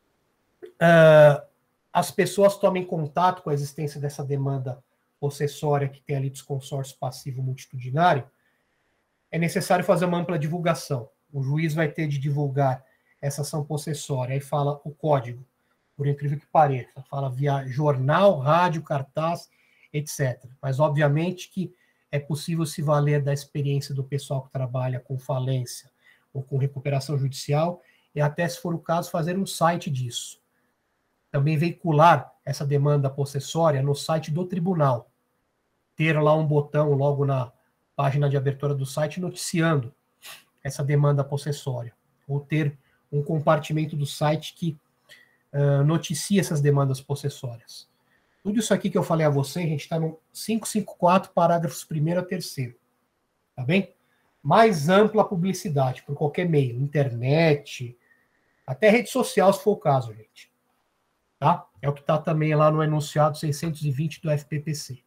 as pessoas tomem contato com a existência dessa demanda possessória que tem ali desconsórcio passivo multitudinário, é necessário fazer uma ampla divulgação. O juiz vai ter de divulgar essa ação possessória. Aí fala o código, por incrível que pareça. Fala via jornal, rádio, cartaz, etc. Mas, obviamente, que é possível se valer da experiência do pessoal que trabalha com falência ou com recuperação judicial, e até, se for o caso, fazer um site disso. Também veicular essa demanda possessória no site do tribunal. Ter lá um botão logo na página de abertura do site noticiando essa demanda possessória. Ou ter um compartimento do site que noticia essas demandas possessórias. Tudo isso aqui que eu falei a você, a gente está no 554, parágrafos 1º a 3º. Tá bem? Mais ampla publicidade, por qualquer meio. Internet, até rede social, se for o caso, gente. Tá? É o que está também lá no enunciado 620 do FPPC.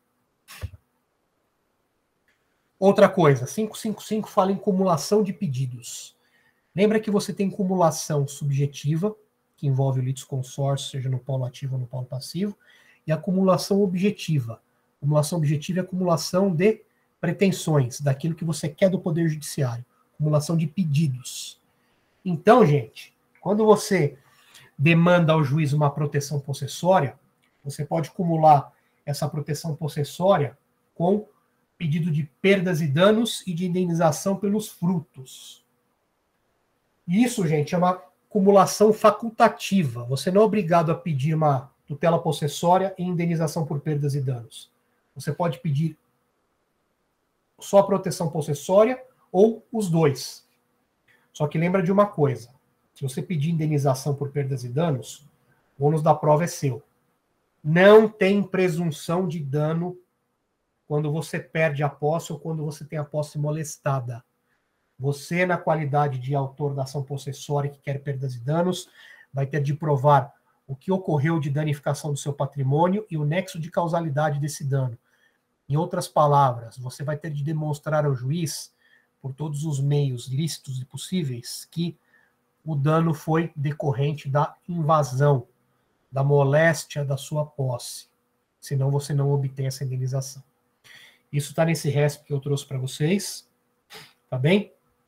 Outra coisa, 555 fala em cumulação de pedidos. Lembra que você tem cumulação subjetiva, que envolve o litisconsórcio, seja no polo ativo ou no polo passivo, e a acumulação objetiva. Acumulação objetiva é a acumulação de pretensões, daquilo que você quer do Poder Judiciário. Acumulação de pedidos. Então, gente, quando você demanda ao juiz uma proteção possessória, você pode acumular essa proteção possessória com pedido de perdas e danos e de indenização pelos frutos. Isso, gente, é uma acumulação facultativa. Você não é obrigado a pedir uma tutela possessória e indenização por perdas e danos. Você pode pedir só a proteção possessória ou os dois. Só que lembra de uma coisa. Se você pedir indenização por perdas e danos, o ônus da prova é seu. Não tem presunção de dano quando você perde a posse ou quando você tem a posse molestada. Você, na qualidade de autor da ação possessória que quer perdas e danos, vai ter de provar o que ocorreu de danificação do seu patrimônio e o nexo de causalidade desse dano. Em outras palavras, você vai ter de demonstrar ao juiz, por todos os meios lícitos e possíveis, que o dano foi decorrente da invasão, da moléstia da sua posse. Senão você não obtém essa indenização. Isso está nesse RESP que eu trouxe para vocês. Tá bem?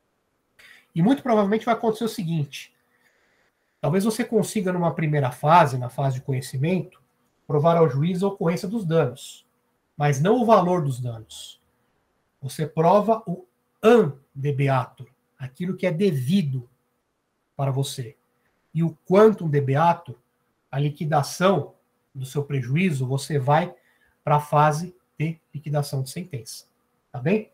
E muito provavelmente vai acontecer o seguinte. Talvez você consiga, numa primeira fase, na fase de conhecimento, provar ao juiz a ocorrência dos danos, mas não o valor dos danos. Você prova o debeatur, aquilo que é devido para você. E o quantum debeatur, a liquidação do seu prejuízo, você vai para a fase de liquidação de sentença. Tá bem?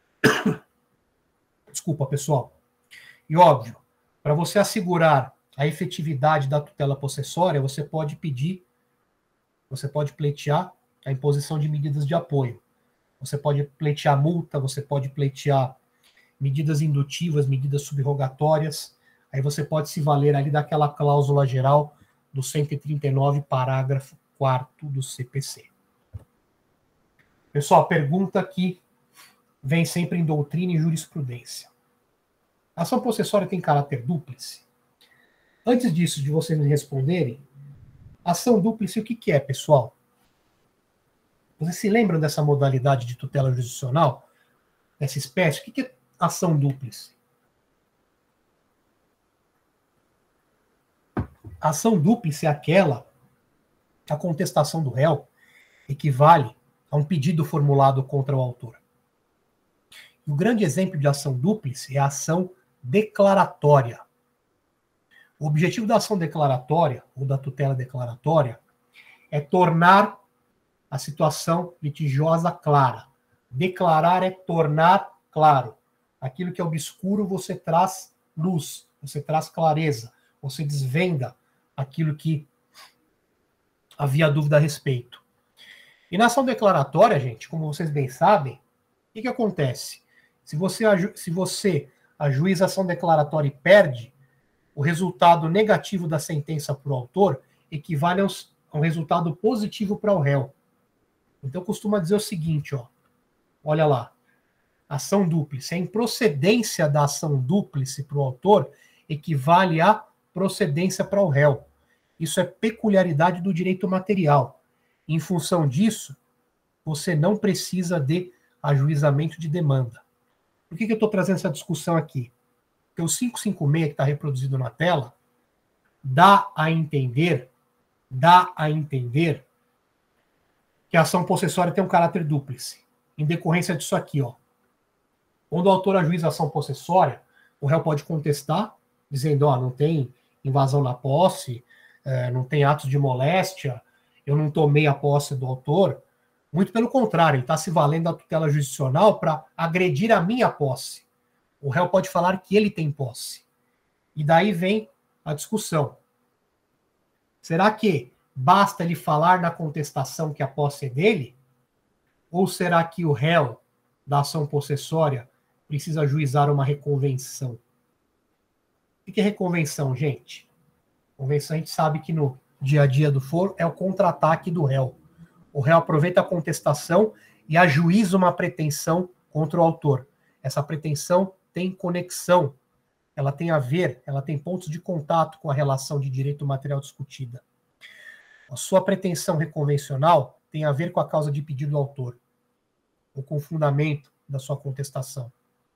Desculpa, pessoal. E óbvio, para você assegurar a efetividade da tutela possessória, você pode pleitear a imposição de medidas de apoio. Você pode pleitear multa, você pode pleitear medidas indutivas, medidas subrogatórias. Aí você pode se valer ali daquela cláusula geral do 139, parágrafo 4º do CPC. Pessoal, pergunta que vem sempre em doutrina e jurisprudência. A ação possessória tem caráter dúplice? Antes disso, de vocês me responderem, ação dúplice o que é, pessoal? Vocês se lembram dessa modalidade de tutela jurisdicional? Dessa espécie? O que é ação dúplice? A ação dúplice é aquela que a contestação do réu equivale a um pedido formulado contra o autor. E o grande exemplo de ação dúplice é a ação declaratória. O objetivo da ação declaratória, ou da tutela declaratória, é tornar a situação litigiosa clara. Declarar é tornar claro. Aquilo que é obscuro, você traz luz, você traz clareza, você desvenda aquilo que havia dúvida a respeito. E na ação declaratória, gente, como vocês bem sabem, o que acontece? Se você ajuiza a ação declaratória e perde, o resultado negativo da sentença para o autor equivale a um resultado positivo para o réu. Então, costuma dizer o seguinte, ó, olha lá, ação dúplice. A improcedência da ação dúplice para o autor equivale a procedência para o réu. Isso é peculiaridade do direito material. Em função disso, você não precisa de ajuizamento de demanda. Por que eu estou trazendo essa discussão aqui? Porque o 556 que está reproduzido na tela dá a entender que a ação possessória tem um caráter dúplice. em decorrência disso aqui, ó. Quando o autor ajuiza a ação possessória, o réu pode contestar, dizendo, ó, não tem invasão na posse, não tem atos de moléstia, eu não tomei a posse do autor. Muito pelo contrário, ele está se valendo da tutela jurisdicional para agredir a minha posse. O réu pode falar que ele tem posse. E daí vem a discussão. Será que basta ele falar na contestação que a posse é dele? Ou será que o réu da ação possessória precisa ajuizar uma reconvenção? O que é reconvenção, gente? Convenção a gente sabe que no dia a dia do foro é o contra-ataque do réu. O réu aproveita a contestação e ajuiza uma pretensão contra o autor. Essa pretensão tem conexão, ela tem a ver, ela tem pontos de contato com a relação de direito material discutida. A sua pretensão reconvencional tem a ver com a causa de pedido do autor, ou com o fundamento da sua contestação.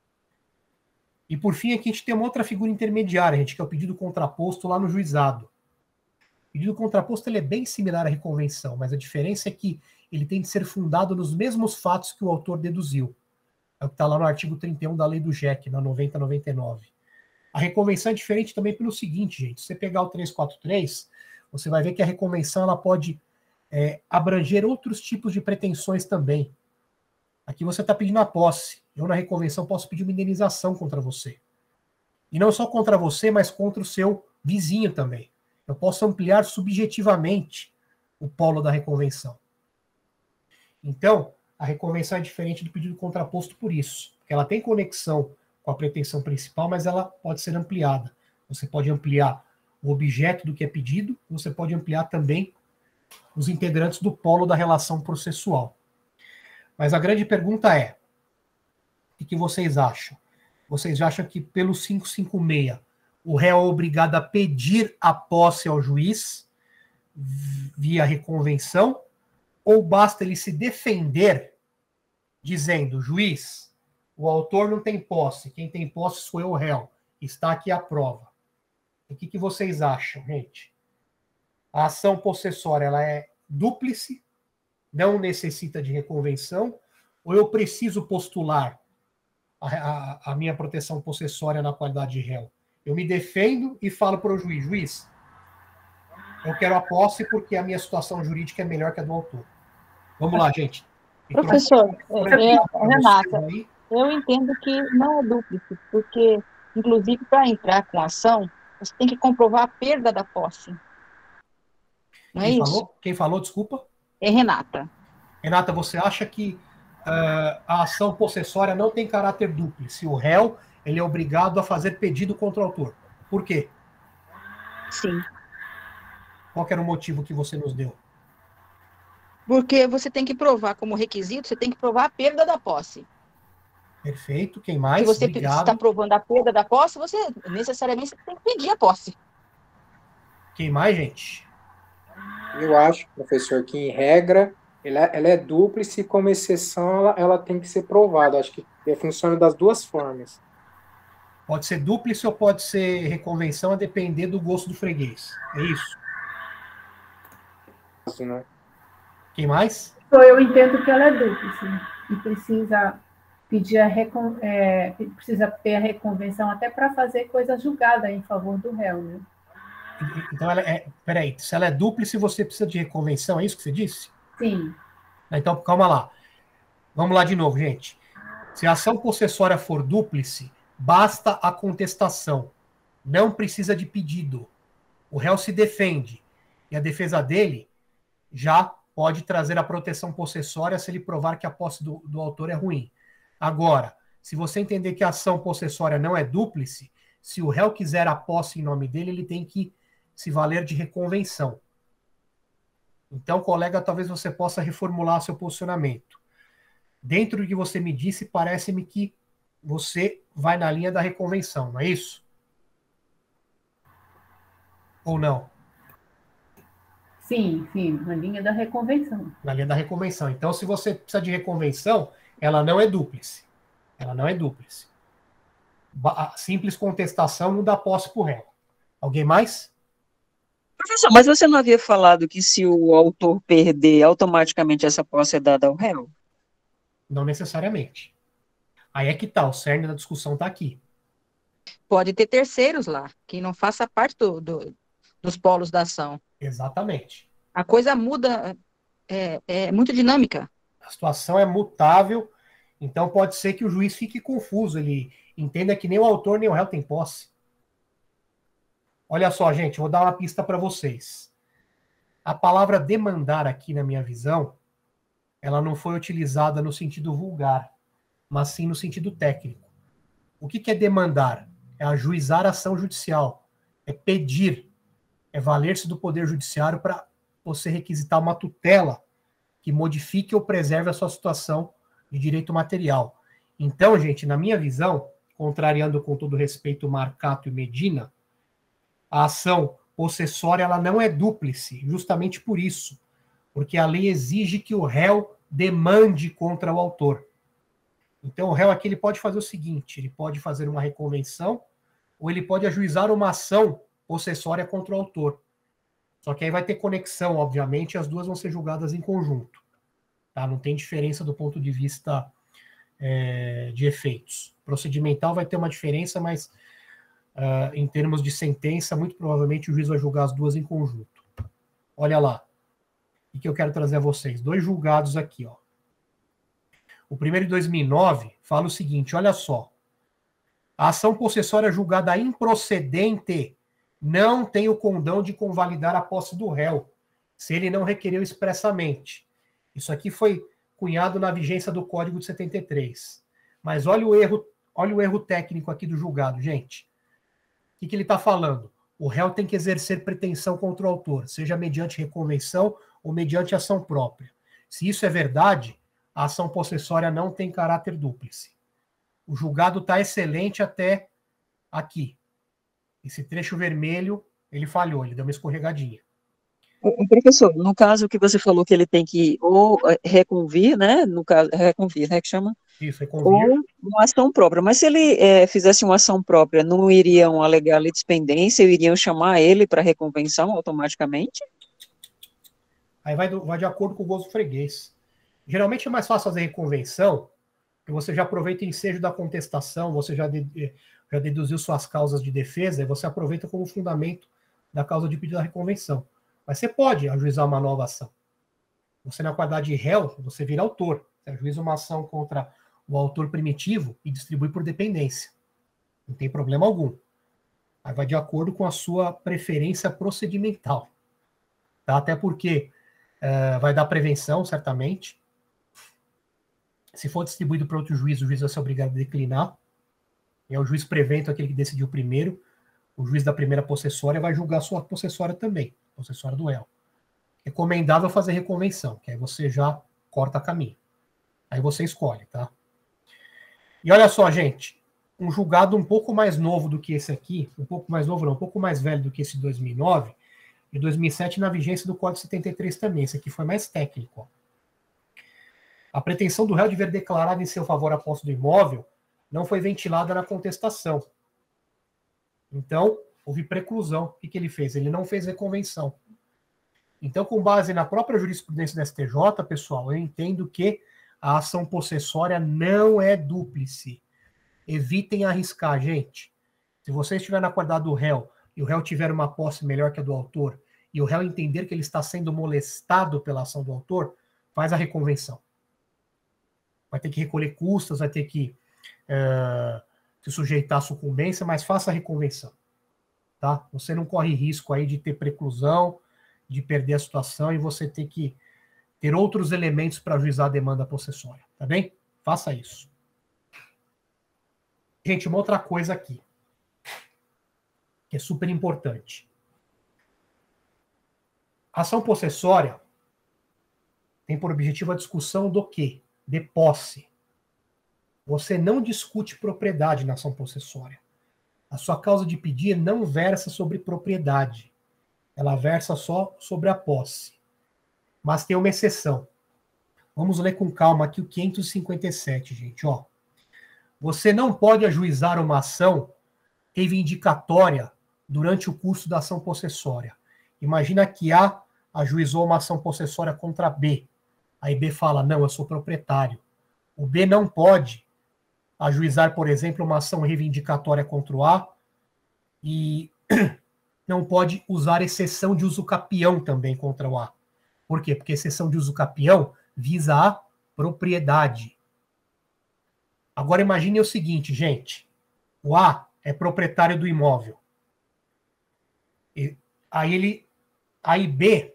E, por fim, aqui a gente tem uma outra figura intermediária, gente, que é o pedido contraposto lá no juizado. O pedido contraposto ele é bem similar à reconvenção, mas a diferença é que ele tem de ser fundado nos mesmos fatos que o autor deduziu. É o que está lá no artigo 31 da lei do JEC, na 9099. A reconvenção é diferente também pelo seguinte, gente. Se você pegar o 343, você vai ver que a reconvenção ela pode abranger outros tipos de pretensões também. Aqui você está pedindo a posse. Eu, na reconvenção, posso pedir uma indenização contra você. E não só contra você, mas contra o seu vizinho também. Eu posso ampliar subjetivamente o polo da reconvenção. Então, a reconvenção é diferente do pedido contraposto por isso. Porque ela tem conexão com a pretensão principal, mas ela pode ser ampliada. Você pode ampliar o objeto do que é pedido, você pode ampliar também os integrantes do polo da relação processual. Mas a grande pergunta é, o que vocês acham? Vocês acham que pelo 556 o réu é obrigado a pedir a posse ao juiz via reconvenção, ou basta ele se defender dizendo, juiz, o autor não tem posse, quem tem posse sou eu, o réu, está aqui a prova. O que vocês acham, gente? A ação possessória ela é dúplice, não necessita de reconvenção, ou eu preciso postular a minha proteção possessória na qualidade de réu? Eu me defendo e falo para o juiz, juiz, eu quero a posse porque a minha situação jurídica é melhor que a do autor. Vamos lá, gente. Professor, Renata, eu entendo que não é dúplice, porque, inclusive, para entrar com a ação, você tem que comprovar a perda da posse. Não é isso? Quem falou, desculpa? É Renata. Renata, você acha que a ação possessória não tem caráter dúplice? O réu ele é obrigado a fazer pedido contra o autor. Por quê? Sim. Qual que era o motivo que você nos deu? Porque você tem que provar como requisito, você tem que provar a perda da posse. Perfeito. Quem mais? Se você está provando a perda da posse, você necessariamente tem que pedir a posse. Quem mais, gente? Eu acho, professor, que em regra ela é dúplice, como exceção ela tem que ser provada. Acho que funciona das duas formas. Pode ser dúplice ou pode ser reconvenção, a depender do gosto do freguês. É isso? Isso, né? Quem mais? Eu entendo que ela é dúplice e precisa pedir precisa ter a reconvenção até para fazer coisa julgada em favor do réu, né? Então, peraí, se ela é dúplice, você precisa de reconvenção, é isso que você disse? Sim. Então, calma lá. Vamos lá de novo, gente. Se a ação possessória for dúplice, basta a contestação. Não precisa de pedido. O réu se defende. E a defesa dele já pode trazer a proteção possessória se ele provar que a posse do autor é ruim. Agora, se você entender que a ação possessória não é dúplice, se o réu quiser a posse em nome dele, ele tem que se valer de reconvenção. Então, colega, talvez você possa reformular seu posicionamento. Dentro do que você me disse, parece-me que você vai na linha da reconvenção, não é isso? Ou não? Sim, na linha da reconvenção. Na linha da reconvenção. Então, se você precisa de reconvenção, ela não é dúplice. Ela não é dúplice. A simples contestação não dá posse para o réu. Alguém mais? Professor, mas você não havia falado que se o autor perder, automaticamente essa posse é dada ao réu? Não necessariamente. Aí é que tá, o cerne da discussão tá aqui. Pode ter terceiros lá, que não faça parte dos polos da ação. Exatamente. A coisa muda, é muito dinâmica. A situação é mutável, então pode ser que o juiz fique confuso, ele entenda que nem o autor nem o réu tem posse. Olha só, gente, vou dar uma pista para vocês. A palavra demandar aqui, na minha visão, ela não foi utilizada no sentido vulgar, mas sim no sentido técnico. O que é demandar? É ajuizar a ação judicial, é pedir, é valer-se do poder judiciário para você requisitar uma tutela que modifique ou preserve a sua situação de direito material. Então, gente, na minha visão, contrariando com todo respeito Marcato e Medina, a ação possessória ela não é dúplice, justamente por isso, porque a lei exige que o réu demande contra o autor. Então, o réu aqui ele pode fazer o seguinte, ele pode fazer uma reconvenção ou ele pode ajuizar uma ação possessória contra o autor. Só que aí vai ter conexão, obviamente, e as duas vão ser julgadas em conjunto. Tá? Não tem diferença do ponto de vista de efeitos. Procedimental vai ter uma diferença, mas em termos de sentença, muito provavelmente o juiz vai julgar as duas em conjunto. Olha lá. O que eu quero trazer a vocês? 2 julgados aqui, ó. O primeiro de 2009 fala o seguinte, olha só. A ação possessória julgada improcedente não tem o condão de convalidar a posse do réu, se ele não requereu expressamente. Isso aqui foi cunhado na vigência do Código de 73. Mas olha o erro técnico aqui do julgado, gente. O que ele está falando? O réu tem que exercer pretensão contra o autor, seja mediante reconvenção ou mediante ação própria. Se isso é verdade, a ação possessória não tem caráter dúplice. O julgado está excelente até aqui. Esse trecho vermelho, ele falhou, ele deu uma escorregadinha. Professor, no caso que você falou que ele tem que ou reconvir, né? No caso, reconvir, né? Que chama? Isso, reconvir. Ou uma ação própria. Mas se ele fizesse uma ação própria, não iriam alegar litispendência, iriam chamar ele para reconvenção automaticamente? Aí vai de acordo com o gozo freguês. Geralmente é mais fácil fazer reconvenção, porque você já aproveita o ensejo da contestação, você já deduziu suas causas de defesa, e você aproveita como fundamento da causa de pedido da reconvenção. Mas você pode ajuizar uma nova ação. Você, na qualidade de réu, você vira autor. Você ajuiza uma ação contra o autor primitivo e distribui por dependência. Não tem problema algum. Aí vai de acordo com a sua preferência procedimental. Tá? Até porque vai dar prevenção, certamente. Se for distribuído para outro juiz, o juiz vai ser obrigado a declinar. É o juiz prevento, aquele que decidiu primeiro. O juiz da primeira possessória vai julgar a sua possessória também, possessória do réu. Recomendável fazer reconvenção, que aí você já corta caminho. Aí você escolhe, tá? E olha só, gente, um julgado um pouco mais novo do que esse aqui, um pouco mais novo não, um pouco mais velho do que esse de 2009, de 2007 na vigência do Código 73 também. Esse aqui foi mais técnico. Ó. A pretensão do réu de ver declarado em seu favor a posse do imóvel não foi ventilada na contestação. Então, houve preclusão. O que ele fez? Ele não fez reconvenção. Então, com base na própria jurisprudência do STJ, pessoal, eu entendo que a ação possessória não é dúplice. Evitem arriscar, gente. Se você estiver na qualidade do réu e o réu tiver uma posse melhor que a do autor e o réu entender que ele está sendo molestado pela ação do autor, faz a reconvenção. Vai ter que recolher custas, vai ter que se sujeitar à sucumbência, mas faça a reconvenção. Tá? Você não corre risco aí de ter preclusão, de perder a situação e você ter que ter outros elementos para ajuizar a demanda possessória. Tá bem? Faça isso. Gente, uma outra coisa aqui, que é super importante. A ação possessória tem por objetivo a discussão do quê? De posse. Você não discute propriedade na ação possessória. A sua causa de pedir não versa sobre propriedade. Ela versa só sobre a posse. Mas tem uma exceção. Vamos ler com calma aqui o 557, gente. Ó. Você não pode ajuizar uma ação reivindicatória durante o curso da ação possessória. Imagina que A ajuizou uma ação possessória contra B. Aí B fala, não, eu sou proprietário. O B não pode ajuizar, por exemplo, uma ação reivindicatória contra o A e não pode usar exceção de uso capião também contra o A. Por quê? Porque exceção de uso capião visa a propriedade. Agora imagine o seguinte, gente. O A é proprietário do imóvel. Aí B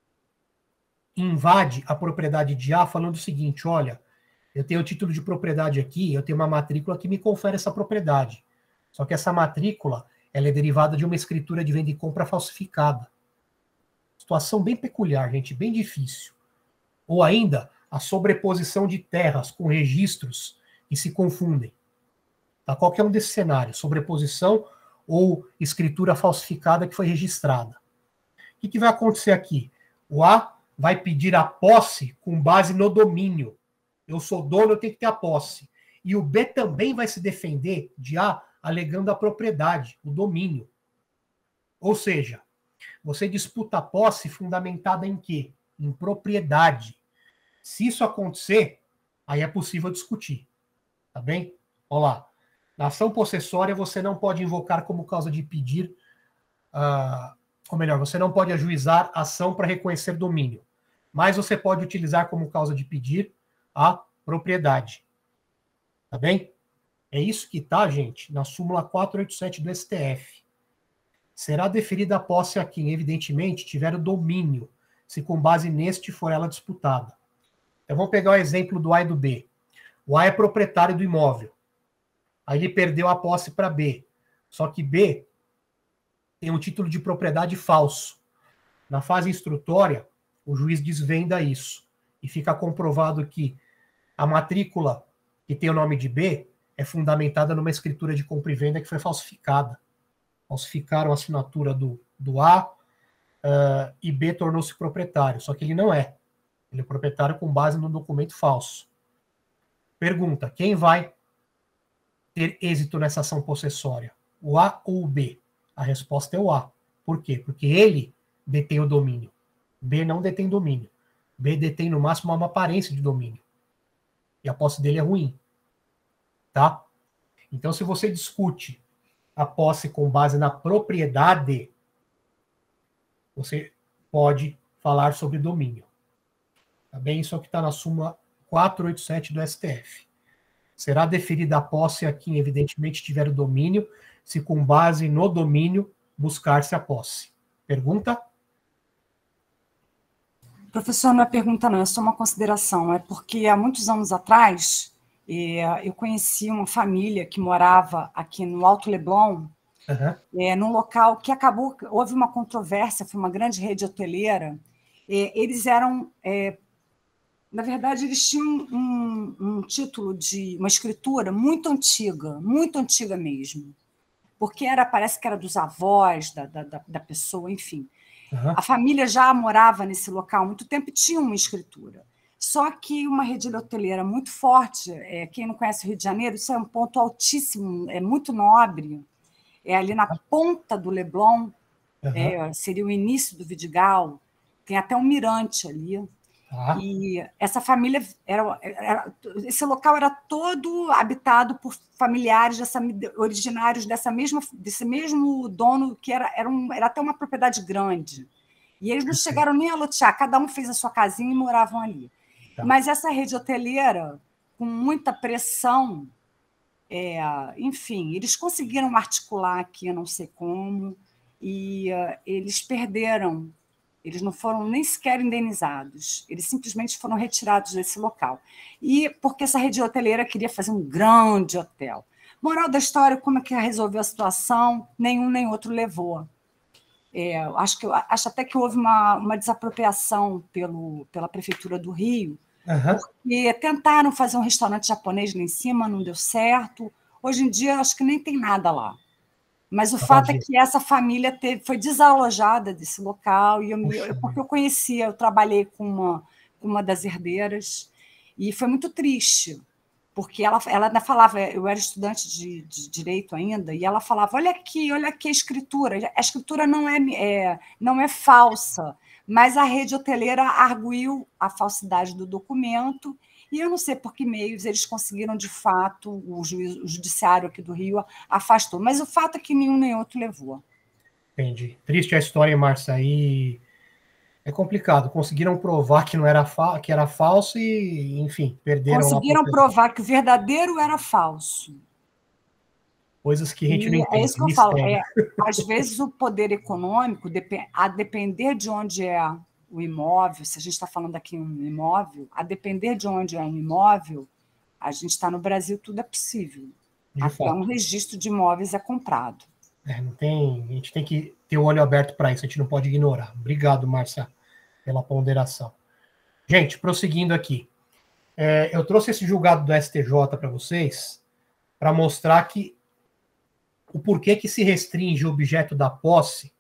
invade a propriedade de A falando o seguinte, olha, eu tenho o título de propriedade aqui, eu tenho uma matrícula que me confere essa propriedade. Só que essa matrícula, ela é derivada de uma escritura de venda e compra falsificada. Situação bem peculiar, gente, bem difícil. Ou ainda, a sobreposição de terras com registros que se confundem. Tá? Qualquer um desses cenários, sobreposição ou escritura falsificada que foi registrada. O que vai acontecer aqui? O A vai pedir a posse com base no domínio. Eu sou dono, eu tenho que ter a posse. E o B também vai se defender de A alegando a propriedade, o domínio. Ou seja, você disputa a posse fundamentada em quê? Em propriedade. Se isso acontecer, aí é possível discutir. Tá bem? Olha lá. Na ação possessória, você não pode invocar como causa de pedir, ou melhor, você não pode ajuizar ação para reconhecer domínio. Mas você pode utilizar como causa de pedir a propriedade. Tá bem? É isso que está, gente, na súmula 487 do STF. Será deferida a posse a quem, evidentemente, tiver o domínio, se com base neste for ela disputada. Então, vamos pegar o exemplo do A e do B. O A é proprietário do imóvel. Aí ele perdeu a posse para B. Só que B tem um título de propriedade falso. Na fase instrutória, o juiz desvenda isso. E fica comprovado que a matrícula que tem o nome de B é fundamentada numa escritura de compra e venda que foi falsificada. Falsificaram a assinatura do A e B tornou-se proprietário. Só que ele não é. Ele é proprietário com base no documento falso. Pergunta, quem vai ter êxito nessa ação possessória? O A ou o B? A resposta é o A. Por quê? Porque ele detém o domínio. B não detém domínio. B detém, no máximo, uma aparência de domínio. E a posse dele é ruim. Tá? Então, se você discute a posse com base na propriedade, você pode falar sobre domínio. Tá bem? Isso é o que está na súmula 487 do STF. Será deferida a posse a quem, evidentemente, tiver o domínio, se com base no domínio buscar-se a posse. Pergunta? Professor, não é pergunta não, é só uma consideração. É porque há muitos anos atrás, eu conheci uma família que morava aqui no Alto Leblon, num local que acabou, houve uma controvérsia, foi uma grande rede hoteleira. Eles eram, na verdade, eles tinham um título de uma escritura muito antiga mesmo, porque parece que era dos avós da pessoa, enfim. A família já morava nesse local há muito tempo e tinha uma escritura. Só que uma rede hoteleira muito forte, quem não conhece o Rio de Janeiro, isso é um ponto altíssimo, é muito nobre, é ali na ponta do Leblon, seria o início do Vidigal, tem até um mirante ali. E essa família, esse local era todo habitado por familiares originários desse mesmo dono, que era até uma propriedade grande. E eles não chegaram nem a lotear, cada um fez a sua casinha e moravam ali. Mas essa rede hoteleira, com muita pressão, enfim, eles conseguiram articular aqui, eu não sei como, e eles perderam. Eles não foram nem sequer indenizados, eles simplesmente foram retirados desse local. E porque essa rede hoteleira queria fazer um grande hotel. Moral da história, como é que resolveu a situação? Nenhum nem outro levou. Acho até que houve uma desapropriação pela Prefeitura do Rio, porque tentaram fazer um restaurante japonês lá em cima, não deu certo. Hoje em dia, acho que nem tem nada lá. Mas o fato é que essa família foi desalojada desse local, porque eu conhecia, eu trabalhei com uma das herdeiras, e foi muito triste, porque ela ainda falava, eu era estudante de direito ainda, e ela falava, olha aqui a escritura não é falsa, Mas a rede hoteleira arguiu a falsidade do documento, e eu não sei por que meios eles conseguiram, de fato, o judiciário aqui do Rio afastou. Mas o fato é que nenhum nem outro levou. Entendi. Triste a história, Márcia, aí é complicado. Conseguiram provar que não era que era falso e, enfim, perderam. Conseguiram provar que o verdadeiro era falso. Coisas que a gente não entende. É isso que eu falo. Às vezes o poder econômico, a depender de onde é o imóvel, se a gente está falando aqui em um imóvel, a depender de onde é um imóvel, a gente está no Brasil, tudo é possível. Até um registro de imóveis é comprado. Não tem, a gente tem que ter o olho aberto para isso, a gente não pode ignorar. Obrigado, Márcia, pela ponderação. Gente, prosseguindo aqui. Eu trouxe esse julgado do STJ para vocês, para mostrar que o porquê que se restringe o objeto da posse,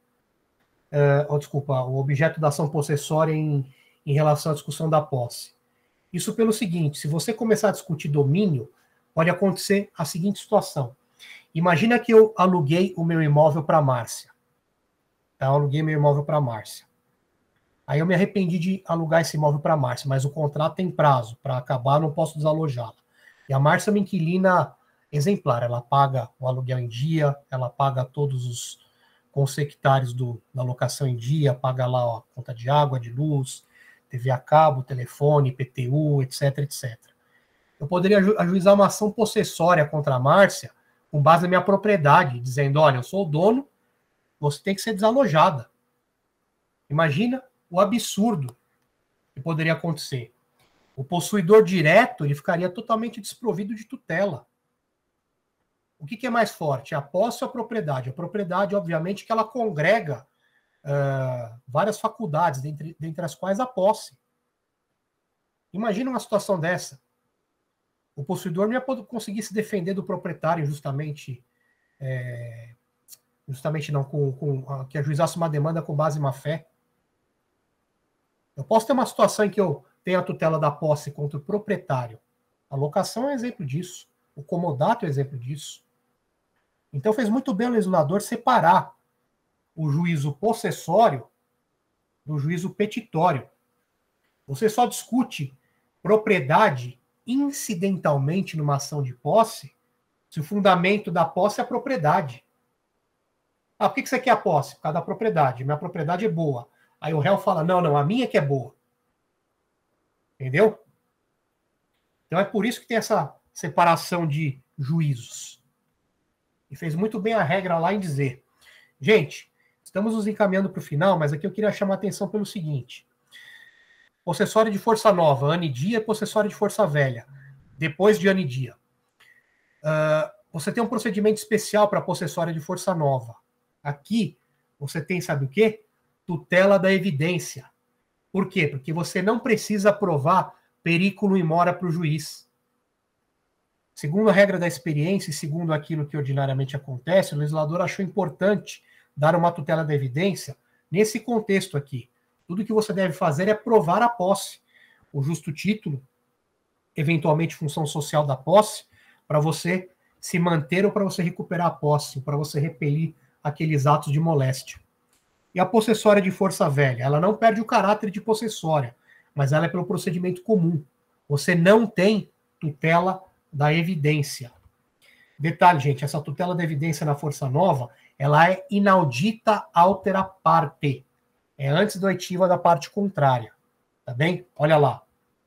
o objeto da ação possessória em relação à discussão da posse. Isso pelo seguinte, se você começar a discutir domínio, pode acontecer a seguinte situação. Imagina que eu aluguei o meu imóvel para a Márcia. Eu aluguei meu imóvel para a Márcia. Aí eu me arrependi de alugar esse imóvel para a Márcia, mas o contrato tem prazo, para acabar eu não posso desalojá-la. E a Márcia é uma inquilina exemplar, ela paga o aluguel em dia, ela paga todos os consectários da locação em dia, paga lá a conta de água, de luz, TV a cabo, telefone, IPTU, etc, etc. Eu poderia ajuizar uma ação possessória contra a Márcia com base na minha propriedade, dizendo, olha, eu sou o dono, você tem que ser desalojada. Imagina o absurdo que poderia acontecer. O possuidor direto, ele ficaria totalmente desprovido de tutela. O que é mais forte? A posse ou a propriedade? A propriedade, obviamente, que ela congrega várias faculdades, dentre as quais a posse. Imagina uma situação dessa. O possuidor não ia conseguir se defender do proprietário justamente não, que ajuizasse uma demanda com base em má-fé. Eu posso ter uma situação em que eu tenho a tutela da posse contra o proprietário. A locação é um exemplo disso. O comodato é um exemplo disso. Então fez muito bem o legislador separar o juízo possessório do juízo petitório. Você só discute propriedade incidentalmente numa ação de posse se o fundamento da posse é a propriedade. Por que você quer a posse? Por causa da propriedade. Minha propriedade é boa. Aí o réu fala, não, a minha que é boa. Entendeu? Então é por isso que tem essa separação de juízos. E fez muito bem a regra lá em dizer, gente, estamos nos encaminhando para o final, mas aqui eu queria chamar a atenção pelo seguinte. Possessório de força nova, ano e dia, possessório de força velha, depois de ano e dia. Você tem um procedimento especial para possessório de força nova. Aqui, você tem, sabe o quê? Tutela da evidência. Por quê? Porque você não precisa provar perículo in mora para o juiz. Segundo a regra da experiência e segundo aquilo que ordinariamente acontece, o legislador achou importante dar uma tutela da evidência nesse contexto aqui. Tudo que você deve fazer é provar a posse, o justo título, eventualmente função social da posse, para você se manter ou para você recuperar a posse, para você repelir aqueles atos de moléstia. E a possessória de força velha, ela não perde o caráter de possessória, mas ela é pelo procedimento comum. Você não tem tutela da evidência. Detalhe, gente, essa tutela da evidência na força nova, ela é inaudita altera parte. É antes da oitiva da parte contrária. Tá bem? Olha lá.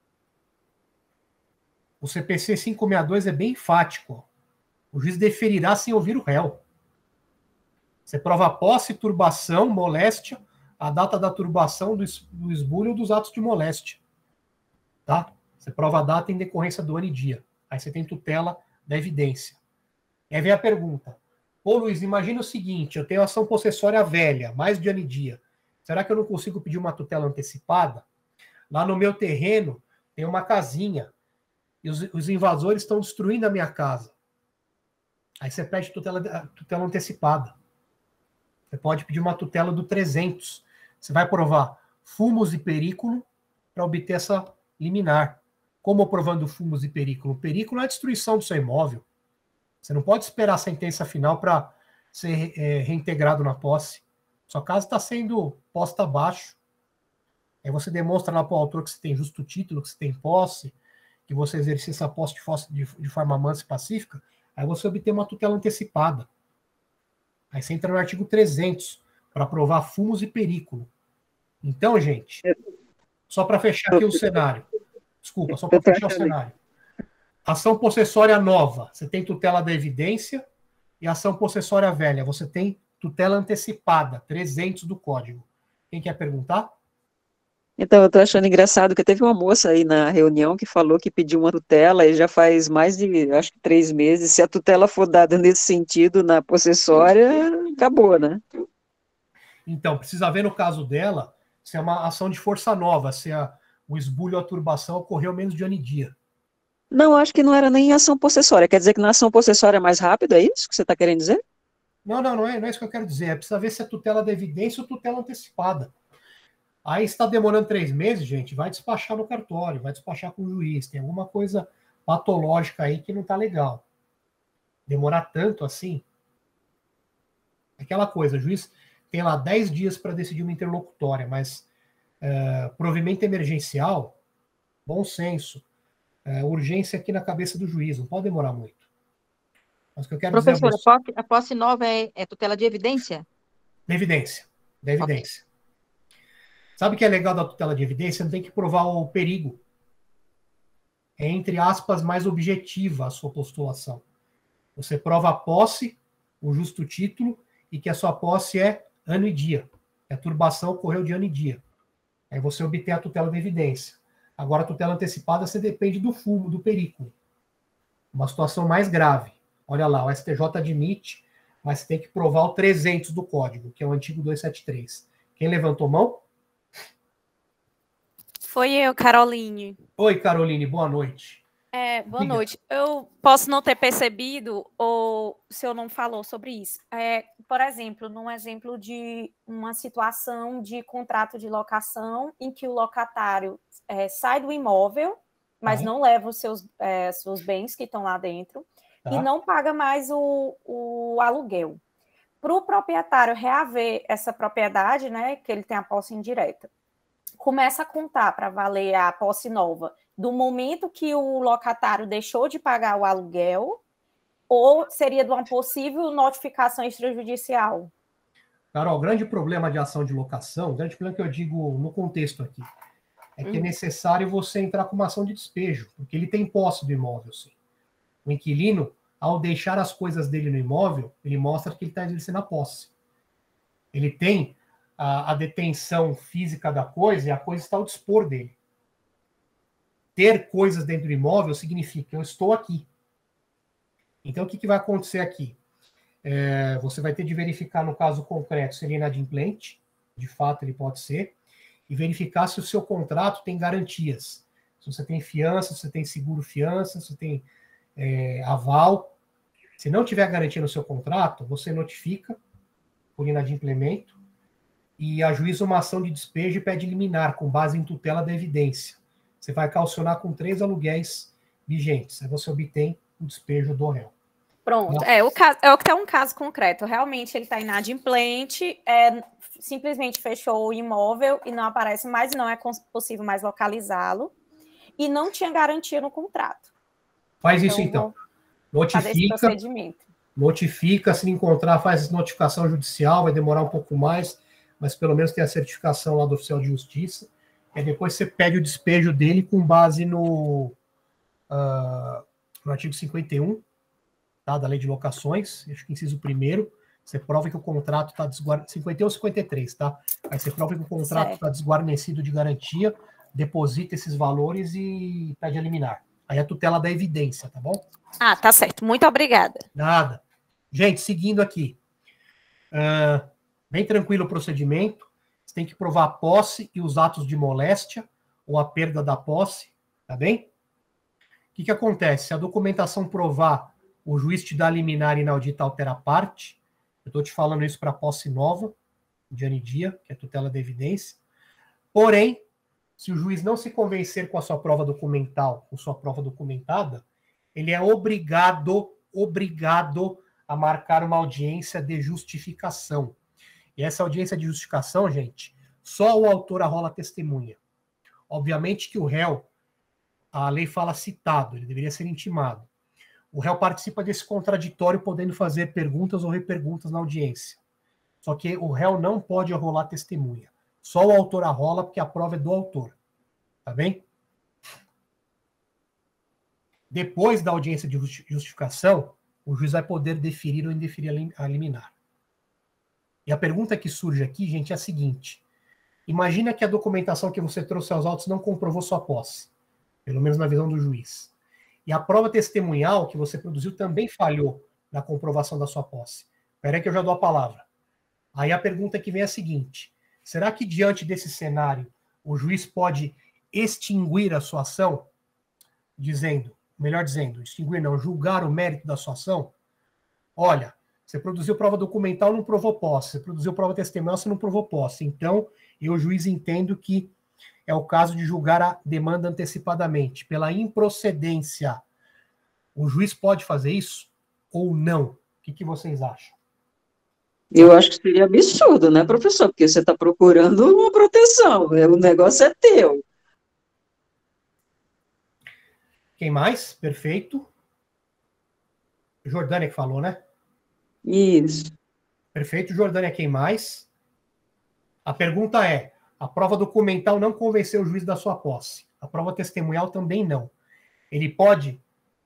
O CPC 562 é bem enfático. O juiz deferirá sem ouvir o réu. Você prova a posse, turbação, moléstia, a data da turbação, do esbulho ou dos atos de moléstia. Tá? Você prova a data em decorrência do ano e dia. Aí você tem tutela da evidência. E aí vem a pergunta. Ô Luiz, imagina o seguinte, eu tenho ação possessória velha, mais de ano e dia. Será que eu não consigo pedir uma tutela antecipada? Lá no meu terreno tem uma casinha e os invasores estão destruindo a minha casa. Aí você pede tutela antecipada. Você pode pedir uma tutela do 300. Você vai provar fumos e perículo para obter essa liminar. Como provando fumos e perículo? O perículo é a destruição do seu imóvel. Você não pode esperar a sentença final para ser reintegrado na posse. Sua casa está sendo posta abaixo. Aí você demonstra lá para o autor que você tem justo título, que você tem posse, que você exerce essa posse de forma mansa e pacífica, aí você obtém uma tutela antecipada. Aí você entra no artigo 300, para provar fumos e perículo. Então, gente, só para fechar aqui o cenário. Desculpa, só para fechar o cenário. Ação possessória nova, você tem tutela da evidência, e ação possessória velha, você tem tutela antecipada, 300 do Código. Quem quer perguntar? Então, eu estou achando engraçado que teve uma moça aí na reunião que falou que pediu uma tutela e já faz mais de, acho que 3 meses. Se a tutela for dada nesse sentido na possessória, acabou, né? Então, precisa ver no caso dela se é uma ação de força nova, se o esbulho ou a turbação ocorreu menos de ano e dia. Não, acho que não era nem ação possessória. Quer dizer que na ação possessória é mais rápido, é isso que você está querendo dizer? Não é isso que eu quero dizer. É precisa ver se é tutela da evidência ou tutela antecipada. Aí está demorando 3 meses, gente, vai despachar no cartório, vai despachar com o juiz. Tem alguma coisa patológica aí que não está legal. Demorar tanto assim. Aquela coisa, o juiz tem lá 10 dias para decidir uma interlocutória, mas provimento emergencial, bom senso, urgência aqui na cabeça do juiz, não pode demorar muito. Mas o que eu quero Professor, dizer a posse nova é tutela de evidência? Da evidência. Okay. Sabe o que é legal da tutela de evidência? Não tem que provar o perigo. É, entre aspas, mais objetiva a sua postulação. Você prova a posse, o justo título, e que a sua posse é ano e dia. A turbação ocorreu de ano e dia. Aí você obtém a tutela de evidência. Agora, a tutela antecipada, você depende do fumo, do perículo. Uma situação mais grave. Olha lá, o STJ admite, mas você tem que provar o 300 do Código, que é o antigo 273. Quem levantou mão? Foi eu, Caroline. Oi, Caroline, boa noite. Boa noite. Eu posso não ter percebido, ou o senhor não falou sobre isso. Por exemplo, num exemplo de uma situação de contrato de locação em que o locatário sai do imóvel, mas não leva os seus bens que estão lá dentro, e não paga mais o aluguel. Para o proprietário reaver essa propriedade, né, que ele tem a posse indireta, começa a contar para valer a posse nova do momento que o locatário deixou de pagar o aluguel, ou seria de uma possível notificação extrajudicial? Carol, o grande problema de ação de locação, o grande problema que eu digo no contexto aqui, é que é necessário você entrar com uma ação de despejo, porque ele tem posse do imóvel, sim. O inquilino, ao deixar as coisas dele no imóvel, ele mostra que ele está exercendo a posse. Ele tem a detenção física da coisa e a coisa está ao dispor dele. Ter coisas dentro do imóvel significa que eu estou aqui. Então, o que vai acontecer aqui? Você vai ter de verificar, no caso concreto, se ele é inadimplente, de fato ele pode ser, e verificar se o seu contrato tem garantias. Se você tem fiança, se você tem seguro-fiança, se você tem aval. Se não tiver garantia no seu contrato, você notifica por inadimplemento e ajuiza uma ação de despejo e pede liminar com base em tutela da evidência. Você vai calcionar com 3 aluguéis vigentes. Aí você obtém o despejo do réu. Pronto. O que é um caso concreto. Realmente ele está inadimplente, simplesmente fechou o imóvel e não aparece mais, não é possível mais localizá-lo, e não tinha garantia no contrato. Faz isso então. Notifica, se encontrar, faz notificação judicial, vai demorar um pouco mais, mas pelo menos tem a certificação lá do oficial de justiça. E depois você pede o despejo dele com base no artigo 51, tá, da Lei de Locações, acho que inciso 1º, você prova que o contrato está desguarnecido, 51 ou 53, tá? Aí você prova que o contrato está desguarnecido de garantia, deposita esses valores e pede a liminar. Aí a tutela da evidência, tá bom? Tá certo. Muito obrigada. Nada. Gente, seguindo aqui. Bem tranquilo o procedimento. Você tem que provar a posse e os atos de moléstia ou a perda da posse, tá bem? O que acontece? Se a documentação provar, o juiz te dá liminar inaudita altera a parte. Eu estou te falando isso para posse nova, de ano e dia, que é a tutela da evidência. Porém, se o juiz não se convencer com a sua prova documental, com sua prova documentada, ele é obrigado a marcar uma audiência de justificação. E essa audiência de justificação, gente, só o autor arrola a testemunha. Obviamente que o réu, a lei fala citado, ele deveria ser intimado. O réu participa desse contraditório, podendo fazer perguntas ou reperguntas na audiência. Só que o réu não pode arrolar testemunha. Só o autor arrola, porque a prova é do autor. Tá bem? Depois da audiência de justificação, o juiz vai poder deferir ou indeferir a liminar. E a pergunta que surge aqui, gente, é a seguinte. Imagina que a documentação que você trouxe aos autos não comprovou sua posse, pelo menos na visão do juiz. E a prova testemunhal que você produziu também falhou na comprovação da sua posse. Espera aí que eu já dou a palavra. Aí a pergunta que vem é a seguinte. Será que diante desse cenário o juiz pode extinguir a sua ação? Extinguir não, julgar o mérito da sua ação? Olha, você produziu prova documental, não provou posse. Você produziu prova testemunhal, você não provou posse. Então, eu, juiz, entendo que é o caso de julgar a demanda antecipadamente, pela improcedência. O juiz pode fazer isso ou não? O que vocês acham? Eu acho que seria absurdo, né, professor? Porque você está procurando uma proteção, o negócio é teu. Quem mais? Perfeito. Jordânia que falou, né? Isso. Perfeito, Jordânia, quem mais? A pergunta é, a prova documental não convenceu o juiz da sua posse. A prova testemunhal também não. Ele pode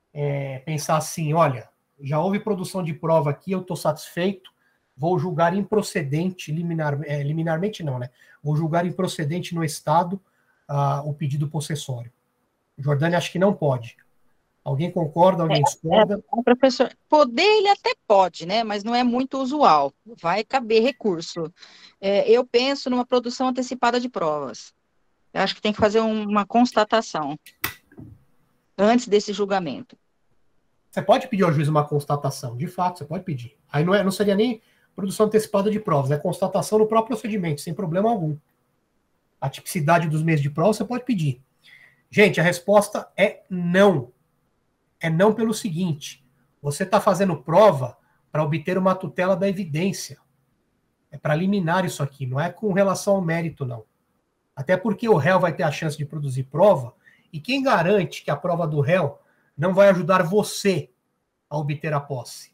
pensar assim, olha, já houve produção de prova aqui, eu estou satisfeito, vou julgar improcedente, liminarmente não, né? Vou julgar improcedente no Estado o pedido possessório. Jordânia, acho que não pode. Alguém concorda? Alguém discorda? Professor, poder ele até pode, né? Mas não é muito usual. Vai caber recurso. Eu penso numa produção antecipada de provas. Eu acho que tem que fazer uma constatação antes desse julgamento. Você pode pedir ao juiz uma constatação, de fato, você pode pedir. Aí não seria nem produção antecipada de provas, é constatação no próprio procedimento, sem problema algum. A tipicidade dos meios de prova você pode pedir. Gente, a resposta é não. É não pelo seguinte, você está fazendo prova para obter uma tutela da evidência. É para liminar isso aqui, não é com relação ao mérito, não. Até porque o réu vai ter a chance de produzir prova, e quem garante que a prova do réu não vai ajudar você a obter a posse?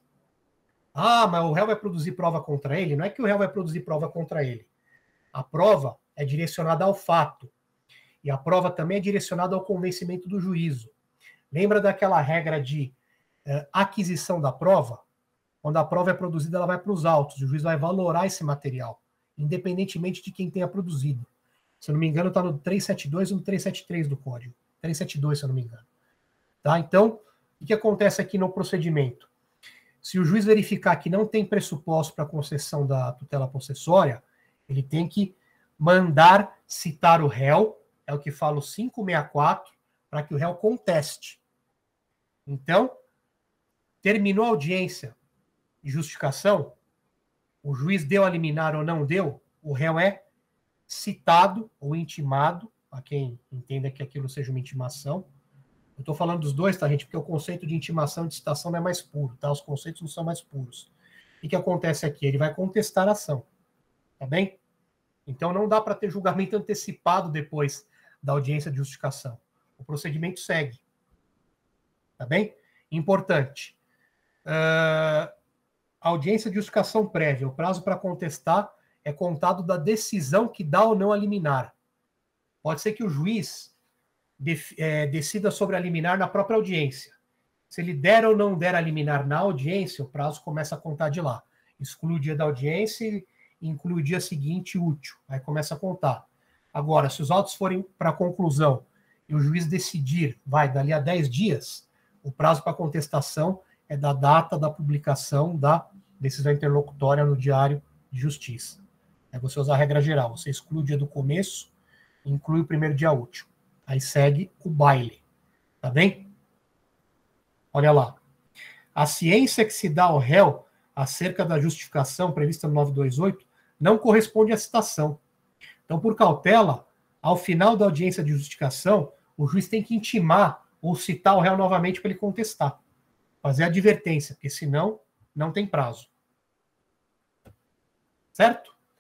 Ah, mas o réu vai produzir prova contra ele? Não é que o réu vai produzir prova contra ele. A prova é direcionada ao fato. E a prova também é direcionada ao convencimento do juízo. Lembra daquela regra de aquisição da prova? Quando a prova é produzida, ela vai para os autos. O juiz vai valorar esse material, independentemente de quem tenha produzido. Se eu não me engano, está no 372 ou no 373 do Código. 372, se eu não me engano. Tá? Então, o que acontece aqui no procedimento? Se o juiz verificar que não tem pressuposto para concessão da tutela possessória, ele tem que mandar citar o réu, é o que fala o 564, para que o réu conteste. Então, terminou a audiência de justificação, o juiz deu a liminar ou não deu, o réu é citado ou intimado, a quem entenda que aquilo seja uma intimação. Eu estou falando dos dois, tá, gente? Porque o conceito de intimação e de citação não é mais puro, tá? Os conceitos não são mais puros. O que acontece aqui? Ele vai contestar a ação, tá bem? Então não dá para ter julgamento antecipado depois da audiência de justificação. O procedimento segue. Tá bem? Importante. A audiência de justificação prévia, o prazo para contestar é contado da decisão que dá ou não a liminar. Pode ser que o juiz decida sobre a liminar na própria audiência. Se ele der ou não der a liminar na audiência, o prazo começa a contar de lá. Exclui o dia da audiência e inclui o dia seguinte útil. Aí começa a contar. Agora, se os autos forem para conclusão e o juiz decidir, dali a 10 dias, o prazo para contestação é da data da publicação da decisão interlocutória no Diário de Justiça. Aí você usa a regra geral, você exclui o dia do começo, inclui o primeiro dia útil. Aí segue o baile. Tá bem? Olha lá. A ciência que se dá ao réu acerca da justificação prevista no 928 não corresponde à citação. Então, por cautela, ao final da audiência de justificação, o juiz tem que intimar ou citar o réu novamente para ele contestar. Fazer a advertência, porque senão não tem prazo. Certo?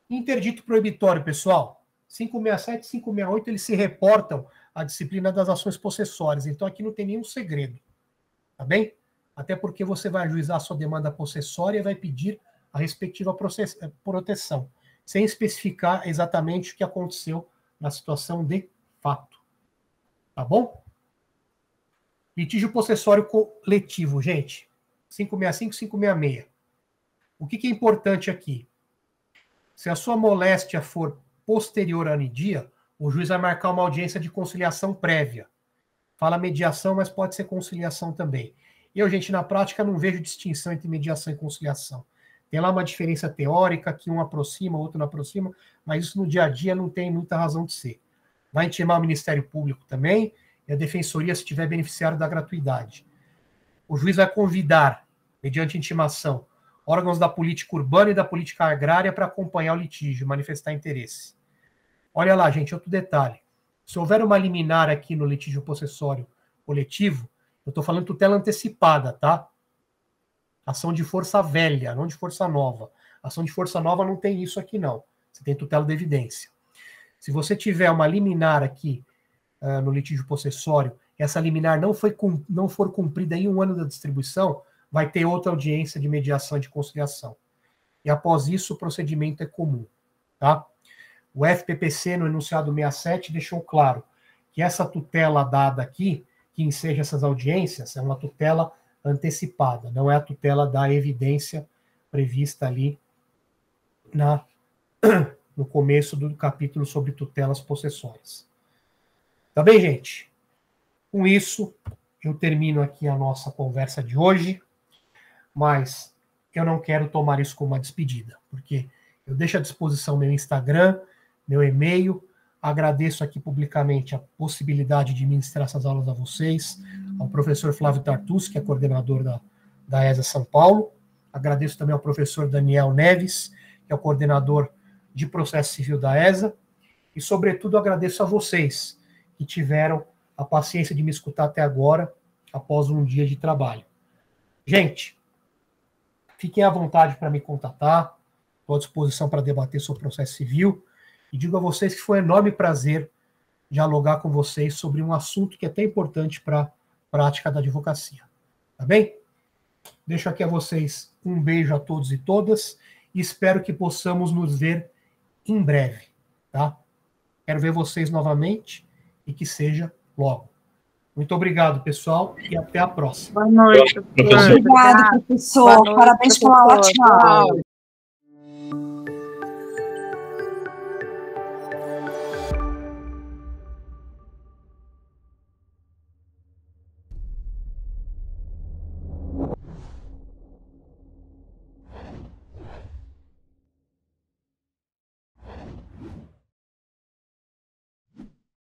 Interdito proibitório, pessoal. 567 e 568, eles se reportam à disciplina das ações possessórias. Então, aqui não tem nenhum segredo. Tá bem? Até porque você vai ajuizar a sua demanda possessória e vai pedir a respectiva proteção, sem especificar exatamente o que aconteceu na situação de fato. Tá bom? Litígio possessório coletivo, gente. 565 e 566. O que é importante aqui? Se a sua moléstia for posterior à anidia, o juiz vai marcar uma audiência de conciliação prévia. Fala mediação, mas pode ser conciliação também. Eu, gente, na prática, não vejo distinção entre mediação e conciliação. Tem lá uma diferença teórica, que um aproxima, o outro não aproxima, mas isso no dia a dia não tem muita razão de ser. Vai intimar o Ministério Público também, e a Defensoria, se tiver beneficiário da gratuidade. O juiz vai convidar, mediante intimação, órgãos da política urbana e da política agrária para acompanhar o litígio, manifestar interesse. Olha lá, gente, outro detalhe. Se houver uma liminar aqui no litígio possessório coletivo, eu estou falando tutela antecipada, tá? Ação de força velha, não de força nova. Ação de força nova não tem isso aqui, não. Você tem tutela de evidência. Se você tiver uma liminar aqui no litígio possessório, e essa liminar não for cumprida em 1 ano da distribuição, vai ter outra audiência de mediação e de conciliação. E após isso, o procedimento é comum. Tá? O FPPC, no enunciado 67, deixou claro que essa tutela dada aqui, que enseja essas audiências, é uma tutela antecipada, não é a tutela da evidência prevista ali no começo do capítulo sobre tutelas possessórias. Tá bem, gente? Com isso, eu termino aqui a nossa conversa de hoje, mas eu não quero tomar isso como uma despedida, porque eu deixo à disposição meu Instagram, meu e-mail, agradeço aqui publicamente a possibilidade de ministrar essas aulas a vocês, ao professor Flávio Tartus, que é coordenador da ESA São Paulo, agradeço também ao professor Daniel Neves, que é o coordenador de processo civil da ESA, e, sobretudo, agradeço a vocês que tiveram a paciência de me escutar até agora, após um dia de trabalho. Gente, fiquem à vontade para me contatar, estou à disposição para debater sobre o processo civil, e digo a vocês que foi um enorme prazer dialogar com vocês sobre um assunto que é até importante para a prática da advocacia. Tá bem? Deixo aqui a vocês um beijo a todos e todas, e espero que possamos nos ver em breve, tá? Quero ver vocês novamente e que seja logo. Muito obrigado, pessoal, e até a próxima. Boa noite, professor. Obrigado, professor. Parabéns pela ótima aula.